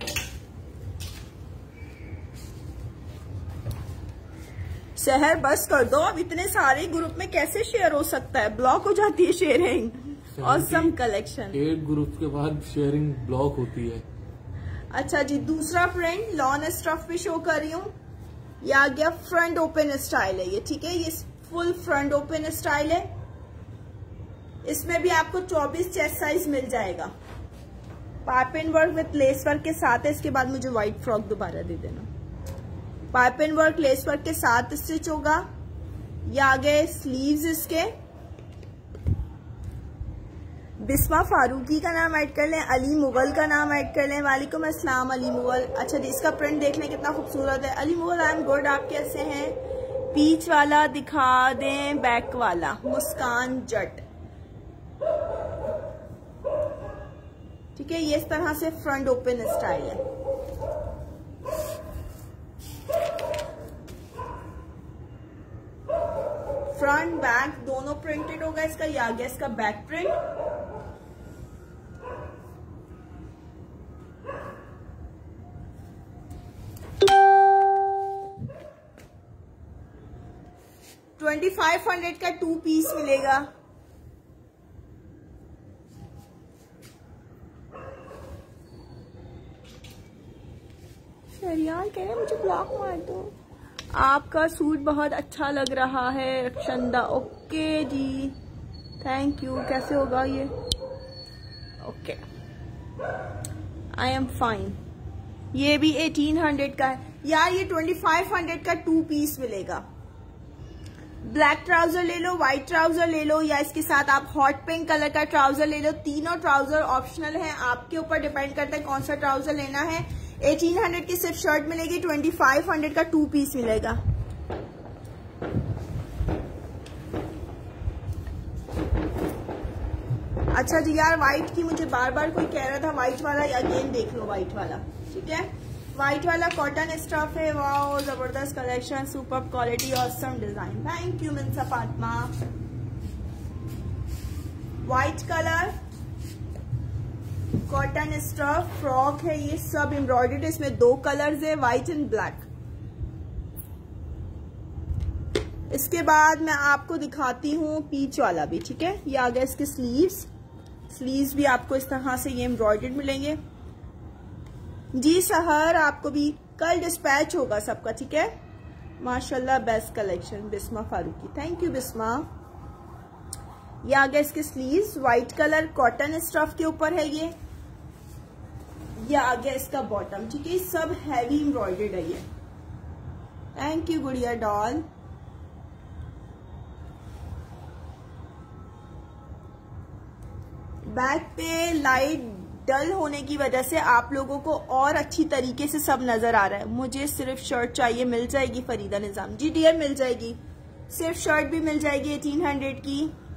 शहर बस कर दो, अब इतने सारे ग्रुप में कैसे शेयर हो सकता है? ब्लॉक हो जाती है sharing. Awesome collection, eight group के बाद शेयरिंग ब्लॉक होती है। अच्छा जी, दूसरा प्रिंट लॉन स्टफ पे शो कर रही हूँ। ये आ गया फ्रंट ओपन स्टाइल है ये। ठीक है, ये फुल फ्रंट ओपन स्टाइल है। इसमें भी आपको चौबीस चेस्ट साइज मिल जाएगा। Piping work with lace work के साथ है। इसके बाद मुझे व्हाइट फ्रॉक दोबारा दे देना। पाइपिंग वर्क लेस वर्क के साथ स्टिच होगा। ये आ गए स्लीव्स इसके। बिस्मा फारूकी का नाम ऐड कर लें, अली मुगल का नाम ऐड कर लें। वालेकुम अस्सलाम अली मुगल। अच्छा जी, इसका प्रिंट देख लें कितना खूबसूरत है। Ali Mughal I am good, आप कैसे हैं? पीच वाला दिखा दें, बैक वाला। मुस्कान जट। ठीक है, ये इस तरह से फ्रंट ओपन स्टाइल है। फ्रंट बैक दोनों प्रिंटेड होगा इसका। ये आ गया इसका back print. Twenty five hundred का टू पीस मिलेगा। शरियाल कह रहे मुझे ब्लॉक मार दो। आपका सूट बहुत अच्छा लग रहा है रक्षंदा। ओके जी, थैंक यू। कैसे होगा ये? Okay, I am fine. ये भी एटीन हंड्रेड का है यार। ये ट्वेंटी फाइव हंड्रेड का टू पीस मिलेगा। ब्लैक ट्राउजर ले लो, व्हाइट ट्राउजर ले लो, या इसके साथ आप हॉट पिंक कलर का ट्राउजर ले लो। तीनों ट्राउजर ऑप्शनल है, आपके ऊपर डिपेंड करता है कौन सा ट्राउजर लेना है। अठारह सौ की सिर्फ शर्ट मिलेगी, पच्चीस सौ का टू पीस मिलेगा। अच्छा जी यार, व्हाइट की मुझे बार बार कोई कह रहा था व्हाइट वाला, या अगेन देख लो व्हाइट वाला। ठीक है, व्हाइट वाला कॉटन स्टफ है। वाओ, जबरदस्त कलेक्शन, super quality, awesome design. Thank you Minsa Fatima. White colour cotton stuff frock है, ये सब एम्ब्रॉयडर्ड है। इसमें दो कलर्स है, व्हाइट एंड ब्लैक। इसके बाद मैं आपको दिखाती हूँ पीच वाला भी, ठीक है। ये आ गया इसके स्लीव्स। स्लीव्स भी आपको इस तरह से ये एम्ब्रॉयडर्ड मिलेंगे। जी सहर, आपको भी कल डिस्पैच होगा सबका, ठीक है। माशाल्लाह best collection Bisma Farooqui, thank you Bisma. ये आ गया इसके sleeves, white colour cotton stuff के ऊपर है ये। ये आ गया इसका बॉटम, ठीक है। सब हैवी एम्ब्रॉयडर्ड है ये। Thank you Gudiya doll. Back पे लाइट डल होने की वजह से आप लोगों को और अच्छी तरीके से सब नजर आ रहा है। मुझे सिर्फ शर्ट चाहिए, मिल जाएगी फरीदा निजाम। जी डियर मिल जाएगी, सिर्फ शर्ट भी मिल जाएगी अठारह सौ की,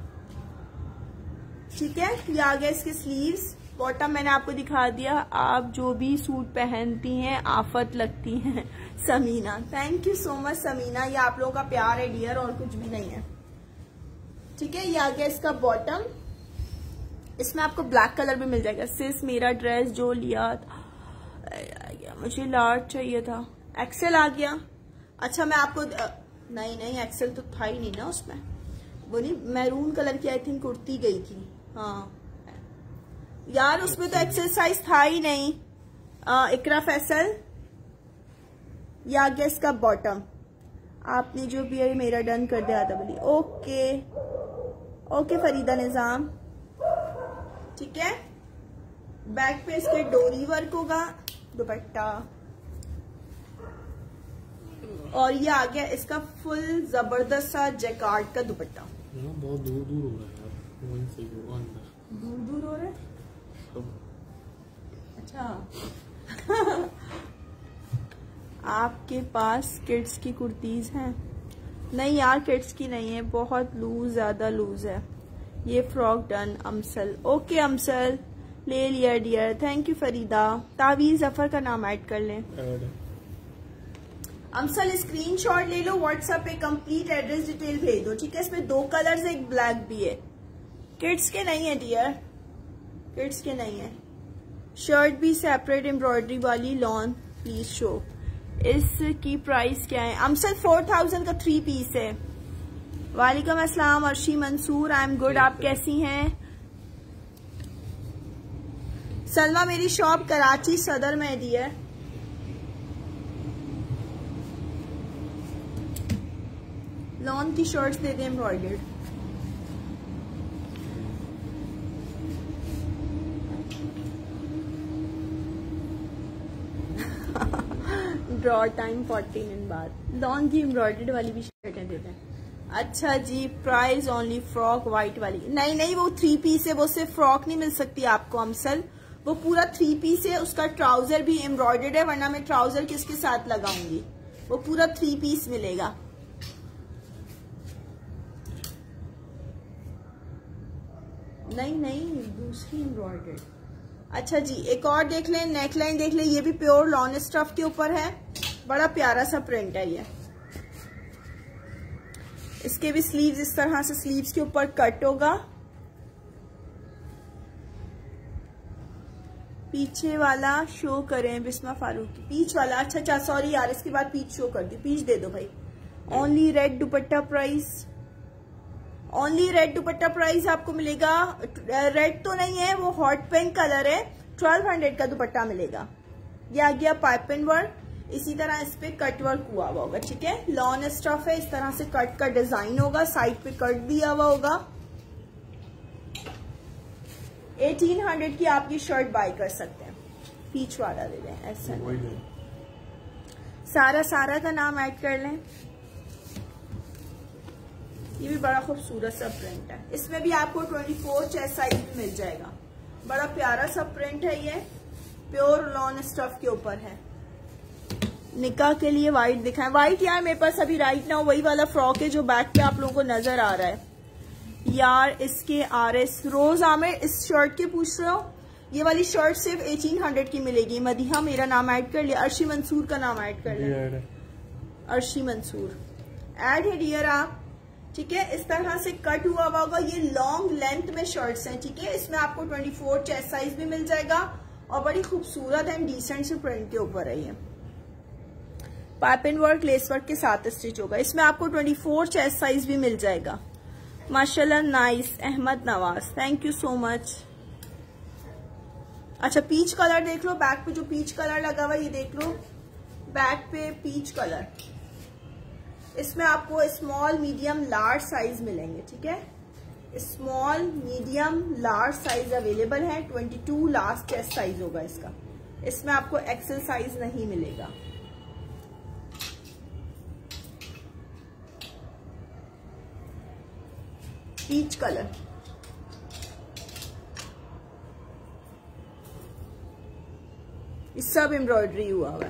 ठीक है। ये आ गया इसके स्लीव्स। बॉटम मैंने आपको दिखा दिया। आप जो भी सूट पहनती हैं आफत लगती हैं Sameena, thank you so much Sameena. ये आप लोगों का प्यार है डियर, और कुछ भी नहीं है, ठीक है। ये आ गया इसका बॉटम। इसमें आपको ब्लैक कलर भी मिल जाएगा। सिस मेरा ड्रेस जो लिया था, मुझे लार्ज चाहिए था, एक्सेल आ गया। अच्छा मैं आपको, नहीं नहीं एक्सेल तो था ही नहीं ना उसमें, वो नहीं, मैरून कलर की आई थिंक कुर्ती गई थी। हाँ यार उसमें तो एक्सेल साइज था ही नहीं। आ, इकरा फैसल। ये आ गया इसका बॉटम। आपने जो भी है मेरा डन कर दिया था बोली। ओके ओके फरीदा निजाम, ठीक है। बैक पे इसके डोरी वर्क होगा, दुपट्टा, और ये आ गया इसका फुल जबरदस्त सा जैकार्ड का दुपट्टा। बहुत दूर दूर हो रहा है यार, वहीं से वो अंदर दूर दूर हो रहा है। अच्छा आपके पास किड्स की कुर्तीज हैं? नहीं यार किड्स की नहीं है, बहुत लूज, ज्यादा लूज है। ये frock done Amsal. Okay Amsal ले लिया dear, thank you Farida. Taweez Zafar का नाम ऐड कर लें। अमसल स्क्रीनशॉट ले लो, व्हाट्सएप पे कंप्लीट एड्रेस डिटेल भेज दो, ठीक है। इसमें दो कलर्स, एक ब्लैक भी है। किड्स के नहीं है डियर, किड्स के नहीं है। शर्ट भी सेपरेट एम्ब्रॉयडरी वाली लॉन प्लीज शो। इसकी प्राइस क्या है? अमसल फोर थाउजेंड का थ्री पीस है। वालेकुम अस्सलाम Arshi Mansoor, I am good, आप कैसी हैं? सलमा मेरी शॉप कराची सदर में दी है। लॉन की शर्ट्स दे दें एम्ब्रॉयडर्ड। ड्रॉ टाइम फोर्टीन दिन बाद। लॉन की एम्ब्रॉयडर्ड वाली भी शर्टें दे दें। अच्छा जी, प्राइस ओनली फ्रॉक व्हाइट वाली। नहीं नहीं वो थ्री पीस है, वो सिर्फ फ्रॉक नहीं मिल सकती आपको अमसल, वो पूरा थ्री पीस है। उसका ट्राउजर भी एम्ब्रॉयडर्ड है, वरना मैं ट्राउजर किसके साथ लगाऊंगी। वो पूरा थ्री पीस मिलेगा। नहीं नहीं दूसरी एम्ब्रॉयडर्ड। अच्छा जी एक और देख लें, नेकलाइन देख लें, ये भी प्योर लॉन स्टफ के ऊपर है, बड़ा प्यारा सा प्रिंट है ये। इसके भी स्लीव्स इस तरह से स्लीव्स के ऊपर कट होगा। पीछे वाला शो करें बिस्मा फारूकी, पीच वाला। अच्छा अच्छा सॉरी यार, इसके बाद पीच शो कर दी, पीच दे दो भाई। Only red dupatta price, only red dupatta price आपको मिलेगा। रेड तो नहीं है, वो हॉट पिंक कलर है। ट्वेल्व हंड्रेड का दुपट्टा मिलेगा। ये आ गया पाइपिंग वर्क, इसी तरह इस पे कट वर्क हुआ हुआ होगा, ठीक है। लॉन स्टफ है, इस तरह से कट का डिजाइन होगा, साइड पे कट दिया हुआ होगा। अठारह सौ की आपकी शर्ट बाय कर सकते हैं। पीच वाला दे दें, ऐसा सारा सारा का नाम ऐड कर लें। ये भी बड़ा खूबसूरत सा प्रिंट है, इसमें भी आपको चौबीस चेस्ट साइज भी मिल जाएगा। बड़ा प्यारा सा प्रिंट है, ये प्योर लॉन स्टफ के ऊपर है। निकाह के लिए व्हाइट दिखाएं। व्हाइट यार मेरे पास अभी राइट नाउ वही वाला फ्रॉक है जो बैक पे आप लोगों को नजर आ रहा है यार। इसके आर एस रोज आमिर इस शर्ट के पूछ रहे हो, ये वाली शर्ट सिर्फ अठारह सौ की मिलेगी। मदीहा मेरा नाम ऐड कर लिया, अर्शी मंसूर का नाम ऐड कर लिया। अर्शी मंसूर ऐड है डियर आप, ठीक है। इस तरह से कट हुआ होगा, ये लॉन्ग लेंथ में शर्ट्स हैं, ठीक है। इसमें आपको चौबीस चेस्ट साइज भी मिल जाएगा और बड़ी खूबसूरत एंड डिसेंट से प्रिंट के ऊपर है ये। पाइपिंग वर्क लेस वर्क के साथ स्टिच होगा। इसमें आपको चौबीस चेस्ट साइज भी मिल जाएगा। माशाल्लाह nice. Ahmad Nawaz, thank you so much. अच्छा पीच कलर देख लो, बैक पे जो पीच कलर लगा हुआ ये देख लो, बैक पे पीच कलर। इसमें आपको स्मॉल मीडियम लार्ज साइज मिलेंगे, ठीक है। Small medium large size available है। बाईस लास्ट चेस्ट साइज होगा इसका। इसमें आपको एक्सेल साइज नहीं मिलेगा। पीच कलर, ये सब एम्ब्रॉयडरी हुआ हुआ है।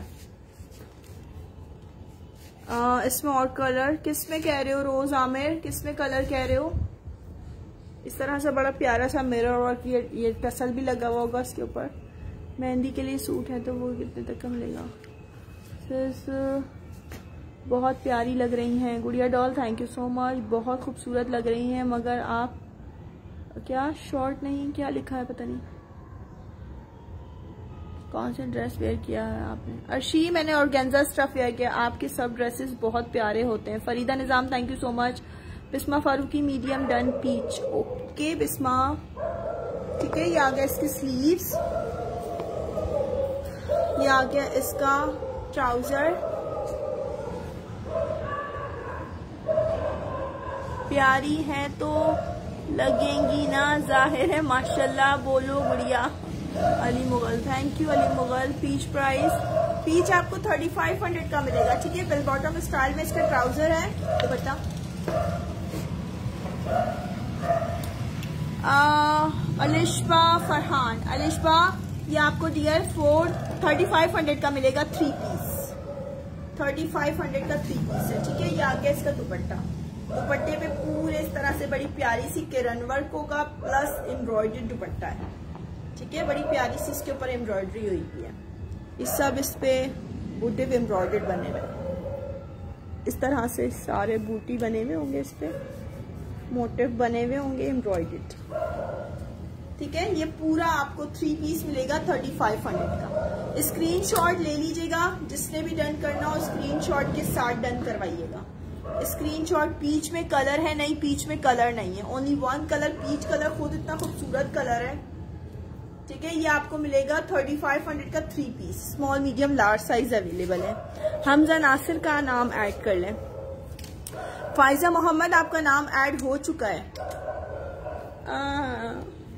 आ, इसमें और कलर किस में कह रहे हो रोज आमिर, किस में कलर कह रहे हो? इस तरह से बड़ा प्यारा सा मिरर वर्क, ये ये टसल भी लगा हुआ होगा इसके ऊपर। मेहंदी के लिए सूट है तो वो कितने तक का मिलेगा? बहुत प्यारी लग रही हैं Gudiya doll, thank you so much. बहुत खूबसूरत लग रही हैं, मगर आप क्या शॉर्ट नहीं, क्या लिखा है पता नहीं, कौन सा ड्रेस वेयर किया है आपने? अर्शी, मैंने ऑर्गेन्जा स्टफ वेयर किया। आपके सब ड्रेसेस बहुत प्यारे होते हैं। Farida Nizam, thank you so much. Bisma Farooqui, medium done peach, okay Bisma, ठीक है। ये आ गया इसकी स्लीव्स, ये आ गया इसका ट्राउजर। प्यारी है तो लगेंगी ना, जाहिर है। माशाल्लाह बोलो Gudiya. Ali Mughal, thank you Ali Mughal. Peach price, peach आपको थर्टी फाइव हंड्रेड का मिलेगा, ठीक है। बेल बॉटम स्टाइल में इसका ट्राउजर है, दुपट्टा। अलिशबा फरहान, अलिशबा ये आपको dear four thirty five hundred का मिलेगा, three piece. Thirty five hundred का थ्री पीस है, ठीक है। ये आ गया इसका दुपट्टा। दुपट्टे पे पूरे इस तरह से बड़ी प्यारी सी किरण वर्क होगा, प्लस एम्ब्रॉयडर्ड दुपट्टा है, ठीक है। बड़ी प्यारी सी इसके ऊपर एम्ब्रॉयडरी हुई है। इस सब इस पे बूटे पे एम्ब्रॉयडर्ड बने हुए, इस तरह से सारे बूटी बने हुए होंगे, इस पे मोटिव बने हुए होंगे एम्ब्रॉयडर्ड, ठीक है। ये पूरा आपको थ्री पीस मिलेगा थर्टी फाइव हंड्रेड का। स्क्रीनशॉट ले लीजिएगा, जिसने भी डन करना हो स्क्रीनशॉट के साथ डन करवाइएगा। स्क्रीनशॉट। पीच में कलर है नहीं, पीच में कलर नहीं है, only one colour peach colour, खुद इतना खूबसूरत कलर है, ठीक है। ये आपको मिलेगा थर्टी फाइव हंड्रेड का three piece. Small medium large size available है। हमजा नासिर का नाम ऐड कर लें। फाइजा मोहम्मद आपका नाम ऐड हो चुका है। आ,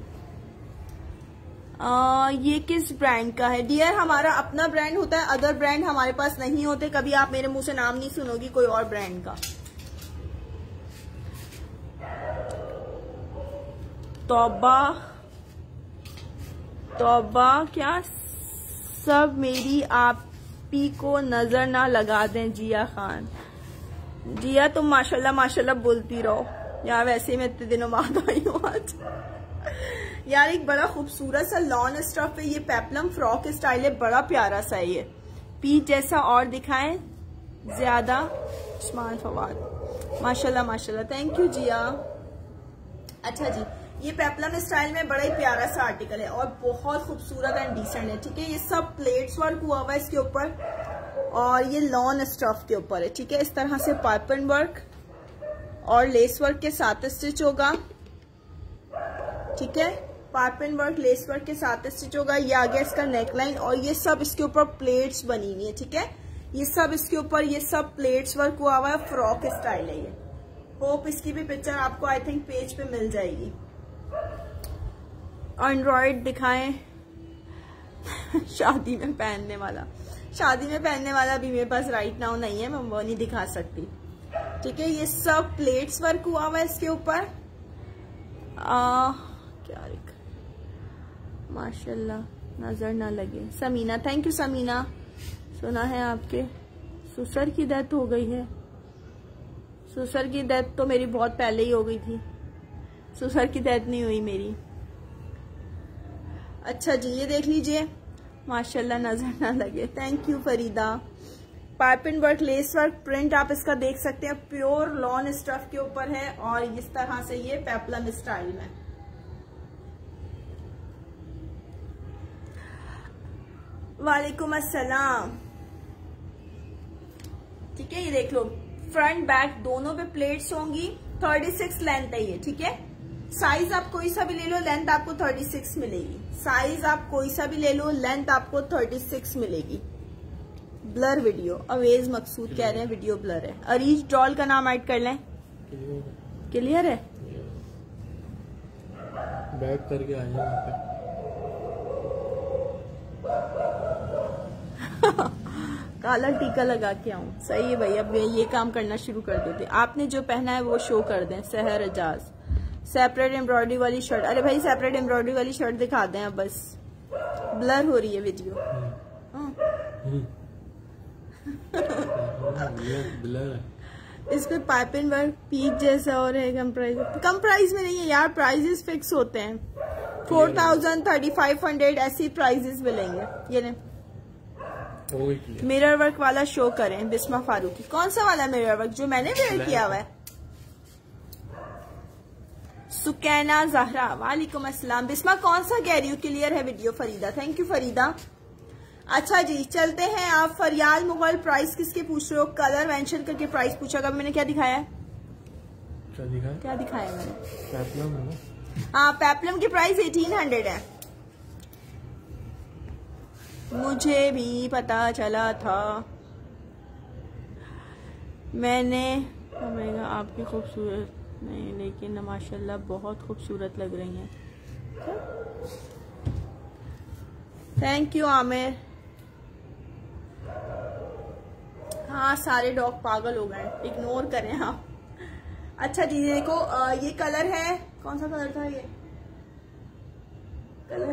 आ, ये किस ब्रांड का है डियर? हमारा अपना ब्रांड होता है, अदर ब्रांड हमारे पास नहीं होते। कभी आप मेरे मुंह से नाम नहीं सुनोगी कोई और ब्रांड का। तौबा तौबा, क्या सब मेरी आपी को नजर ना लगा दें। जिया खान, जिया तुम माशाल्लाह माशाल्लाह बोलती रहो यार। वैसे मैं इतने दिनों बाद आई हूँ आज यार। एक बड़ा खूबसूरत सा लॉन स्टफ है, ये पेप्लम फ्रॉक स्टाइल है, बड़ा प्यारा सा ये पीच जैसा। और दिखाएं ज्यादा। उस्मान फवाद, माशाल्लाह माशाल्लाह, थैंक यू जिया। अच्छा जी, ये पेप्लम स्टाइल में बड़ा ही प्यारा सा आर्टिकल है और बहुत खूबसूरत एंड डिसेंट है, ठीक है। ये सब प्लेट्स वर्क हुआ हुआ है इसके ऊपर और ये लॉन स्टफ के ऊपर है, ठीक है। इस तरह से पाइपिंग वर्क और लेस वर्क के साथ स्टिच होगा, ठीक है। पाइपिंग वर्क लेस वर्क के साथ स्टिच होगा। ये आ गया इसका नेकलाइन और ये सब इसके ऊपर प्लेट्स बनी हुई है, ठीक है। ये सब इसके ऊपर ये सब प्लेट्स वर्क हुआ हुआ है, फ्रॉक स्टाइल है ये। होप इसकी भी पिक्चर आपको आई थिंक पेज पे मिल जाएगी। एंड्रॉयड दिखाएं शादी में पहनने वाला, शादी में पहनने वाला भी मेरे पास राइट नाउ नहीं है, मैं वो नहीं दिखा सकती, ठीक है। ये सब प्लेट्स वर्क हुआ हुआ है इसके ऊपर। क्या लिखा, माशाल्लाह नजर ना लगे। Sameena, thank you Sameena. सुना है आपके ससुर की डेथ हो गई है। ससुर की डेथ तो मेरी बहुत पहले ही हो गई थी, ससुर की डेथ नहीं हुई मेरी। अच्छा जी, ये देख लीजिए, माशाल्लाह नजर ना लगे, thank you Farida. Piping work lace work print आप इसका देख सकते हैं, प्योर लॉन स्टफ के ऊपर है और इस तरह से ये पेप्लम स्टाइल में। वालेकुम अस्सलाम। ठीक है, ये देख लो फ्रंट बैक दोनों पे प्लेट्स होंगी। थर्टी सिक्स लेंथ है ये, ठीक है। साइज आप कोई सा भी ले लो, लेंथ आपको थर्टी सिक्स मिलेगी। साइज आप कोई सा भी ले लो, लेंथ आपको थर्टी सिक्स मिलेगी। ब्लर वीडियो, अवेज मकसूद कह रहे हैं वीडियो ब्लर है। अरीज डॉल का नाम ऐड कर लें। क्लियर है? बैक करके आए यहाँ पे। काला टीका लगा के आऊं, सही है भाई। अब ये काम करना शुरू कर देते। आपने जो पहना है वो शो कर दें। सहर एजाज, सेपरेट एम्ब्रॉयडरी वाली शर्ट। अरे भाई सेपरेट एम्ब्रॉयडरी वाली शर्ट दिखा दें अब, बस ब्लर हो रही है वीडियो। ब्लर है। इस पे पाइपिंग वर्क पीक जैसा और है। कम प्राइस, कम प्राइस में नहीं है यार, प्राइजेस फिक्स होते हैं। Four thousand thirty five hundred ऐसी प्राइजेस मिलेंगे। ये ने मिरर वर्क वाला शो करें। बिस्मा फारूकी, कौन सा वाला मिरर वर्क? जो मैंने वेयर किया हुआ है। सुकैना जहरा, वालेकुम अस्सलाम। बिस्मा कौन सा कह रही हूँ? क्लियर है video. Farida, thank you Farida. अच्छा जी चलते हैं। आप फरियाल मुगल प्राइस किसके पूछ रहे हो? कलर मेंशन करके प्राइस पूछा। कब मैंने क्या दिखाया है? क्या दिखाया? क्या दिखाया मैंने? पेप्लम है ना? हाँ, पेप्लम की प्राइस एटीन हंड्रेड है। मुझे भी पता चला था। मैंने कहेगा आपकी खूबसूरत नहीं, लेकिन माशाल्लाह बहुत खूबसूरत लग रही हैं। Thank you Aamir. हाँ, सारे डॉग पागल हो गए, इग्नोर करें आप। अच्छा जी देखो, आ, ये कलर है, कौन सा कलर था ये कलर?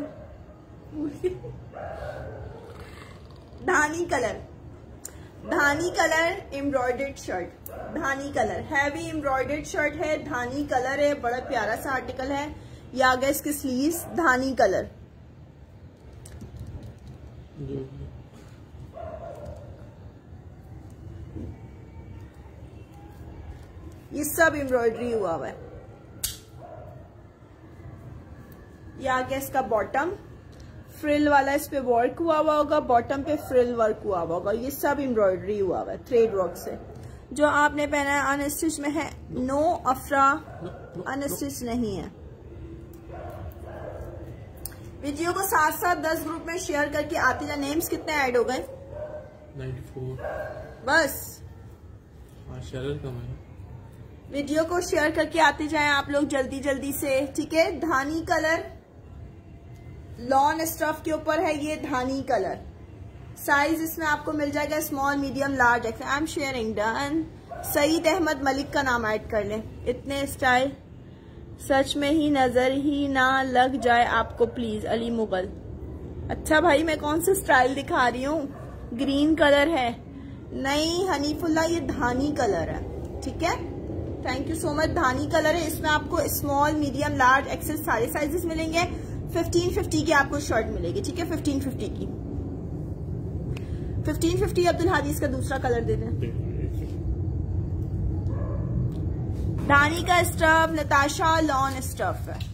धानी कलर। धानी कलर एम्ब्रॉयडर्ड शर्ट। धानी कलर हैवी एम्ब्रॉयडर्ड शर्ट है। धानी कलर है, बड़ा प्यारा सा आर्टिकल है। ये आ गया इसके स्लीव्स। धानी कलर। ये सब एम्ब्रॉयडरी हुआ हुआ है। ये आ गया इसका बॉटम, फ्रिल वाला इस पे वर्क हुआ हुआ होगा। बॉटम पे फ्रिल वर्क हुआ हुआ होगा। ये सब एम्ब्रॉयडरी हुआ हुआ है थ्रेड वर्क से। जो आपने पहना है अनस्टिच में है। नो अफरा, अनस्टिच नहीं है। वीडियो को साथ साथ दस ग्रुप में शेयर करके आते जाए। नेम्स कितने ऐड हो गए? Ninety four. बस शेयर कम है। वीडियो को शेयर करके आते जाएं आप लोग जल्दी जल्दी से, ठीक है। धानी कलर लॉन स्टफ के ऊपर है। ये धानी कलर। साइज इसमें आपको मिल जाएगा small, medium, large. I am sharing done. Saeed Ahmad Malik का नाम ऐड कर लें। इतने स्टाइल सच में ही नजर ही ना लग जाए आपको प्लीज। अली मुगल, अच्छा भाई मैं कौन सा स्टाइल दिखा रही हूँ? ग्रीन कलर है। नहीं हनीफुल्ला, ये धानी कलर है, ठीक है। Thank you so much. धानी कलर है। इसमें आपको स्मॉल, मीडियम, लार्ज, एक्सेल सारे साइजेस मिलेंगे। फिफ्टीन फिफ्टी की आपको शर्ट मिलेगी, ठीक है। फिफ्टीन फिफ्टी की फिफ्टीन फिफ्टी अब्दुल हादीस का दूसरा कलर दे दें। धानी का स्टफ नताशा लॉन स्टफ है।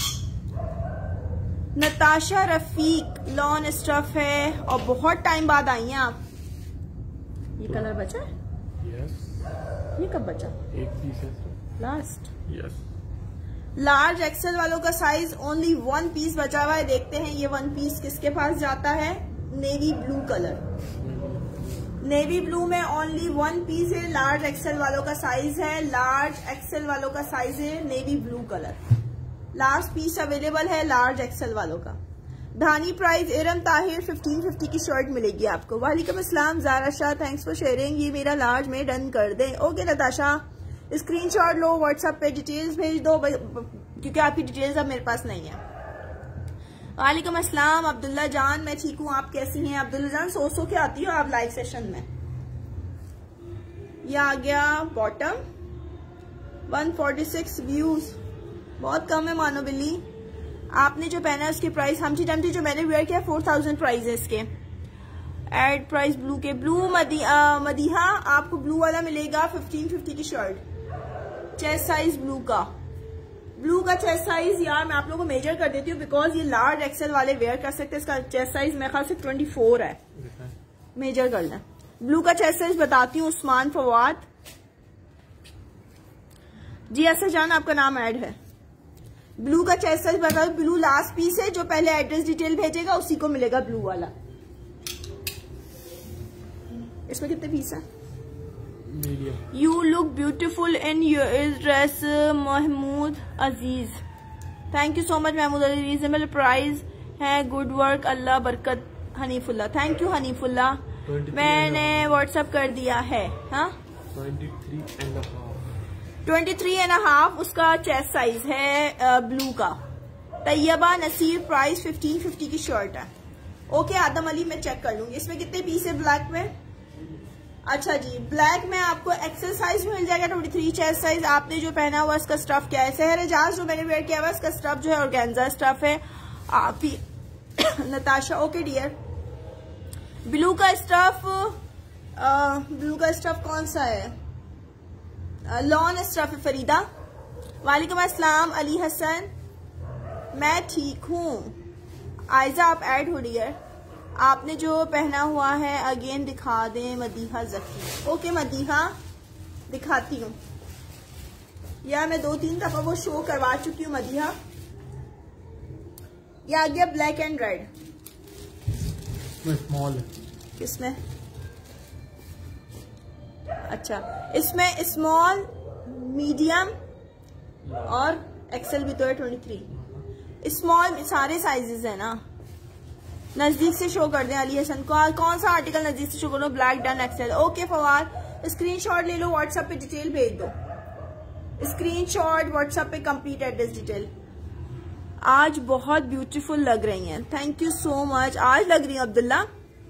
नताशा रफीक लॉन स्टफ है और बहुत टाइम बाद आई हैं आप। ये कलर बचा है? यस। ये कब बचा? एक पीस है लास्ट। यस। लार्ज एक्सेल वालों का साइज ओनली वन पीस बचा हुआ है। देखते हैं ये वन पीस किसके पास जाता है। Navy blue colour. Navy blue में ओनली वन पीस है। लार्ज एक्सेल वालों का साइज है। लार्ज एक्सेल वालों का साइज है navy blue colour. Last piece available है लार्ज एक्सेल वालों का। धानी price Iram Tahir fifteen fifty की शर्ट मिलेगी आपको। वालेकुम अस्सलाम Zara Shah, thanks for sharing. ये मेरा लार्ज में डन कर दें। ओके नताशा, स्क्रीनशॉट लो, व्हाट्सएप पे डिटेल्स भेज दो क्योंकि आपकी डिटेल्स अब मेरे पास नहीं है। वालेकुम अस्सलाम अब्दुल्ला जान, मैं ठीक हूँ, आप कैसी हैं? अब्दुल्ला जान सो सो के आती हो आप लाइव सेशन में। ये आ गया bottom, one forty six views, बहुत कम है मानो बिल्ली। आपने जो पहना है उसकी प्राइस हमची टमची जो मैंने वेयर किया फोर थाउजेंड प्राइस है इसके। एड प्राइस ब्लू के ब्लू मदी, आ, मदीहा आपको ब्लू वाला मिलेगा फिफ्टीन फिफ्टी की शर्ट। चेस्ट साइज ब्लू का, ब्लू का चेस्ट साइज यार मैं आप लोगों को मेजर कर देती हूँ बिकॉज ये लार्ज एक्सेल वाले वेयर कर सकते हैं। इसका चेस्ट साइज मेरे ख्याल से ट्वेंटी फोर है। मेजर कर लें। ब्लू का चेस्ट साइज बताती हूँ, उस्मान फवाद जी। असर जान आपका नाम ऐड है। ब्लू का चेस्ट साइज बता दो। ब्लू लास्ट पीस है, जो पहले एड्रेस डिटेल भेजेगा उसी को मिलेगा ब्लू वाला। इसमें कितने पीस है? You look beautiful in your dress Mahmood Aziz. Thank you so much Mahmood Aziz. Reasonable price है, गुड वर्क, अल्लाह बरकत। हनीफुल्ला, थैंक यू हनीफुल्ला, मैंने व्हाट्सएप कर दिया है। हाँ ट्वेंटी थ्री एंड हाफ उसका चेस्ट साइज है ब्लू का। Tayyaba Naseer, price fifteen fifty की शर्ट है। ओके आदम अली, मैं चेक कर लूंगी। इसमें कितने पीस है ब्लैक में? अच्छा जी, ब्लैक में आपको एक्सेल साइज मिल जाएगा, ट्वेंटी थ्री चेस्ट साइज। आपने जो पहना हुआ इसका स्टफ क्या है? सहर एजाज जो मैंने वेयर किया हुआ इसका स्टफ जो है ऑर्गेन्जा स्टफ है। आप ही नताशा, ओके डियर। ब्लू का स्टफ, ब्लू का स्टफ कौन सा है? लॉन स्टफ है फरीदा। वालेकुम अस्सलाम अली हसन, मैं ठीक हूँ। आयजा आप ऐड हो डियर। आपने जो पहना हुआ है अगेन दिखा दें। मदीहा जकी, ओके मदीहा दिखाती हूँ यार, मैं दो तीन दफा वो शो करवा चुकी हूँ मदीहा। ये आ गया ब्लैक एंड रेड। स्मॉल है किसमें? अच्छा, इसमें स्मॉल, मीडियम और एक्सेल भी तो है। ट्वेंटी थ्री स्मॉल सारे साइजेस है ना। नजदीक से शो कर दें अली हसन को। कौन सा आर्टिकल नजदीक से शो करो? Black done XL. Okay Fawad, screenshot ले लो, व्हाट्सएप पे डिटेल भेज दो। स्क्रीनशॉट व्हाट्सएप पे कंप्लीट एड्रेस डिटेल। आज बहुत ब्यूटीफुल लग रही हैं, थैंक यू सो मच। आज लग रही है अब्दुल्ला।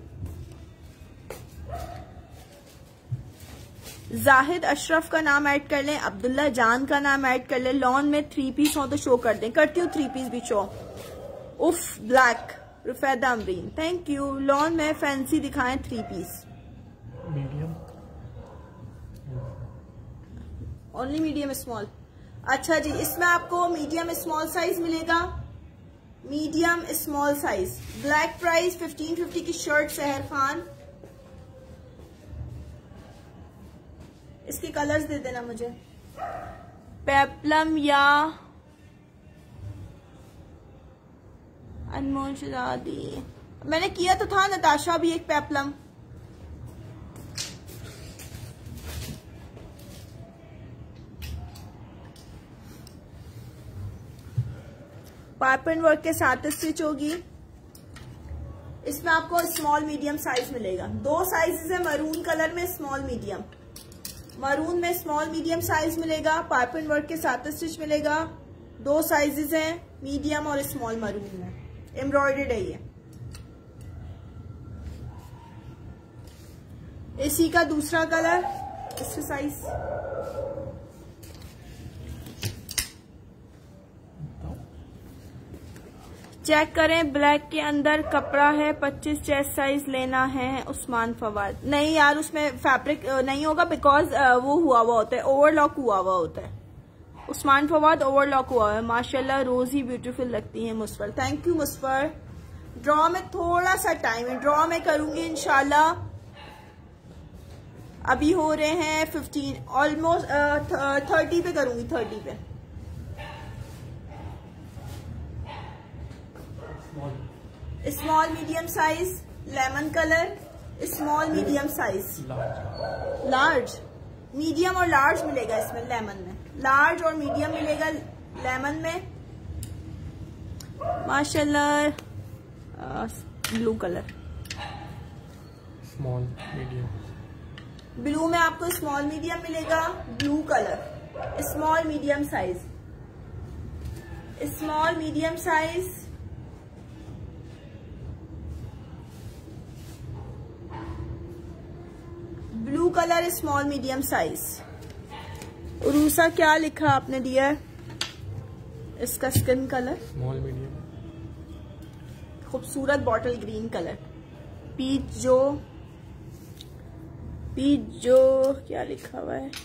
जाहिद अशरफ का नाम ऐड कर लें, अब्दुल्ला जान का नाम ऐड कर लें। लॉन में थ्री पीस हो तो शो कर दें। करती हूँ थ्री पीस भी शो। उफ black, Rufaida Amreen, thank you. Lawn में फैंसी दिखाएं three piece. Medium, only medium small. अच्छा जी, इसमें आपको मीडियम स्मॉल साइज मिलेगा। Medium small size, black price fifteen fifty की शर्ट सहर खान। इसके कलर्स दे देना मुझे। पेप्लम या अनमोल शहजादी, मैंने किया तो था नताशा भी एक पेप्लम। पाइप एंड वर्क के साथ स्टिच होगी। इसमें आपको स्मॉल मीडियम साइज मिलेगा। दो साइजेस है मरून कलर में, स्मॉल मीडियम। मरून में स्मॉल मीडियम साइज मिलेगा, पाइप एंड वर्क के साथ स्टिच मिलेगा। दो साइजेस हैं, मीडियम और स्मॉल मरून में। एम्ब्रॉयडर्ड है ये। इसी का दूसरा कलर, इसका साइज चेक करें। ब्लैक के अंदर कपड़ा है, पच्चीस चेस्ट साइज लेना है। उस्मान फवाद, नहीं यार उसमें फैब्रिक नहीं होगा बिकॉज वो हुआ हुआ होता है, ओवरलॉक हुआ हुआ होता है। उस्मान फवाद ओवरलॉक हुआ है। माशाल्लाह रोज ही ब्यूटीफुल लगती है Musfar, thank you Musfar. Draw में थोड़ा सा टाइम है, ड्रॉ में करूंगी इंशाल्लाह। अभी हो रहे हैं फिफ्टीन, ऑलमोस्ट थर्टी पे करूंगी, थर्टी पे। Small medium size, lemon colour, small medium size, large, medium और लार्ज मिलेगा इसमें। लेमन में लार्ज और मीडियम मिलेगा लेमन में। माशाल्लाह blue colour, small medium. Blue में आपको स्मॉल मीडियम मिलेगा। Blue colour, small medium size, small medium size. Blue colour, small medium size. Urusa क्या लिखा आपने दिया? इसका स्किन कलर स्मॉल मीडियम। खूबसूरत बॉटल ग्रीन कलर। पीच जो, पीच जो क्या लिखा हुआ है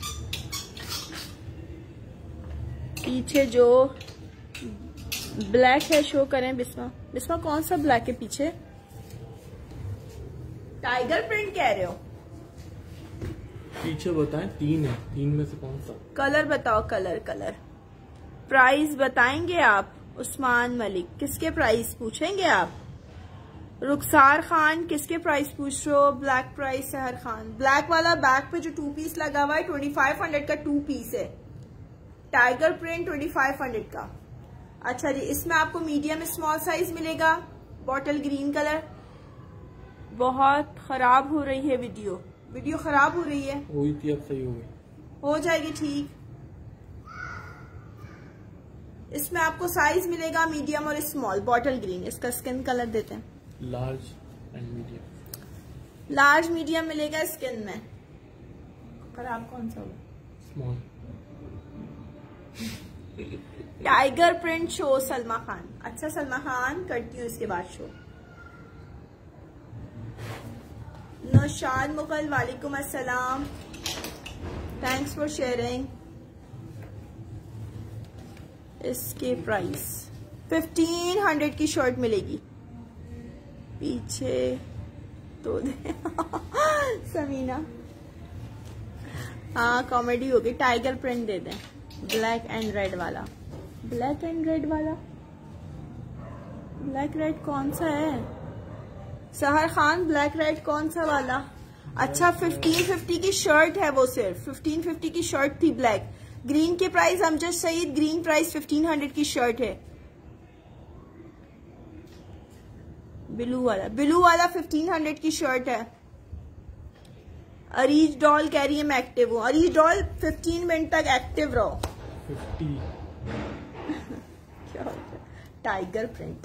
पीछे जो ब्लैक है शो करें। बिस्मा, बिस्मा कौन सा ब्लैक है पीछे? टाइगर प्रिंट कह रहे हो? पीछे बताएं, तीन है, तीन में से कौन सा? कलर बताओ, कलर कलर। प्राइस बताएंगे आप? उस्मान मलिक, किसके प्राइस पूछेंगे आप? रुखसार खान, किसके प्राइस पूछ रहे हो? ब्लैक प्राइस सहर खान। ब्लैक वाला बैक पे जो टू पीस लगा हुआ है ट्वेंटी फाइव हंड्रेड का टू पीस है, tiger print twenty five hundred का। अच्छा जी, इसमें आपको मीडियम स्मॉल साइज मिलेगा, बॉटल ग्रीन कलर। बहुत खराब हो रही है वीडियो, वीडियो खराब हो रही है। हुई थी, अब सही हो गई, हो जाएगी ठीक। इसमें आपको साइज मिलेगा मीडियम और स्मॉल, बॉटल ग्रीन। इसका स्किन कलर देते हैं, large and medium. Large medium मिलेगा स्किन में। खराब कौन सा होगा? Small. Tiger print show Salma Khan. अच्छा सलमा खान, करती हूँ इसके बाद शो। नौशाद मुगल, वालेकुम अस्सलाम, थैंक्स फॉर शेयरिंग। इसके प्राइस फिफ्टीन हंड्रेड की शर्ट मिलेगी। पीछे तो दे समीना, हाँ कॉमेडी होगी। टाइगर प्रिंट दे दें, ब्लैक एंड रेड वाला। ब्लैक एंड रेड वाला, ब्लैक रेड कौन सा है? सहर खान, ब्लैक रेड कौन सा वाला? अच्छा, फिफ्टीन फिफ्टी की शर्ट है वो, सिर्फ फिफ्टीन फिफ्टी की शर्ट थी ब्लैक। ग्रीन के price Amjad Saeed, green price fifteen hundred की शर्ट है। ब्लू वाला, ब्लू वाला फिफ्टीन हंड्रेड की शर्ट है। अरीज डॉल कह रही है मैं एक्टिव हूँ। अरीज डॉल फिफ्टीन मिनट तक एक्टिव रहो। फिफ्टी क्या होता है? टाइगर प्रिंट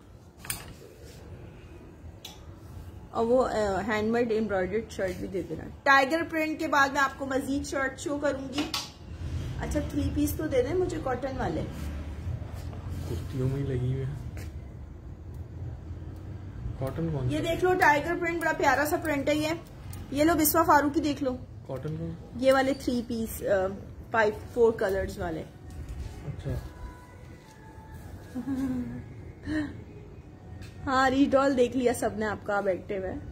और वो हैंडमेड एम्ब्रॉयडर्ड शर्ट भी दे देना। टाइगर प्रिंट के बाद मैं आपको मजीद शर्ट शो करूंगी। अच्छा, थ्री पीस तो दे दें मुझे कॉटन वाले। कुर्तियों में ही लगी हुई है कॉटन। कौन ये देख लो, टाइगर प्रिंट बड़ा प्यारा सा प्रिंट है ये। ये लो बिस्वा फारूकी देख लो, कॉटन कौन? ये वाले three piece five four colours वाले। अच्छा हाँ, रीडॉल देख लिया सबने, आपका अब एक्टिव है।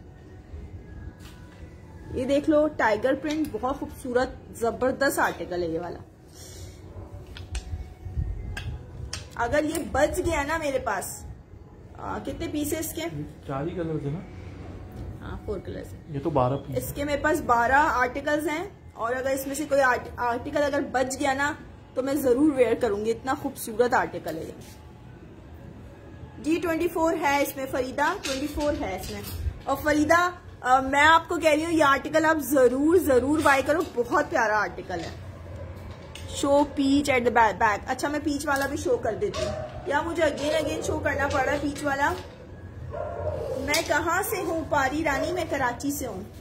ये देख लो, टाइगर प्रिंट बहुत खूबसूरत जबरदस्त आर्टिकल है ये वाला। अगर ये बच गया ना मेरे पास, आ, कितने पीसेस के? चार ही कलर है ना? हाँ, फोर कलर्स। ये तो बारह पीस। इसके मेरे पास बारह आर्टिकल्स हैं और अगर इसमें से कोई आर्टिकल अगर बच गया ना तो मैं जरूर वेयर करूंगी। इतना खूबसूरत आर्टिकल है ये। जी ट्वेंटी फोर है इसमें फरीदा, ट्वेंटी फोर है इसमें। और फरीदा आ, मैं आपको कह रही हूँ ये आर्टिकल आप जरूर जरूर बाय करो, बहुत प्यारा आर्टिकल है। Show peach at the back. अच्छा, मैं पीच वाला भी शो कर देती हूँ। या मुझे अगेन अगेन शो करना पड़ रहा है पीच वाला? मैं कहाँ से हूँ पारी रानी? मैं कराची से हूँ।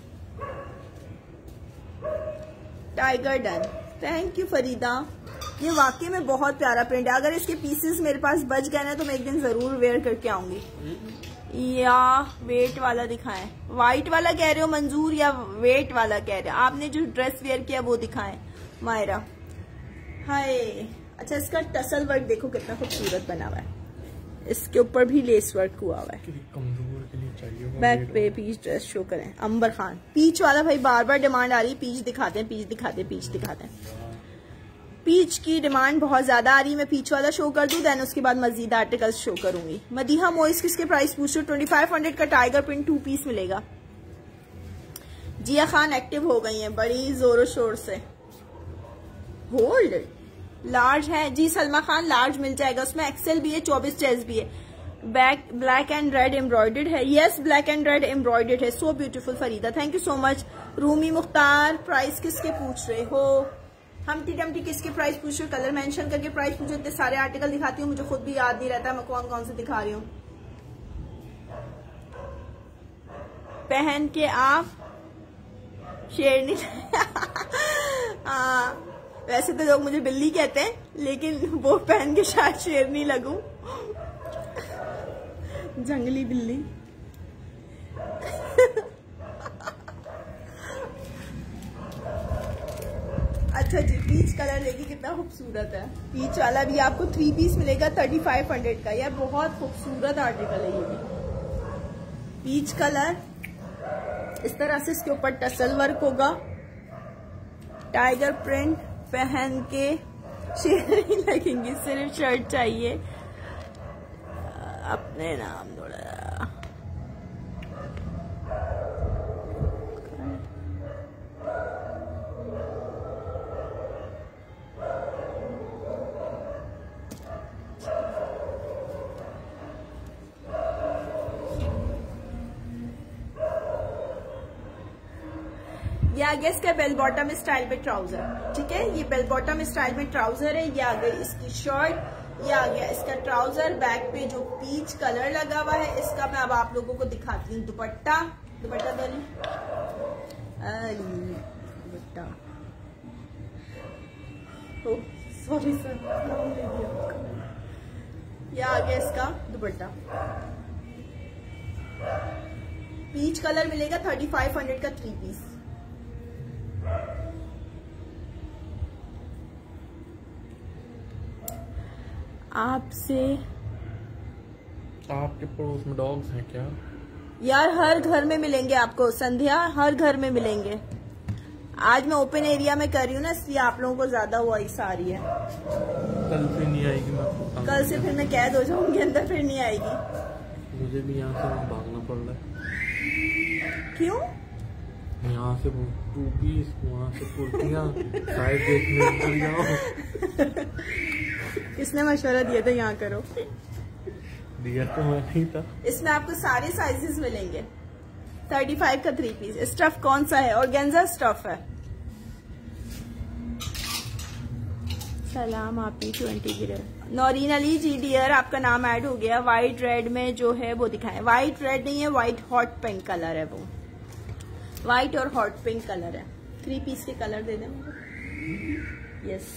Tiger done, thank you Farida. ये वाकई में बहुत प्यारा प्रिंट है। अगर इसके पीसेस मेरे पास बच गए ना तो मैं एक दिन जरूर वेयर करके आऊंगी। या वेट वाला दिखाएं? व्हाइट वाला कह रहे हो मंजूर या वेट वाला कह रहे हो? आपने जो ड्रेस वेयर किया वो दिखाएं मायरा। हाय, अच्छा इसका टसल वर्क देखो कितना खूबसूरत बना हुआ है। इसके ऊपर भी लेस वर्क हुआ हुआ है। कमजोर के लिए चाहिए बैक पे पीच ड्रेस शो करें। अंबर खान, पीच वाला भाई बार बार डिमांड आ रही है, पीच दिखाते हैं, पीच दिखाते हैं, पीच दिखाते हैं। पीच की डिमांड बहुत ज्यादा आ रही है। मैं पीच वाला शो कर दूं, देन उसके बाद मजीद आर्टिकल्स शो करूंगी। मदीहा मोइस किसके प्राइस पूछ रहे हो? ट्वेंटी फाइव हंड्रेड का टाइगर प्रिंट टू पीस मिलेगा। जिया खान एक्टिव हो गई हैं बड़ी जोरों शोर से। होल्ड लार्ज है जी सलमा खान, लार्ज मिल जाएगा उसमें। एक्सेल भी है, चौबीस चेस्ट भी है। Back black and red embroidered है। Yes, black and red embroidered है। So beautiful Farida, thank you so much. Rumi Mukhtar, price किसके पूछ रहे हो? हमटी डमटी किसके प्राइस पूछ रहे हो? कलर मेंशन करके प्राइस पूछो। इतने सारे आर्टिकल दिखाती हूँ, मुझे खुद भी याद नहीं रहता मैं कौन कौन से दिखा रही हूँ। पहन के आप शेरनी हाँ, वैसे तो लोग मुझे बिल्ली कहते हैं लेकिन वो पहन के शायद शेरनी लगूं। जंगली बिल्ली। अच्छा जी, पीच कलर देखिए कितना खूबसूरत है। पीच वाला भी आपको थ्री पीस मिलेगा थर्टी फाइव हंड्रेड का। यह बहुत खूबसूरत आर्टिकल है ये भी। पीच कलर, इस तरह से इसके ऊपर टसल वर्क होगा। टाइगर प्रिंट पहन के शेरनी लगेंगी, सिर्फ शर्ट चाहिए अपने नाम थोड़ा। ये आ गया इसका बेल बॉटम स्टाइल में ट्राउजर, ठीक है। ये बेल बॉटम स्टाइल में ट्राउजर है। ये आ गई इसकी शर्ट, ये आ गया इसका ट्राउजर। बैक पे जो पीच कलर लगा हुआ है इसका मैं अब आप लोगों को दिखाती हूँ। दुपट्टा, दुपट्टा दोली दुपट्टा, सॉरी सर, ये आ गया इसका दुपट्टा। पीच कलर मिलेगा, थर्टी फाइव हंड्रेड का थ्री पीस। आपसे आपके पड़ोस में डॉग्स हैं क्या? यार हर घर में मिलेंगे आपको संध्या, हर घर में मिलेंगे। आज मैं ओपन एरिया में कर रही हूँ ना, इसलिए आप लोगों को ज्यादा वॉइस आ रही है। कल से नहीं आएगी, मैं कल से फिर मैं कैद हो जाऊंगी अंदर, फिर नहीं आएगी। मुझे भी यहाँ से भागना पड़ रहा है। क्यों? यहाँ से वो टू पीस, वहाँ से कुर्तियाँ, साइज देखने अंदर जाओ। किसने मशवरा दिया था यहाँ करो? दिया तो मैं नहीं था। इसमें आपको सारे साइजेस मिलेंगे। थर्टी फाइव का थ्री पीस। स्टफ कौन सा है? ऑर्गेन्जा स्टफ है। सलाम आपी ट्वेंटी गिरे। नौरीन अली जी डियर, आपका नाम ऐड हो गया। व्हाइट रेड में जो है वो दिखाएं। व्हाइट रेड नहीं है, व्हाइट हॉट पिंक कलर है, वो व्हाइट और हॉट पिंक कलर है। थ्री पीस के कलर दे दें मुझे। यस,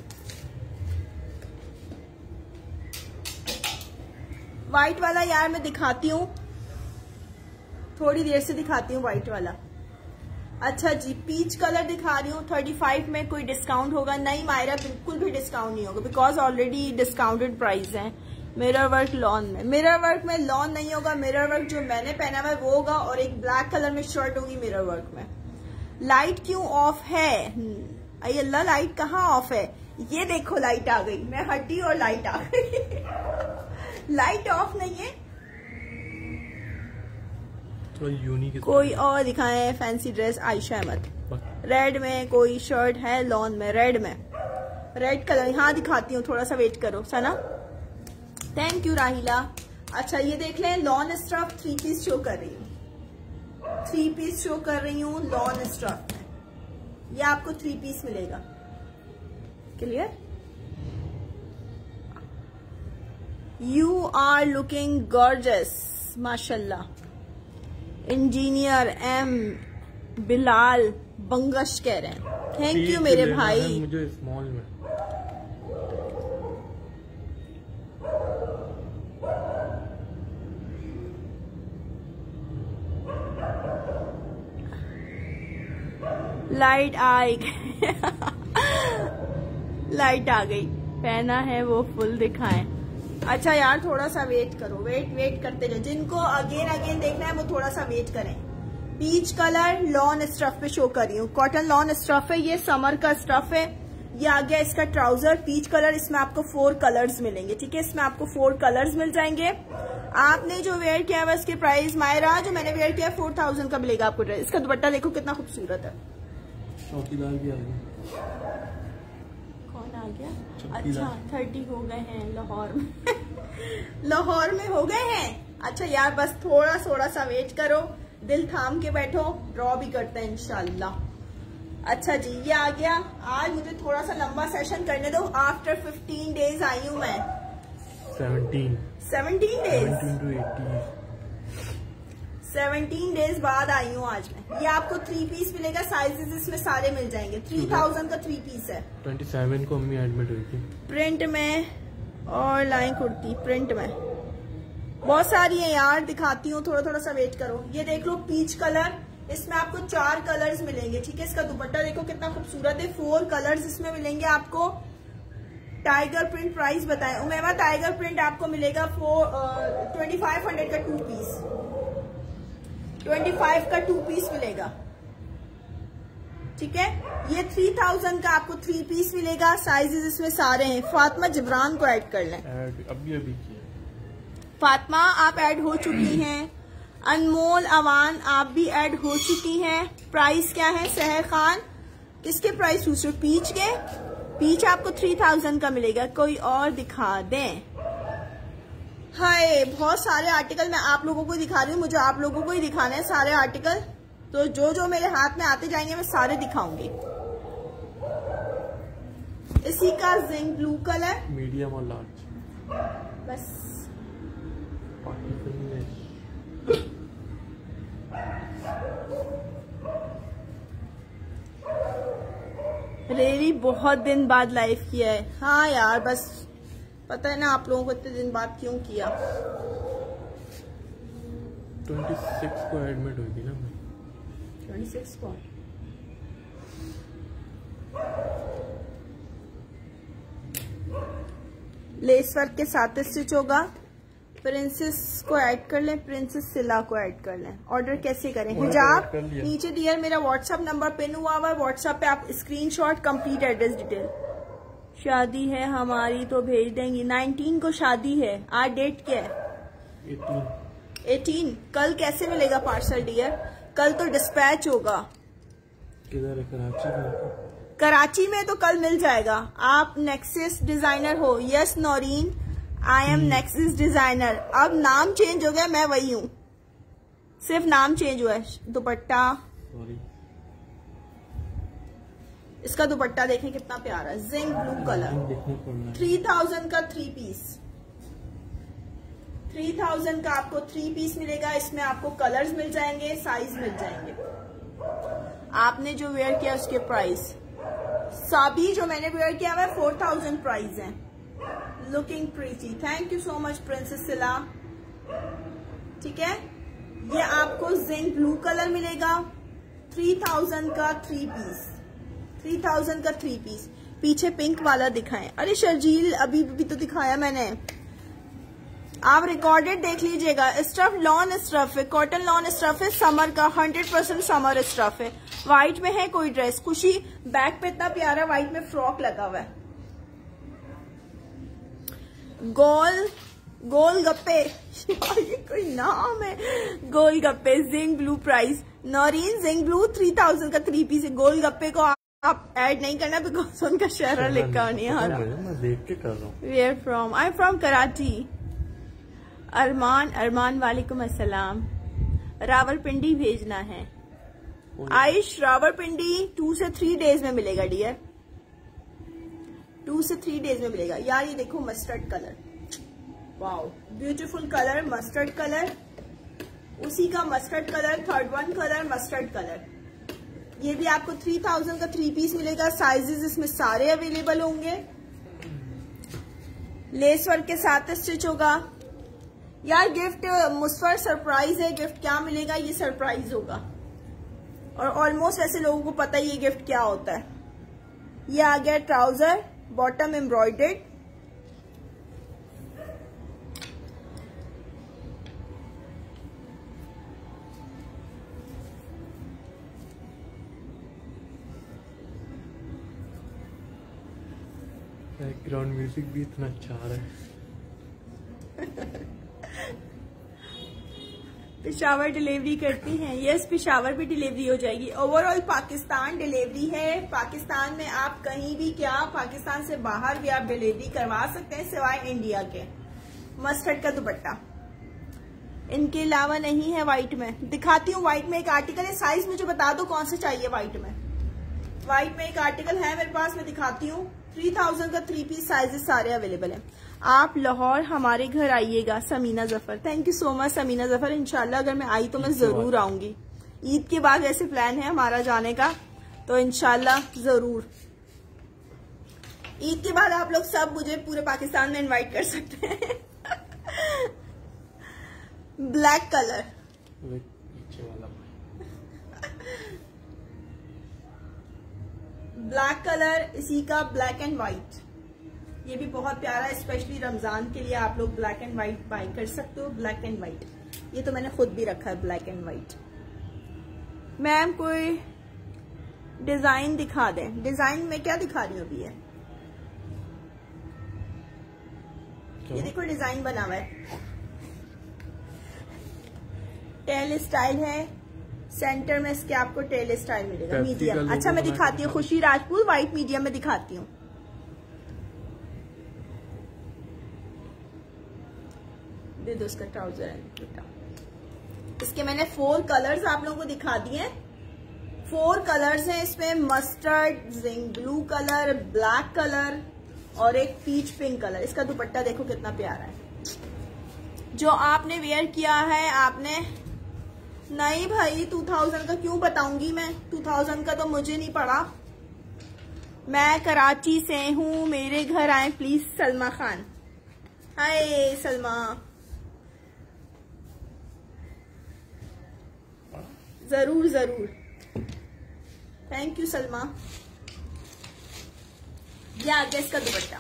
व्हाइट वाला यार मैं दिखाती हूँ, थोड़ी देर से दिखाती हूँ व्हाइट वाला। अच्छा जी, पीच कलर दिखा रही हूँ। थर्टी फाइव में कोई डिस्काउंट होगा? नहीं मायरा, बिल्कुल भी डिस्काउंट नहीं होगा, बिकॉज ऑलरेडी डिस्काउंटेड प्राइस है। मिरर वर्क लॉन में, मिरर वर्क में लॉन नहीं होगा। मिरर वर्क जो मैंने पहना हुआ है वो होगा, और एक ब्लैक कलर में शर्ट होगी मिरर वर्क में। लाइट क्यों ऑफ है? अरे अल्लाह, लाइट कहाँ ऑफ है? ये देखो लाइट आ गई, मैं हटी और लाइट आ गई। लाइट ऑफ नहीं है। यूनिक कोई और दिखाएं fancy dress. Ayesha Ahmed, red में कोई शर्ट है लॉन में, रेड में, रेड कलर। यहाँ दिखाती हूँ, थोड़ा सा वेट करो सना। थैंक यू राहिला। अच्छा ये देख लें, lawn stuff three piece show कर रही हूँ, थ्री पीस शो कर रही हूँ लॉन स्टफ में। ये आपको थ्री पीस मिलेगा। Clear? You are looking gorgeous, माशाल्लाह। इंजीनियर एम बिलाल बंगश कह रहे हैं, थैंक यू मेरे भाई। मुझे स्मॉल में लाइट आई लाइट आ गई, पहना है वो फुल दिखाएं। अच्छा यार थोड़ा सा वेट करो, वेट वेट करते जाओ। जिनको अगेन अगेन देखना है वो थोड़ा सा वेट करें। पीच कलर लॉन स्टफ पे शो कर रही हूँ, कॉटन लॉन स्टफ है, ये समर का स्टफ है। ये आ गया इसका ट्राउजर पीच कलर। इसमें आपको फोर कलर्स मिलेंगे, ठीक है, इसमें आपको फोर कलर्स मिल जाएंगे। आपने जो वेयर किया है उसके प्राइस, मायरा जो मैंने वेयर किया फोर थाउजेंड का मिलेगा आपको ड्रेस। इसका दुपट्टा देखो कितना खूबसूरत है। चौकीदार भी आ गया। कौन आ गया? अच्छा थर्टी हो गए हैं लाहौर में लाहौर में हो गए हैं। अच्छा यार बस थोड़ा थोड़ा सा वेट करो, दिल थाम के बैठो, ड्रॉ भी करते हैं इंशाल्लाह। अच्छा जी ये आ गया। आज मुझे थोड़ा सा लंबा सेशन करने दो। आफ्टर फिफ्टीन डेज आई हूँ मैं। Seventeen seventeen days seventeen to eighteen seventeen days बाद आई हूँ आज मैं। ये आपको थ्री पीस मिलेगा, साइजेस इसमें सारे मिल जाएंगे। थ्री थाउजेंड का थ्री पीस है। ट्वेंटी सेवन को अम्मी एडमिट हुई थी। प्रिंट में और लाइन कुर्ती प्रिंट में बहुत सारी है यार, दिखाती हूँ, थोड़ा थोड़ा सा वेट करो। ये देख लो पीच कलर, इसमें आपको चार कलर्स मिलेंगे, ठीक है। इसका दुपट्टा देखो कितना खूबसूरत है, फोर कलर्स इसमें मिलेंगे आपको। टाइगर प्रिंट प्राइस बताएं उमेमा। टाइगर प्रिंट आपको मिलेगा फोर ट्वेंटी फाइव हंड्रेड का टू पीस, ट्वेंटी फाइव का टू पीस मिलेगा, ठीक है। ये थ्री थाउजेंड का आपको थ्री पीस मिलेगा। साइजेस इसमें सारे हैं। फातिमा जिब्रान को ऐड कर लें। ऐड अभी अभी किया। फातिमा आप ऐड हो चुकी हैं। अनमोल अवान आप भी ऐड हो चुकी हैं। प्राइस क्या है सहर खान? किसके प्राइस पूछ रहे हो? पीच के। पीच आपको थ्री थाउजेंड का मिलेगा। कोई और दिखा दें। हाय बहुत सारे आर्टिकल मैं आप लोगों को दिखा रही हूँ। मुझे आप लोगों को ही दिखाने हैं सारे आर्टिकल। तो जो जो मेरे हाथ में आते जाएंगे मैं सारे दिखाऊंगी। इसी का जिंक ब्लू कलर मीडियम और लार्ज बस। रेरी बहुत दिन बाद लाइव किया है। हाँ यार बस पता है ना आप लोगों को इतने दिन बाद क्यों किया। छब्बीस को एडमिट हुई थी ना मैं। छब्बीस को लेस वर्क के साथ स्टिच होगा। प्रिंसेस को ऐड कर लें। प्रिंसेस सिला को ऐड कर लें। ऑर्डर कैसे करें? हिजाब नीचे डियर मेरा व्हाट्सएप नंबर पिन हुआ हुआ है। व्हाट्सएप पे आप स्क्रीनशॉट कंप्लीट एड्रेस डिटेल। शादी है हमारी तो भेज देंगी। नाइनटीन को शादी है। आज डेट क्या है? एटीन। एटीन। कल कैसे मिलेगा पार्सल डियर? कल तो डिस्पैच होगा। किधर है? कराची में। कराची में तो कल मिल जाएगा। आप नेक्सिस डिजाइनर हो? Yes Noreen I am Nexis designer. अब नाम चेंज हो गया। मैं वही हूँ सिर्फ नाम चेंज हुआ है। दुपट्टा सॉरी इसका दुपट्टा देखें कितना प्यारा है। Zinc blue colour. Three thousand का थ्री पीस। थ्री थाउजेंड का आपको थ्री पीस मिलेगा। इसमें आपको कलर्स मिल जाएंगे, साइज मिल जाएंगे। आपने जो वेयर किया उसके प्राइस सभी जो मैंने वेयर किया हुआ फोर थाउजेंड प्राइस है। Looking pretty. Thank you so much princess Sila. ठीक है ये आपको जिंक ब्लू कलर मिलेगा। थ्री थाउजेंड का थ्री पीस। थ्री थाउजेंड का थ्री पीस। पीछे पिंक वाला दिखाएं। अरे शर्जील अभी भी तो दिखाया मैंने। आप रिकॉर्डेड देख लीजिएगा। स्टफ लॉन स्टफ है। कॉटन लॉन स्टफ है। समर का हंड्रेड परसेंट समर स्टफ है। व्हाइट में है कोई ड्रेस। खुशी बैक पे इतना प्यारा व्हाइट में फ्रॉक लगा हुआ है। गोल गोल गप्पे ये कोई नाम है। Gol Gappe zinc blue price. Noreen zinc blue three thousand का थ्री पीस है। गोल गप्पे को आप ऐड नहीं करना बिकॉज उनका शहर लिखा नहीं आ रहा। मैं देख के कर रहा हूँ। Where from? I am from Karachi. Arman Arman वालेकुम अस्सलाम। रावलपिंडी भेजना है। आयुष रावलपिंडी टू से थ्री डेज में मिलेगा डियर। टू से थ्री डेज में मिलेगा। यार ये देखो mustard colour. Wow beautiful colour. Mustard colour उसी का mustard colour. Third one colour mustard colour. ये भी आपको थ्री थाउजेंड का थ्री पीस मिलेगा। साइजेस इसमें सारे अवेलेबल होंगे। लेस वर्क के साथ स्टिच होगा। यार गिफ्ट मुस्फर सरप्राइज है। गिफ्ट क्या मिलेगा ये सरप्राइज होगा। और ऑलमोस्ट ऐसे लोगों को पता है ये गिफ्ट क्या होता है। ये आ गया trouser bottom embroidered. Background music भी इतना अच्छा आ रहा है। पेशावर डिलीवरी करती हैं? यस पेशावर भी डिलीवरी हो जाएगी। ओवरऑल पाकिस्तान डिलीवरी है। पाकिस्तान में आप कहीं भी क्या पाकिस्तान से बाहर भी आप डिलीवरी करवा सकते हैं सिवाय इंडिया के। मस्टर्ड का दुपट्टा इनके अलावा नहीं है। व्हाइट में दिखाती हूँ। व्हाइट में एक आर्टिकल है। साइज मुझे बता दो कौन से चाहिए। व्हाइट में व्हाइट में एक आर्टिकल है मेरे पास। मैं दिखाती हूँ। थ्री थाउजेंड का थ्री पीस साइजेस सारे अवेलेबल हैं। आप लाहौर हमारे घर आइएगा। Samina Zafar thank you so much Samina Zafar. इंशाल्लाह अगर मैं आई तो मैं जरूर आऊंगी। ईद के बाद वैसे प्लान है हमारा जाने का तो इंशाल्लाह जरूर। ईद के बाद आप लोग सब मुझे पूरे पाकिस्तान में इनवाइट कर सकते हैं। ब्लैक कलर ब्लैक कलर इसी का ब्लैक एंड व्हाइट। ये भी बहुत प्यारा है। स्पेशली रमजान के लिए आप लोग ब्लैक एंड व्हाइट बाय कर सकते हो। ब्लैक एंड व्हाइट ये तो मैंने खुद भी रखा है ब्लैक एंड व्हाइट। मैम कोई डिजाइन दिखा दें। डिजाइन में क्या दिखा रही हूँ अभी? है ये देखो डिजाइन बना हुआ है, टेल स्टाइल है, सेंटर में इसके आपको टेल स्टाइल मिलेगा मीडियम। अच्छा मैं दिखाती हूँ, खुशी राजपूत व्हाइट मीडियम में दिखाती हूँ। दे दो उसका ट्राउजर है। इसके मैंने फोर कलर्स आप लोगों को दिखा दिए। फोर कलर्स हैं इसमें, mustard, zinc blue colour, black colour और एक पीच पिंक कलर। इसका दुपट्टा देखो कितना प्यारा है। जो आपने वेयर किया है आपने, नहीं भाई टू थाउजेंड का क्यों बताऊंगी मैं, टू थाउजेंड का तो मुझे नहीं पड़ा। मैं कराची से हूँ, मेरे घर आए प्लीज। सलमा खान, हाय सलमा, जरूर जरूर, थैंक यू सलमा। ये आ गया इसका dupatta,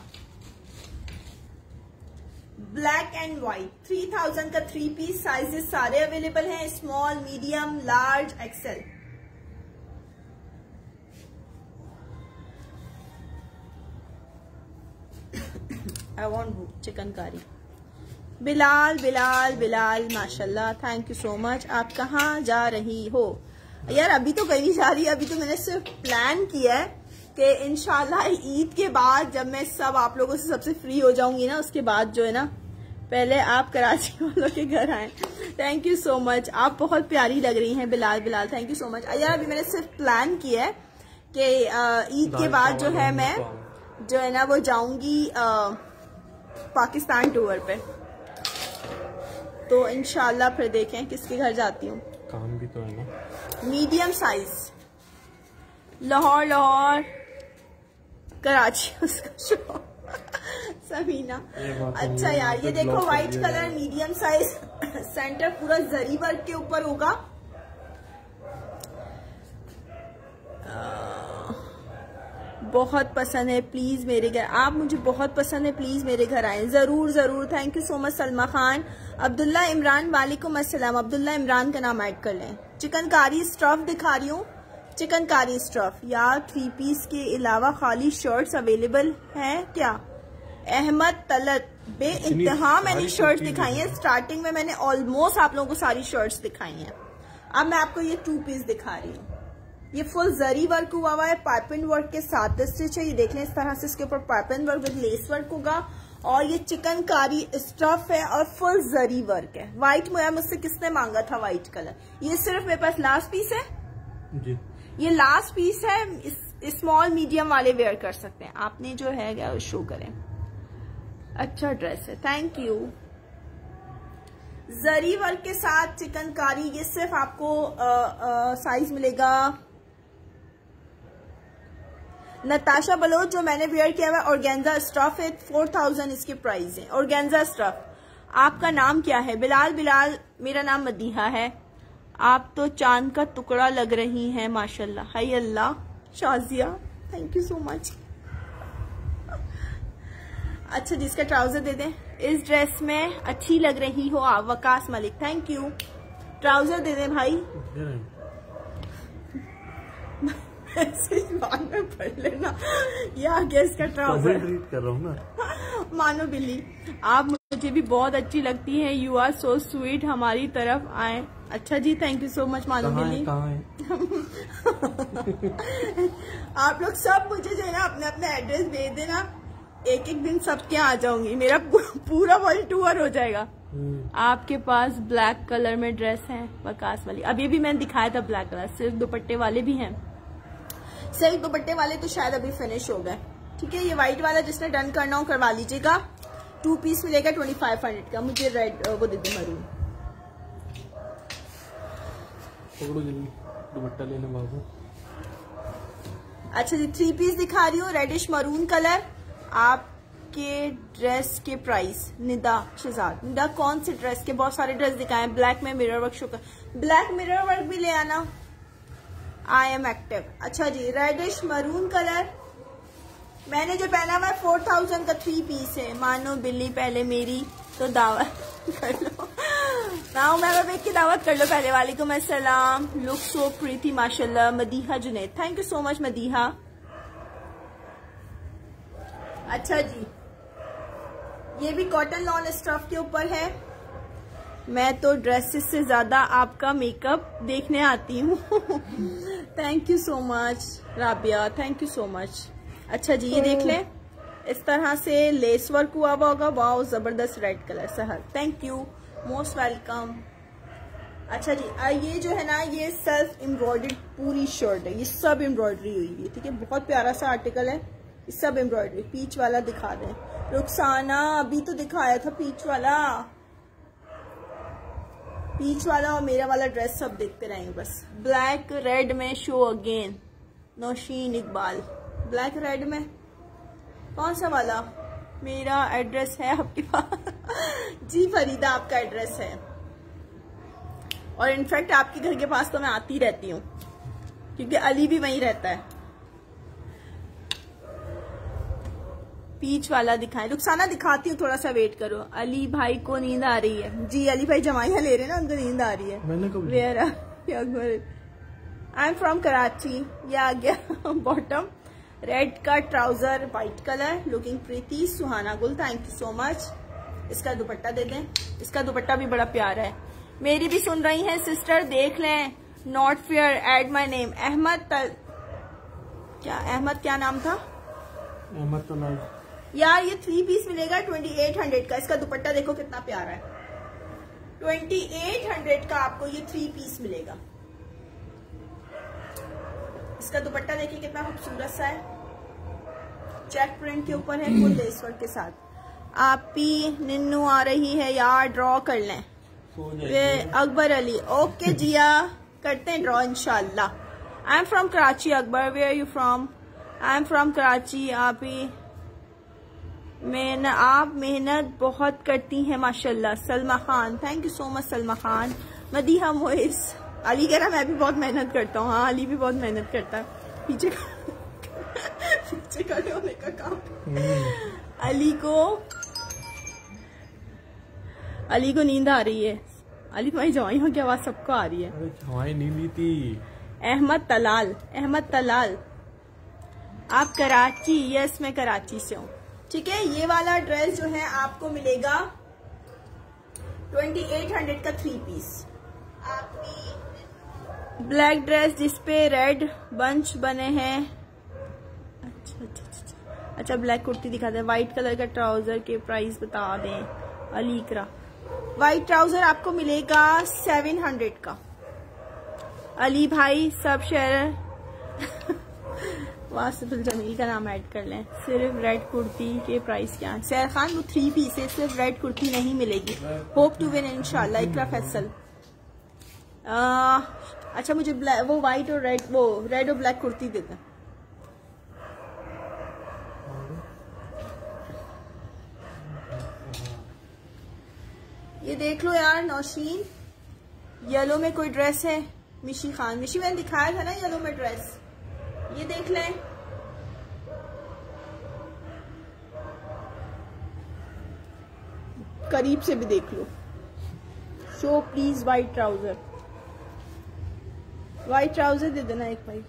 black and white. Three thousand का थ्री पीस, साइजेस सारे अवेलेबल हैं, small, medium, large, XL. I want chikankari. Bilal Bilal Bilal माशाल्लाह, थैंक यू सो मच। आप कहाँ जा रही हो? यार अभी तो कहीं नहीं जा रही, अभी तो मैंने सिर्फ प्लान किया है कि इंशाल्लाह ईद के बाद जब मैं सब आप लोगों से सबसे फ्री हो जाऊंगी ना, उसके बाद जो है ना, पहले आप कराची वालों के घर आए। थैंक यू सो मच, आप बहुत प्यारी लग रही हैं Bilal Bilal, thank you so much. यार अभी मैंने सिर्फ प्लान किया है कि ईद के बाद जो है मैं जो है ना वो जाऊंगी पाकिस्तान टूर पे, तो इंशाल्लाह फिर देखें किसके घर जाती हूँ। काम भी तो है ना। मीडियम साइज, लाहौर लाहौर कराची उसका शो समीना। अच्छा यार ये देखो white colour, medium size, centre पूरा जरी वर्क के ऊपर होगा। बहुत पसंद है, प्लीज मेरे घर, आप मुझे बहुत पसंद है, प्लीज मेरे घर आए। जरूर जरूर, thank you so much Salma Khan. Abdullah Imran, वालेकुम अस्सलाम। अब्दुल्ला इमरान का नाम ऐड कर लें। चिकनकारी स्टफ दिखा रही हूँ, चिकनकारी स्टफ। यार थ्री पीस के अलावा खाली शर्ट्स अवेलेबल हैं क्या? अहमद तलत, बे इंतहा मैंने शर्ट्स दिखाई हैं। स्टार्टिंग में मैंने ऑलमोस्ट आप लोगों को सारी शर्ट्स दिखाई हैं। अब मैं आपको ये टू पीस दिखा रही हूँ। ये फुल जरी वर्क हुआ हुआ है, पाइपिंग वर्क के साथ स्टिच है। ये देख लें इस तरह से इसके ऊपर piping work with lace work होगा, और ये चिकनकारी स्टफ है और फुल जरी वर्क है। व्हाइट मुझसे किसने मांगा था व्हाइट कलर? ये सिर्फ मेरे पास लास्ट पीस है जी, ये लास्ट पीस है। स्मॉल मीडियम वाले वेयर कर सकते हैं। आपने जो है क्या शो करें, अच्छा ड्रेस है, थैंक यू। जरी वर्क के साथ चिकनकारी, ये सिर्फ आपको आ, आ, साइज मिलेगा नताशा बलोच, जो मैंने वेयर किया हुआ ऑर्गेन्जा स्टफ है। फोर थाउजेंड इसकी प्राइस है, ऑर्गेन्जा स्टफ। आपका नाम क्या है? बिलाल बिलाल, मेरा नाम मदीहा है। आप तो चांद का टुकड़ा लग रही हैं माशाल्लाह। हाय अल्लाह। Shazia, thank you so much. अच्छा जिसका ट्राउजर दे दें, इस ड्रेस में अच्छी लग रही हो आप। Waqas Malik, thank you. Trouser दे दें भाई, बाद में पढ़ लेना। ये आ गया इसका ट्राउजर, रीड कर रहा हूँ ना। मानो बिल्ली, आप मुझे भी बहुत अच्छी लगती हैं। यू आर सो स्वीट, हमारी तरफ आए। अच्छा जी, thank you so much Mano Billi. आप लोग सब मुझे जो है ना अपने अपने एड्रेस भेज देना, एक एक दिन सबके आ जाऊंगी, मेरा पूरा वर्ल्ड टूर हो जाएगा। आपके पास ब्लैक कलर में ड्रेस है वकास वाली? अभी भी मैंने दिखाया था ब्लैक कलर, सिर्फ दुपट्टे वाले भी हैं। सिर्फ दुपट्टे वाले तो शायद अभी फिनिश हो गए। ठीक है, ये व्हाइट वाला जिसने डन करना हो करवा लीजिएगा। टू पीस मिलेगा ट्वेंटी फाइव हंड्रेड का। मुझे रेड वो दे दे, मरून। दुपट्टा लेने बाबू। अच्छा जी, थ्री पीस दिखा रही हूँ, रेडिश मरून कलर। आपके ड्रेस के प्राइस? निदा शहजाद, निदा कौन से ड्रेस के? बहुत सारे ड्रेस दिखाए। ब्लैक में मिरर वर्क शो कर, ब्लैक मिरर वर्क भी ले आना। I am active. अच्छा जी, रेडिश मरून कलर। मैंने जो पहना हुआ है फोर थाउजेंड का थ्री पीस है। मानो बिल्ली, पहले मेरी तो दावा कर लो। नाउ मैं एक की दावत कर लो पहले। वालेकुम अस्सलाम। लुक सो प्रीति माशाल्लाह। Madiha Junaid, thank you so much Madiha. अच्छा जी, ये भी कॉटन लॉन स्टफ के ऊपर है। मैं तो ड्रेसेस से ज्यादा आपका मेकअप देखने आती हूँ। Thank you so much Rabia, thank you so much. अच्छा जी, ये देख लें, इस तरह से लेस वर्क हुआ हुआ होगा। वाओ, जबरदस्त red colour. Sahar, thank you, most welcome. अच्छा जी, ये जो है ना, ये सेल्फ एम्ब्रॉयडर्ड पूरी शर्ट है। ये सब एम्ब्रॉयडरी हुई है, ठीक है। बहुत प्यारा सा आर्टिकल है। ये सब एम्ब्रॉयडरी। पीच वाला दिखा दें रुखसाना, अभी तो दिखाया था पीच वाला। पीच वाला और मेरा वाला ड्रेस सब देखते रहेंगे बस। ब्लैक रेड में show again. Nausheen Iqbal, black red में कौन सा वाला? मेरा एड्रेस है आपके पास? जी फरीदा, आपका एड्रेस है। और इनफैक्ट आपके घर के पास तो मैं आती रहती हूँ, क्योंकि अली भी वहीं रहता है। पीच वाला दिखाएं। रुखसाना दिखाती हूँ, थोड़ा सा वेट करो। अली भाई को नींद आ रही है। जी, अली भाई जमाइयाँ ले रहे हैं ना, उनको नींद आ रही है। मैंने कब wear I am from Karachi. ये आ गया बॉटम, रेड का trouser, white colour, looking pretty. Suhana Gul, thank you so much. इसका दुपट्टा दे दें। इसका दुपट्टा भी बड़ा प्यारा है। मेरी भी सुन रही हैं सिस्टर, देख लें। Not fair, add my name. Ahmed तल... क्या अहमद क्या नाम था? अहमद तलाल। यार ये थ्री पीस मिलेगा ट्वेंटी एट हंड्रेड का। इसका दुपट्टा देखो कितना प्यारा है। ट्वेंटी एट हंड्रेड का आपको ये थ्री पीस मिलेगा। इसका दुपट्टा देखिए कितना खूबसूरत सा है। चेक प्रिंट के ऊपर है, फुल लेस वर्क के साथ। आपी निन्नू आ रही है यार, ड्रॉ कर लें। अकबर अली, ओके जिया, करते हैं ड्रॉ इंशाल्लाह। I am from Karachi. Akbar, where are you from? I am from Karachi. आप ही मैं आप मेहनत बहुत करती हैं माशाल्लाह। Salma Khan, thank you so much Salma Khan. Madiha Moiz, Ali कह रहा मैं भी बहुत मेहनत करता हूँ। हाँ, अली भी बहुत मेहनत करता है। पीछे पीछे खड़े होने का काम। अली को अली को नींद आ रही है। अली तुम्हारी जवाइयों की आवाज सबको आ रही है। हवाई नींद ली थी। अहमद तलाल, अहमद तलाल, आप कराची? यस, मैं कराची से हूँ। ठीक है, ये वाला ड्रेस जो है आपको मिलेगा ट्वेंटी एट हंड्रेड का थ्री पीस। ब्लैक ड्रेस जिसपे रेड बंच बने हैं। अच्छा अच्छा अच्छा अच्छा, ब्लैक कुर्ती दिखा दें। व्हाइट कलर का ट्राउजर के प्राइस बता दें। अलीकरा, व्हाइट ट्राउजर आपको मिलेगा सेवन हंड्रेड का। अली भाई सब शेयर वासिफुल जमील का नाम ऐड कर लें। सिर्फ रेड कुर्ती के प्राइस क्या है? सैर खान, वो थ्री पीस है, सिर्फ रेड कुर्ती नहीं मिलेगी। होप टू विन इंशाल्लाह। इकरा फैसल, अच्छा मुझे वो व्हाइट और रेड, वो रेड और ब्लैक कुर्ती देते। ये देख लो यार नौशीन, येलो में कोई ड्रेस है। मिशी खान, मिशी मैंने दिखाया था ना येलो में ड्रेस, ये देख लें। करीब से भी देख लो। Show please white trouser, white trouser दे देना एक भाई।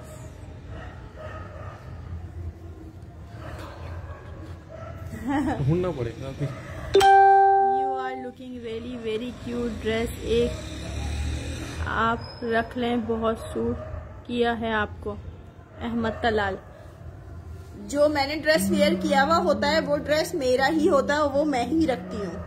ढूंढना पड़ेगा। You are looking really very cute dress, एक आप रख लें, बहुत सूट किया है आपको। अहमद तलाल, जो मैंने ड्रेस वेयर किया हुआ होता है वो ड्रेस मेरा ही होता है, वो मैं ही रखती हूँ।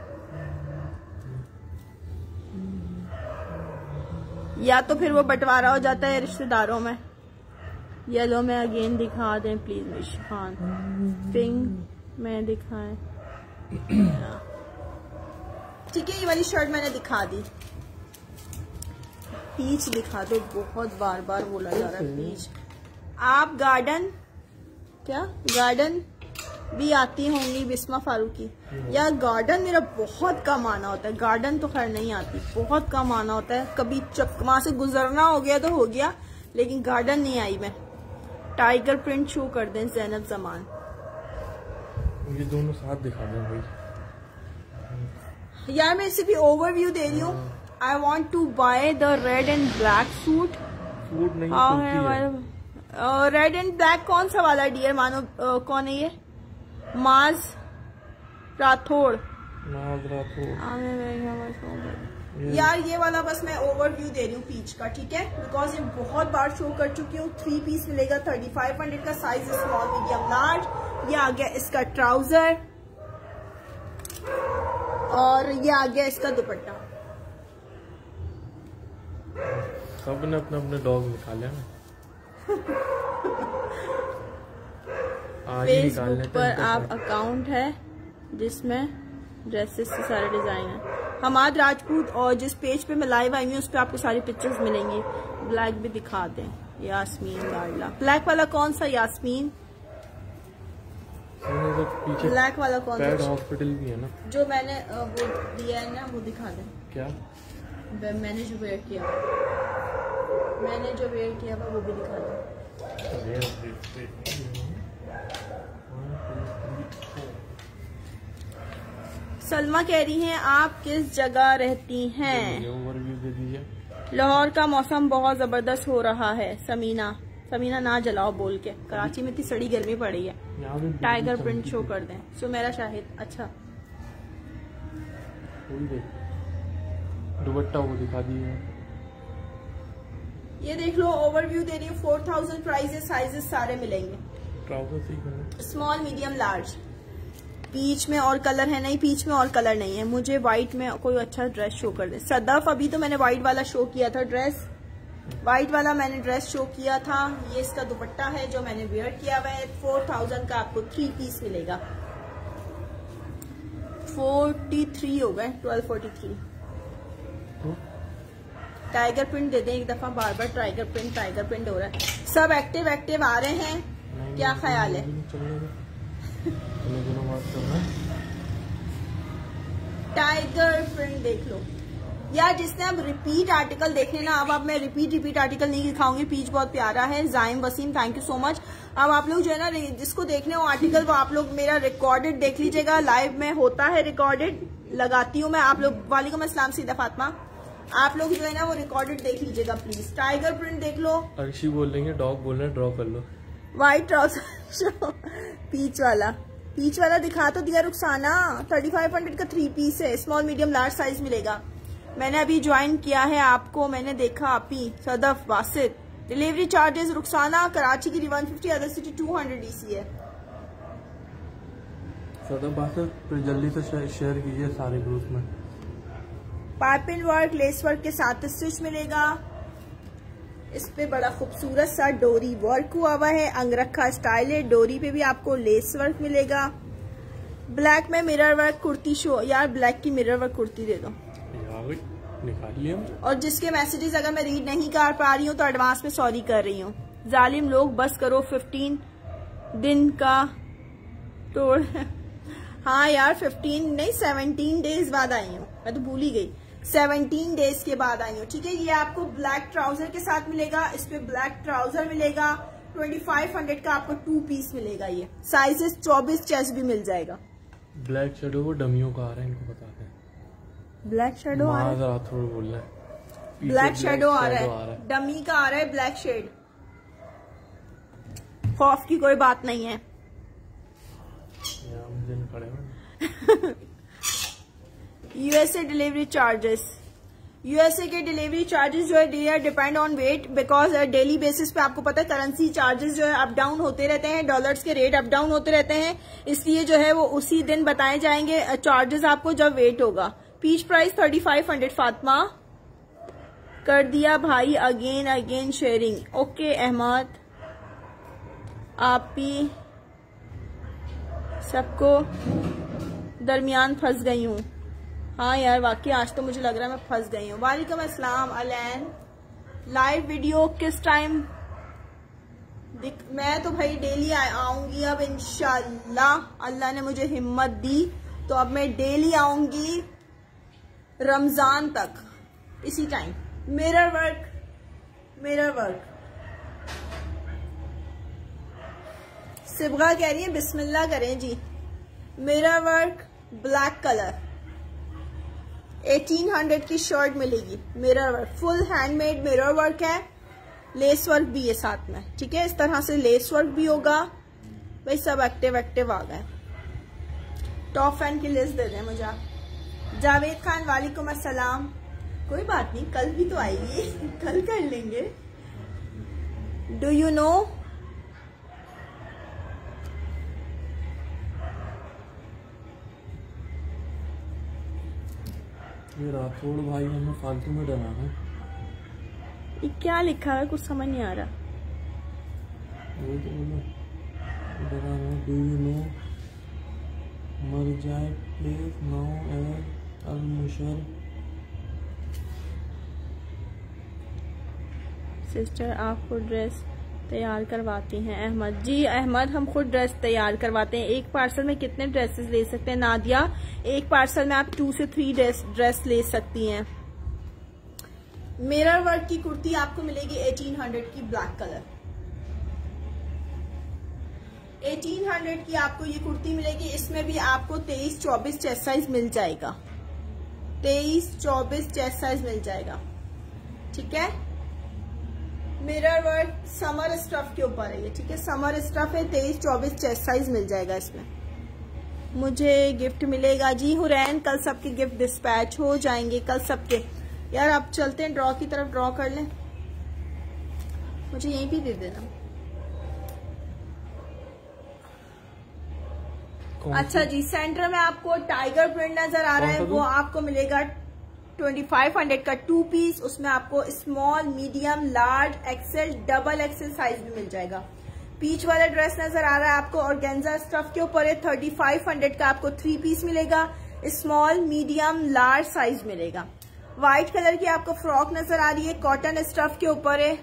या तो फिर वो बंटवारा हो जाता है रिश्तेदारों में। येलो में अगेन दिखा दें प्लीज मिशी खान। पिंक में दिखाएं। ठीक है, ये वाली शर्ट मैंने दिखा दी। पीच दिखा दो, बहुत बार बार बोला जा रहा है पीच। आप गार्डन, क्या गार्डन भी आती होंगी बिस्मा फारूकी? यार गार्डन मेरा बहुत कम आना होता है। गार्डन तो खैर नहीं आती, बहुत कम आना होता है। कभी चकमा से गुजरना हो गया तो हो गया, लेकिन गार्डन नहीं आई मैं। टाइगर प्रिंट शो कर दें जैनब जमान। ये दोनों साथ दिखा दें भाई। यार मैं इसे भी ओवरव्यू दे रही हूँ। I want to buy the red and black suit. Suit नहीं, रेड एंड ब्लैक कौन सा वाला डियर मानो? uh, कौन है ये? माज राठौड़। माज राठौड़। यार ये वाला बस मैं ओवरव्यू दे रही हूँ पीच का, ठीक है, बिकॉज ये बहुत बार शो कर चुकी हूँ। थ्री पीस मिलेगा थर्टी फाइव हंड्रेड का, साइज स्मॉल मीडियम लार्ज। ये आ गया इसका ट्राउजर और ये आ गया इसका दुपट्टा। सब ने अपने अपने डॉग निकाले ना। फेसबुक पर आप अकाउंट है जिसमें ड्रेसेस से सारे डिजाइन है। हमाद राजपूत, और जिस पेज पे मैं लाइव आई हूँ उस पे आपको सारी पिक्चर्स मिलेंगी। ब्लैक भी दिखा दें। यास्मीन गार्ला, ब्लैक वाला कौन सा यास्मीन? तो पीछे ब्लैक वाला कौन सा? हॉस्पिटल भी है ना जो मैंने वो दिया है ना, वो दिखा दें। क्या मैंने जो वेयर किया मैंने जो वेयर किया था वो भी दिखा दें। सलमा कह रही हैं आप किस जगह रहती हैं? ओवरव्यू दे दीजिए। लाहौर का मौसम बहुत जबरदस्त हो रहा है। समीना समीना ना जलाओ बोल के, कराची में इतनी सड़ी गर्मी पड़ी है। टाइगर प्रिंट शो कर दें। सो मेरा शाहिद, अच्छा दुपट्टा वो दिखा दिए। ये देख लो, ओवरव्यू दे रही हूँ। फोर थाउजेंड प्राइजेस, साइजेस सारे मिलेंगे। Trouser small medium large. Peach में और कलर है नहीं, पीच में और कलर नहीं है। मुझे व्हाइट में कोई अच्छा ड्रेस शो कर दे। सदफ, अभी तो मैंने व्हाइट वाला शो किया था ड्रेस, व्हाइट वाला मैंने ड्रेस शो किया था। ये इसका दुपट्टा है जो मैंने वेयर किया हुआ है। फोर थाउजेंड का आपको थ्री पीस मिलेगा। फोर्टी थ्री हो गए, twelve forty three. Tiger print दे दें एक दफा, बार बार टाइगर प्रिंट टाइगर प्रिंट हो रहा है। सब एक्टिव एक्टिव आ रहे हैं, क्या ख्याल है? टाइगर प्रिंट देख लो यार। जिसने अब रिपीट आर्टिकल देखने ना, अब अब मैं रिपीट रिपीट आर्टिकल नहीं दिखाऊंगी। पीच बहुत प्यारा है। Zaim Waseem, thank you so much. अब आप लोग जो है ना, जिसको देखने हो आर्टिकल, वो आप लोग मेरा रिकॉर्डेड देख लीजिएगा। लाइव में होता है रिकॉर्डेड, लगाती हूँ मैं। आप लोग, वालेकुम अस्सलाम सीधा फातिमा, आप लोग जो है ना वो रिकॉर्डेड देख लीजिएगा प्लीज। टाइगर प्रिंट देख लो। अर्शी बोल लेंगे, डॉग बोल रहे हैं, ड्रॉ कर लो। व्हाइट ट्राउजर पीच वाला, पीच वाला दिखा तो दिया रुखसाना। थर्टी फाइव हंड्रेड का थ्री पीस है, स्मॉल मीडियम लार्ज साइज मिलेगा। मैंने अभी ज्वाइन किया है आपको, मैंने देखा आप ही। सदफ वासिद, डिलीवरी चार्जेस रुखसाना कराची की one fifty, other city two hundred DC है। सदफ वासिद, फिर जल्दी से शेयर कीजिए सारे ग्रुप में। पाइपिंग वर्क, लेस वर्क के साथ स्टिच मिलेगा। इस पे बड़ा खूबसूरत सा डोरी वर्क हुआ हुआ है, अंगरखा स्टाइल है। डोरी पे भी आपको लेस वर्क मिलेगा। ब्लैक में मिरर वर्क कुर्ती शो। यार ब्लैक की मिरर वर्क कुर्ती दे दो निकाल लिया। और जिसके मैसेजेस अगर मैं रीड नहीं कर पा रही हूँ तो एडवांस में सॉरी कर रही हूँ। जालिम लोग बस करो, फिफ्टीन दिन का तोड़। हाँ यार, फिफ्टीन नहीं सेवनटीन डेज बाद आई हूँ, मैं तो भूल ही गई। सेवनटीन डेज के बाद आई हूँ, ठीक है। ये आपको ब्लैक ट्राउजर के साथ मिलेगा। इस पे ब्लैक ट्राउजर मिलेगा। ट्वेंटी फाइव हंड्रेड का आपको टू पीस मिलेगा। ये साइजेस चौबीस चेस्ट भी मिल जाएगा। ब्लैक शेडो वो डमियों का आ रहा है, इनको बताते हैं। ब्लैक शेडो आ रहा है, थोड़ा बोल रहा है। ब्लैक शेडो आ रहा है, डमी का आ रहा है ब्लैक शेड। खौफ की कोई बात नहीं है। यूएसए डिलीवरी चार्जेस, यूएसए के डिलीवरी चार्जेस जो है dear depend on weight, because daily basis पे आपको पता है करेंसी चार्जेस जो है अप डाउन होते रहते हैं, डॉलर्स के रेट अप डाउन होते रहते हैं, इसलिए जो है वो उसी दिन बताए जाएंगे चार्जेस आपको जब वेट होगा। Peach price thirty five hundred Fatima कर दिया भाई, again again sharing. Okay Ahmed, आप भी सबको दरमियान फंस गई हूँ। हाँ यार वाकई आज तो मुझे लग रहा है मैं फंस गई हूँ। वालेकुम अस्सलाम अलैन, लाइव वीडियो किस टाइम? मैं तो भाई डेली आऊंगी अब इंशाल्लाह, अल्लाह ने मुझे हिम्मत दी तो अब मैं डेली आऊंगी रमजान तक इसी time. Mirror work, mirror work. Sibgha कह रही है बिस्मिल्लाह करें जी। मिरर वर्क, ब्लैक कलर, अठारह सौ की शर्ट मिलेगी, mirror work, full handmade mirror work है, लेस वर्क भी है साथ में, ठीक है। इस तरह से लेस वर्क भी होगा भाई, सब एक्टिव एक्टिव आ गए। टॉप फैन की लिस्ट दे दें मुझे आप। जावेद खान वालेकुम अस्सलाम। कोई बात नहीं, कल भी तो आएगी, कल कर लेंगे। डू यू नो ये राठौड़ भाई हमें फालतू में डरा है। ये क्या लिखा है, कुछ समझ नहीं आ रहा। वो तो बोलो डरा है। डू यू नो मर जाए प्लीज नाउ एज अल मुशर। सिस्टर आप खुद ड्रेस तैयार करवाती हैं? अहमद जी, अहमद हम खुद ड्रेस तैयार करवाते हैं। एक पार्सल में कितने ड्रेसेस ले सकते हैं? नादिया, एक पार्सल में आप टू से थ्री ड्रेस ड्रेस ले सकती हैं। मिरर वर्क की कुर्ती आपको मिलेगी अठारह सौ की, ब्लैक कलर। अठारह सौ की आपको ये कुर्ती मिलेगी। इसमें भी आपको तेईस चौबीस चेस्ट साइज मिल जाएगा, तेईस चौबीस चेस्ट साइज मिल जाएगा, ठीक है। मिरर वर्क समर स्टफ के ऊपर है ये, ठीक है। समर स्टफ है, तेईस चौबीस चेस्ट साइज मिल जाएगा इसमें। मुझे गिफ्ट मिलेगा जी हुरैन, कल सबके गिफ्ट डिस्पैच हो जाएंगे, कल सबके। यार आप चलते हैं ड्रॉ की तरफ, ड्रॉ कर लें, मुझे यहीं भी दे देना। अच्छा जी, सेंटर में आपको टाइगर प्रिंट नजर आ रहा है, वो आपको मिलेगा पच्चीस सौ का टू पीस। उसमें आपको small, medium, large, XL, double XL size भी मिल जाएगा। पीच वाला ड्रेस नजर आ रहा है आपको, ऑर्गेन्जा स्टफ के ऊपर है, पैंतीस सौ का आपको थ्री पीस मिलेगा, स्मॉल, मीडियम, लार्ज साइज मिलेगा। व्हाइट कलर की आपको फ्रॉक नजर आ रही है, कॉटन स्टफ के ऊपर है,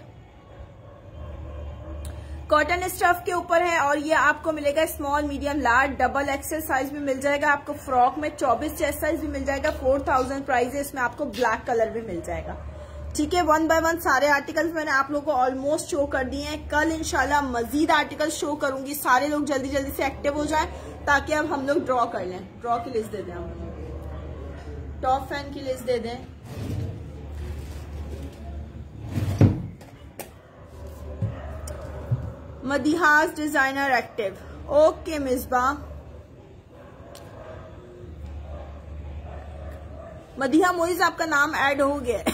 कॉटन स्टफ के ऊपर है, और ये आपको मिलेगा small, medium, large, double XL size भी मिल जाएगा आपको। फ्रॉक में चौबीस चेस्ट साइज भी मिल जाएगा, फोर थाउजेंड प्राइस है। इसमें आपको ब्लैक कलर भी मिल जाएगा, ठीक है। वन बाय वन सारे आर्टिकल्स मैंने आप लोगों को ऑलमोस्ट शो कर दिए हैं। कल इंशाल्लाह मजीद आर्टिकल शो करूंगी, सारे लोग जल्दी जल्दी से एक्टिव हो जाएं ताकि अब हम लोग ड्रॉ कर लें। ड्रॉ की लिस्ट दे दें, हम टॉप फैन की लिस्ट दे दें। Madihas designer active, okay Misba. Madiha Moiz आपका नाम ऐड हो गया।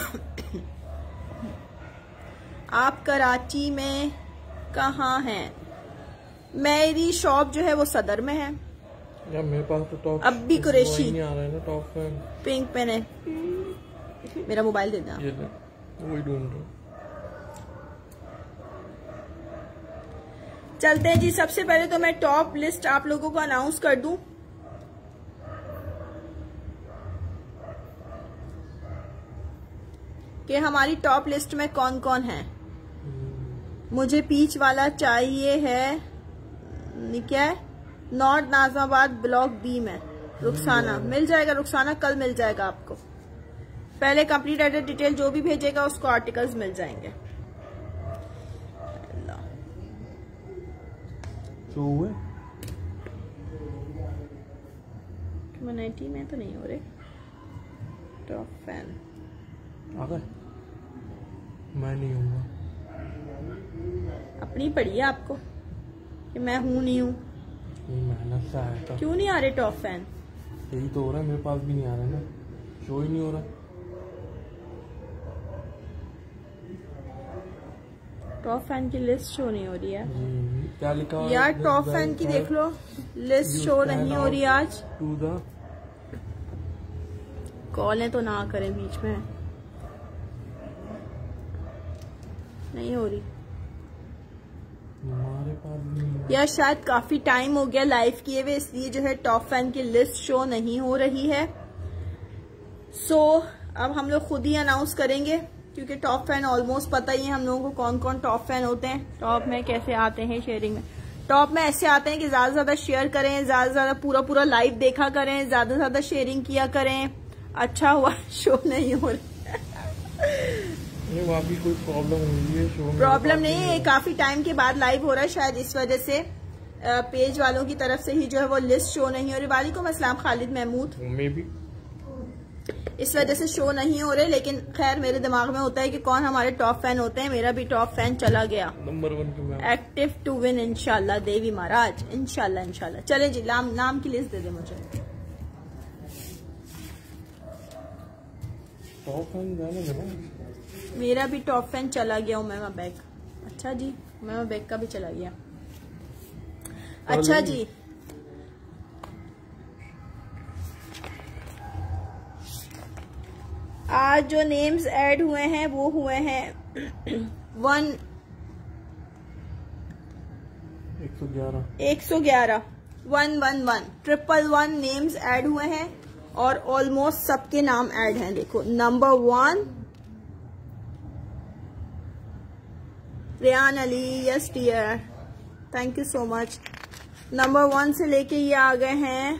आप कराची में कहाँ हैं? मेरी शॉप जो है वो सदर में है। या मेरे पास तो टॉप अब भी कुरैशी नहीं आ रहा है ना, टॉप फैन पिंक पेन है। मेरा मोबाइल दे देना, वही ढूंढ रहा हूं। चलते हैं जी। सबसे पहले तो मैं टॉप लिस्ट आप लोगों को अनाउंस कर दूं। कि हमारी टॉप लिस्ट में कौन कौन है। मुझे पीच वाला चाहिए है, क्या है, नॉर्थ नाजमाबाद ब्लॉक बी में। रुखसाना मिल जाएगा, रुखसाना कल मिल जाएगा आपको। पहले कंप्लीट एड्रेस डिटेल जो भी भेजेगा उसको आर्टिकल्स मिल जाएंगे। जो हुए कम्युनिटी में तो नहीं हो रहे। टॉप फैन आ गए, मैं नहीं हूँ। अपनी पड़ी है आपको कि मैं हूं नहीं हूं। मेहनत से आया था। क्यों नहीं आ रहे टॉप फैन? यही तो हो रहा है, मेरे पास भी नहीं आ रहा है ना, शो ही नहीं हो रहा। टॉप फैन की लिस्ट शो नहीं हो रही है। क्या लिखा है यार? टॉप फैन की देख लो, लिस्ट शो नहीं हो रही आज। टू द कॉलें तो ना करें बीच में, नहीं हो रही। हमारे पास नहीं। यार शायद काफी टाइम हो गया लाइव किए हुए, इसलिए जो है टॉप फैन की लिस्ट शो नहीं हो रही है। सो अब हम लोग खुद ही अनाउंस करेंगे, क्योंकि टॉप फैन ऑलमोस्ट पता ही है हम लोगों को कौन कौन टॉप फैन होते हैं। टॉप में कैसे आते हैं शेयरिंग में? टॉप में ऐसे आते हैं कि ज्यादा से ज्यादा शेयर करें, ज्यादा से ज्यादा पूरा पूरा लाइव देखा करें, ज्यादा से ज्यादा शेयरिंग किया करें। अच्छा हुआ शो नहीं हो रहा। ये वाकई कोई प्रॉब्लम हुई है शो में? प्रॉब्लम नहीं है, काफी टाइम के बाद लाइव हो रहा है, शायद इस वजह से पेज वालों की तरफ से ही जो है वो लिस्ट शो नहीं हो रही। वालेकुम अस्सलाम खालिद महमूद। मे बी इस वजह से शो नहीं हो रहे, लेकिन खैर मेरे दिमाग में होता है कि कौन हमारे टॉप फैन होते हैं। मेरा भी टॉप फैन चला गया नंबर वन पे एक्टिव टू विन इंशाल्लाह देवी महाराज, इंशाल्लाह इंशाल्लाह। चले जी, नाम नाम की लिस्ट दे दे मुझे। टॉप फैन जाने मेरा भी टॉप फैन चला गया उमैमा बेग। अच्छा जी, उमैमा बेग का भी चला गया। अच्छा जी, आज जो नेम्स ऐड हुए हैं वो हुए हैं वन एक सौ ग्यारह एक सौ ग्यारह one one one triple one names add हुए हैं और ऑलमोस्ट सबके नाम ऐड हैं। देखो, number one Rehan Ali, yes dear, thank you so much. Number one से लेके ये आ गए हैं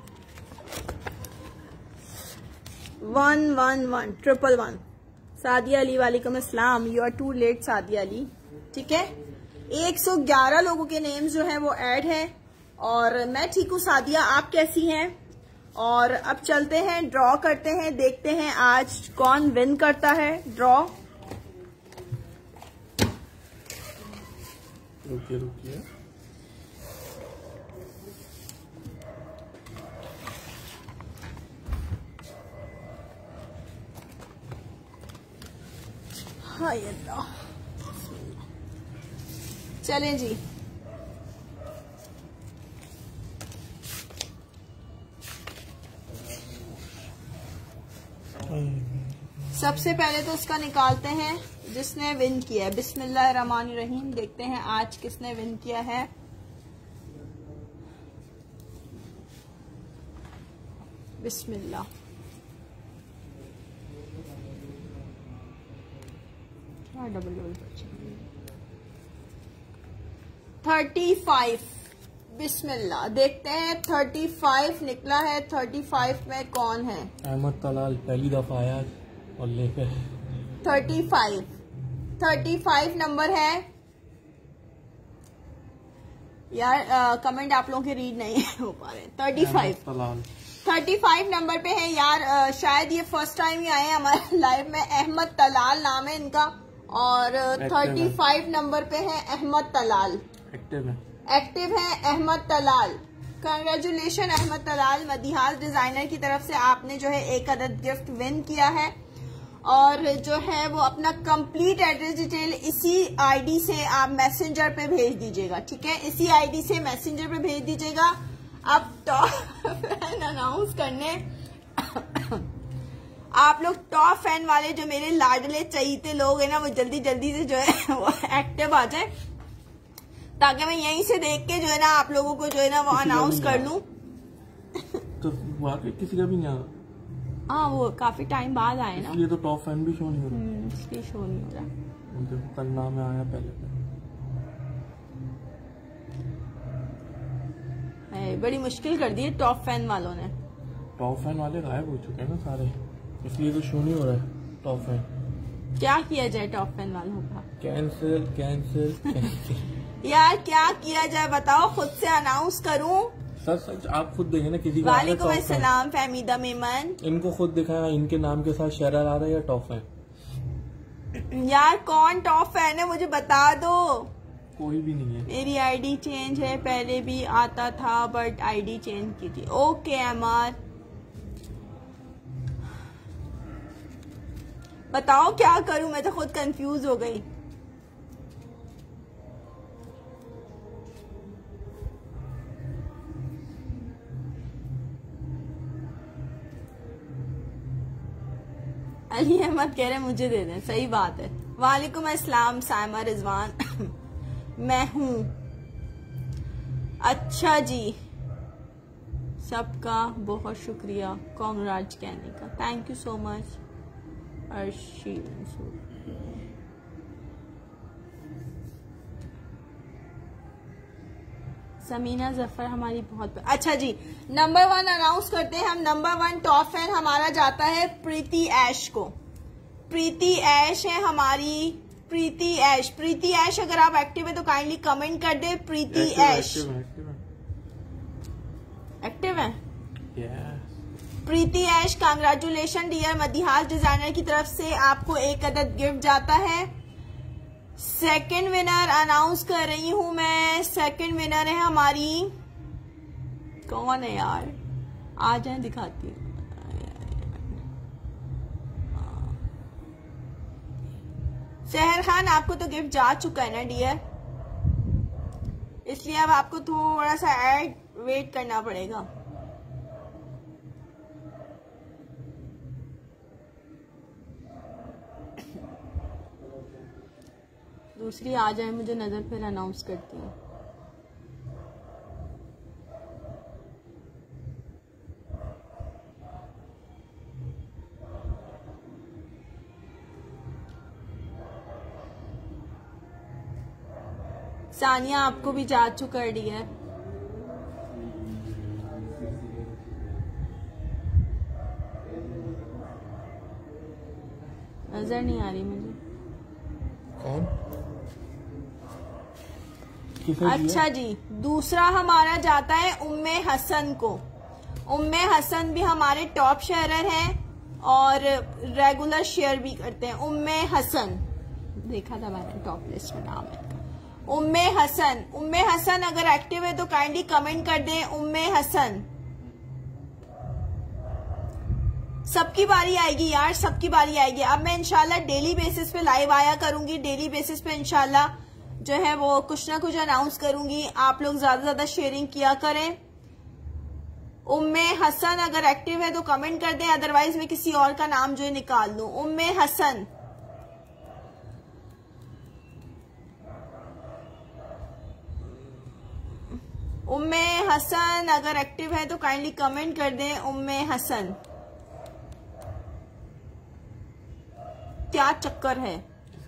one one one triple one. Sadia Ali, वालेकुम अस्सलाम, you are too late Sadia Ali. ठीक है, एक सौ ग्यारह लोगों के नेम्स जो हैं वो ऐड हैं और मैं ठीक हूँ। सादिया, आप कैसी हैं? और अब चलते हैं, ड्रॉ करते हैं, देखते हैं आज कौन विन करता है। ड्रॉ रुकिए रुकिए हाय अल्लाह, चलें जी। सबसे पहले तो उसका निकालते हैं जिसने विन किया है। बिस्मिल्लाहिर्रहमानिर्रहीम, देखते हैं आज किसने विन किया है। बिस्मिल्लाह। Double double thirty five. बिस्मिल्लाह, देखते हैं थर्टी फाइव निकला है। थर्टी फाइव में कौन है? अहमद तलाल पहली दफा आया और लेकर thirty five thirty five number है यार। आ, कमेंट आप लोगों के रीड नहीं हो पा रहे। Thirty five thirty five number पे है यार। आ, शायद ये फर्स्ट टाइम ही आए हैं हमारे लाइव में। अहमद तलाल नाम है इनका और थर्टी फाइव नंबर पे है अहमद तलाल। एक्टिव है एक्टिव है अहमद तलाल। कंग्रेचुलेशन अहमद तलाल। मदिहाल डिजाइनर की तरफ से आपने जो है एक अदद गिफ्ट विन किया है और जो है वो अपना कंप्लीट एड्रेस डिटेल इसी आईडी से आप मैसेंजर पे भेज दीजिएगा। ठीक है, इसी आईडी से मैसेंजर पे भेज दीजिएगा। अब टॉप फैन अनाउंस करने आप लोग टॉप फैन वाले जो मेरे लाडले चहीते लोग हैं ना, वो जल्दी जल्दी से जो है वो एक्टिव आ जाए ताकि मैं यहीं से देख के जो है ना आप लोगों को जो है ना वो अनाउंस कर लूं। तो वाकई किसी का भी नहीं आ हाँ, वो काफी टाइम बाद आए ना, इसलिए तो टॉप फैन भी शो नहीं हो रहा। इसलिए शो नहीं हो रहा। देखो कल नाम आया पहले है, बड़ी मुश्किल कर दी है टॉप फैन वालों ने। टॉप फैन वाले गायब हो चुके हैं ना सारे, इसलिए तो शो नहीं हो रहा है टॉप फैन। क्या किया जाए टॉप फैन वालों का? कैंसिल कैंसिल कैंसिल यार क्या किया जाए बताओ, खुद से अनाउंस करूं? सच सच आप खुद देखें ना किसी का। वालेकुम अस्सलाम फहमीदा मेमन। इनको खुद दिखाया इनके नाम के साथ शरर आ रहा है या टॉप फैन। यार कौन टॉप फैन है मुझे बता दो। कोई भी नहीं है। मेरी आईडी चेंज है, पहले भी आता था बट आईडी चेंज की थी। ओके अमर, बताओ क्या करूं, मैं तो खुद कंफ्यूज हो गई। अली अहमद कह रहे मुझे दे दें, सही बात है। वालेकुम अस्सलाम साइमा रिजवान मैं हूं। अच्छा जी, सबका बहुत शुक्रिया कॉमराज कहने का, thank you so much. Arshi Samina Zafar हमारी बहुत। अच्छा जी, नंबर वन अनाउंस करते हैं हम। नंबर वन टॉप फैन हमारा जाता है प्रीति ऐश को। प्रीति ऐश है हमारी, प्रीति ऐश। प्रीति ऐश अगर आप एक्टिव है तो काइंडली कमेंट कर दे। प्रीति ऐश एक्टिव है। Preeti Aish, congratulation dear. Madihas designer की तरफ से आपको एक अदद गिफ्ट जाता है। सेकंड विनर अनाउंस कर रही हूं मैं। सेकंड विनर है हमारी, कौन है यार, आ जाए दिखाती हूँ। शहर खान, आपको तो गिफ्ट जा चुका है ना डियर, इसलिए अब आपको थोड़ा सा ऐड वेट करना पड़ेगा। दूसरी आ जाए मुझे नजर, फिर अनाउंस करती हूँ। सानिया, आपको भी जा चुका है डियर। नजर नहीं आ रही मुझे। कौन? अच्छा जी, दूसरा हमारा जाता है उम्मे हसन को। उम्मे हसन भी हमारे टॉप शेयरर हैं और रेगुलर शेयर भी करते हैं। उम्मे हसन, देखा था मैंने टॉप लिस्ट में नाम है उम्मे हसन। उम्मे हसन अगर एक्टिव है तो काइंडली कमेंट कर दें उम्मे हसन। सबकी बारी आएगी यार, सबकी बारी आएगी। अब मैं इंशाल्लाह डेली बेसिस पे लाइव आया करूंगी। डेली बेसिस पे इंशाल्लाह जो है वो कुछ ना कुछ अनाउंस करूंगी। आप लोग ज्यादा ज्यादा शेयरिंग किया करें। उम्मे हसन अगर एक्टिव है तो कमेंट कर दें, अदरवाइज मैं किसी और का नाम जो है निकाल दूं। उम्मे हसन, उम्मे हसन अगर एक्टिव है तो काइंडली कमेंट कर दें उम्मे हसन। क्या चक्कर है?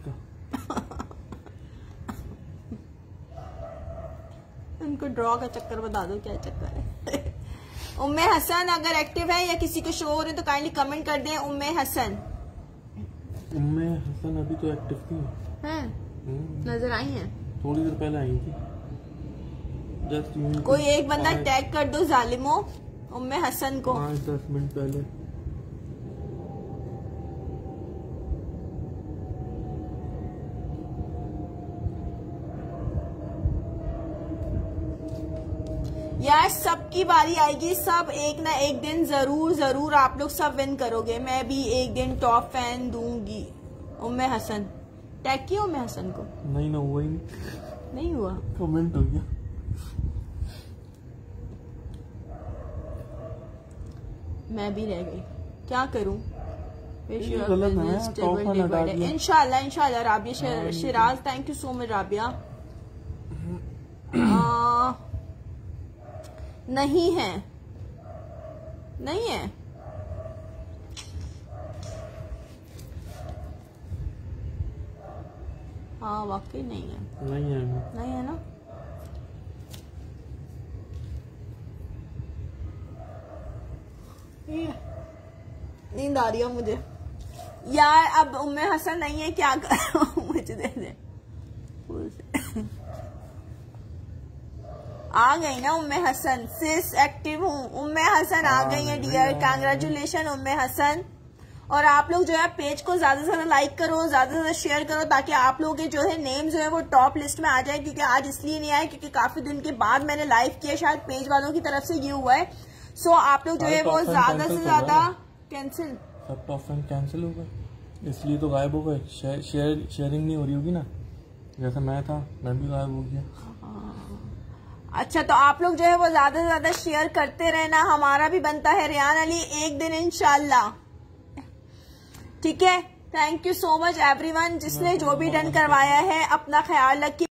उनको ड्रॉ का चक्कर बता दो, क्या चक्कर है? उम्मे हसन अगर एक्टिव है या किसी को शो हो रहे तो काइंडली कमेंट कर दें उम्मे हसन। उम्मे हसन अभी तो एक्टिव थी, हैं? नजर आई हैं? थोड़ी देर पहले आई थी। जस्ट कोई एक बंदा टैग कर दो जालिमो उम्मे हसन को। पाँच दस मिनट पहले। यार सबकी बारी आएगी, सब एक ना एक दिन जरूर जरूर आप लोग सब विन करोगे। मैं भी एक दिन टॉप फैन दूंगी। उम्मे हसन टैग किया उम्मे हसन को? नहीं ना, हुआ ही नहीं। नहीं हुआ, कमेंट हो गया। मैं भी रह गई, क्या करूं? इंशाल्लाह इंशाल्लाह। Rabia Shiraz, thank you so much Rabia. आ, नहीं है, नहीं है। हाँ वाकई नहीं है, नहीं है, नहीं है ना। नींद आ रही है मुझे यार। अब उम्मे हसन नहीं है, क्या करूं? मुझे दे दे। आ गई ना उम्मे हसन, सिस एक्टिव हूँ। उम्मे हसन आ गई है डियर, कांग्रेचुलेशन उम्मे हसन। और आप लोग जो है पेज को ज्यादा से ज्यादा लाइक करो, ज्यादा से ज्यादा शेयर करो, ताकि आप लोगों के जो है नेम जो है वो टॉप लिस्ट में आ जाए। क्योंकि आज इसलिए नहीं आए क्योंकि काफी दिन के बाद मैंने लाइव किया, शायद पेज वालों की तरफ से ये हुआ है। सो आप लोग जो है वो ज्यादा से ज्यादा कैंसिल, सब टॉप फैन कैंसिल हो गए, इसलिए तो गायब हो गए। शेयर शेयरिंग नहीं हो रही होगी ना, जैसे मैं था मैं भी गायब हो गया। अच्छा तो आप लोग जो है वो ज्यादा से ज्यादा शेयर करते रहना, हमारा भी बनता है रियान अली एक दिन इंशाल्लाह। ठीक है, thank you so much everyone जिसने जो भी डन करवाया है। अपना ख्याल रखिए।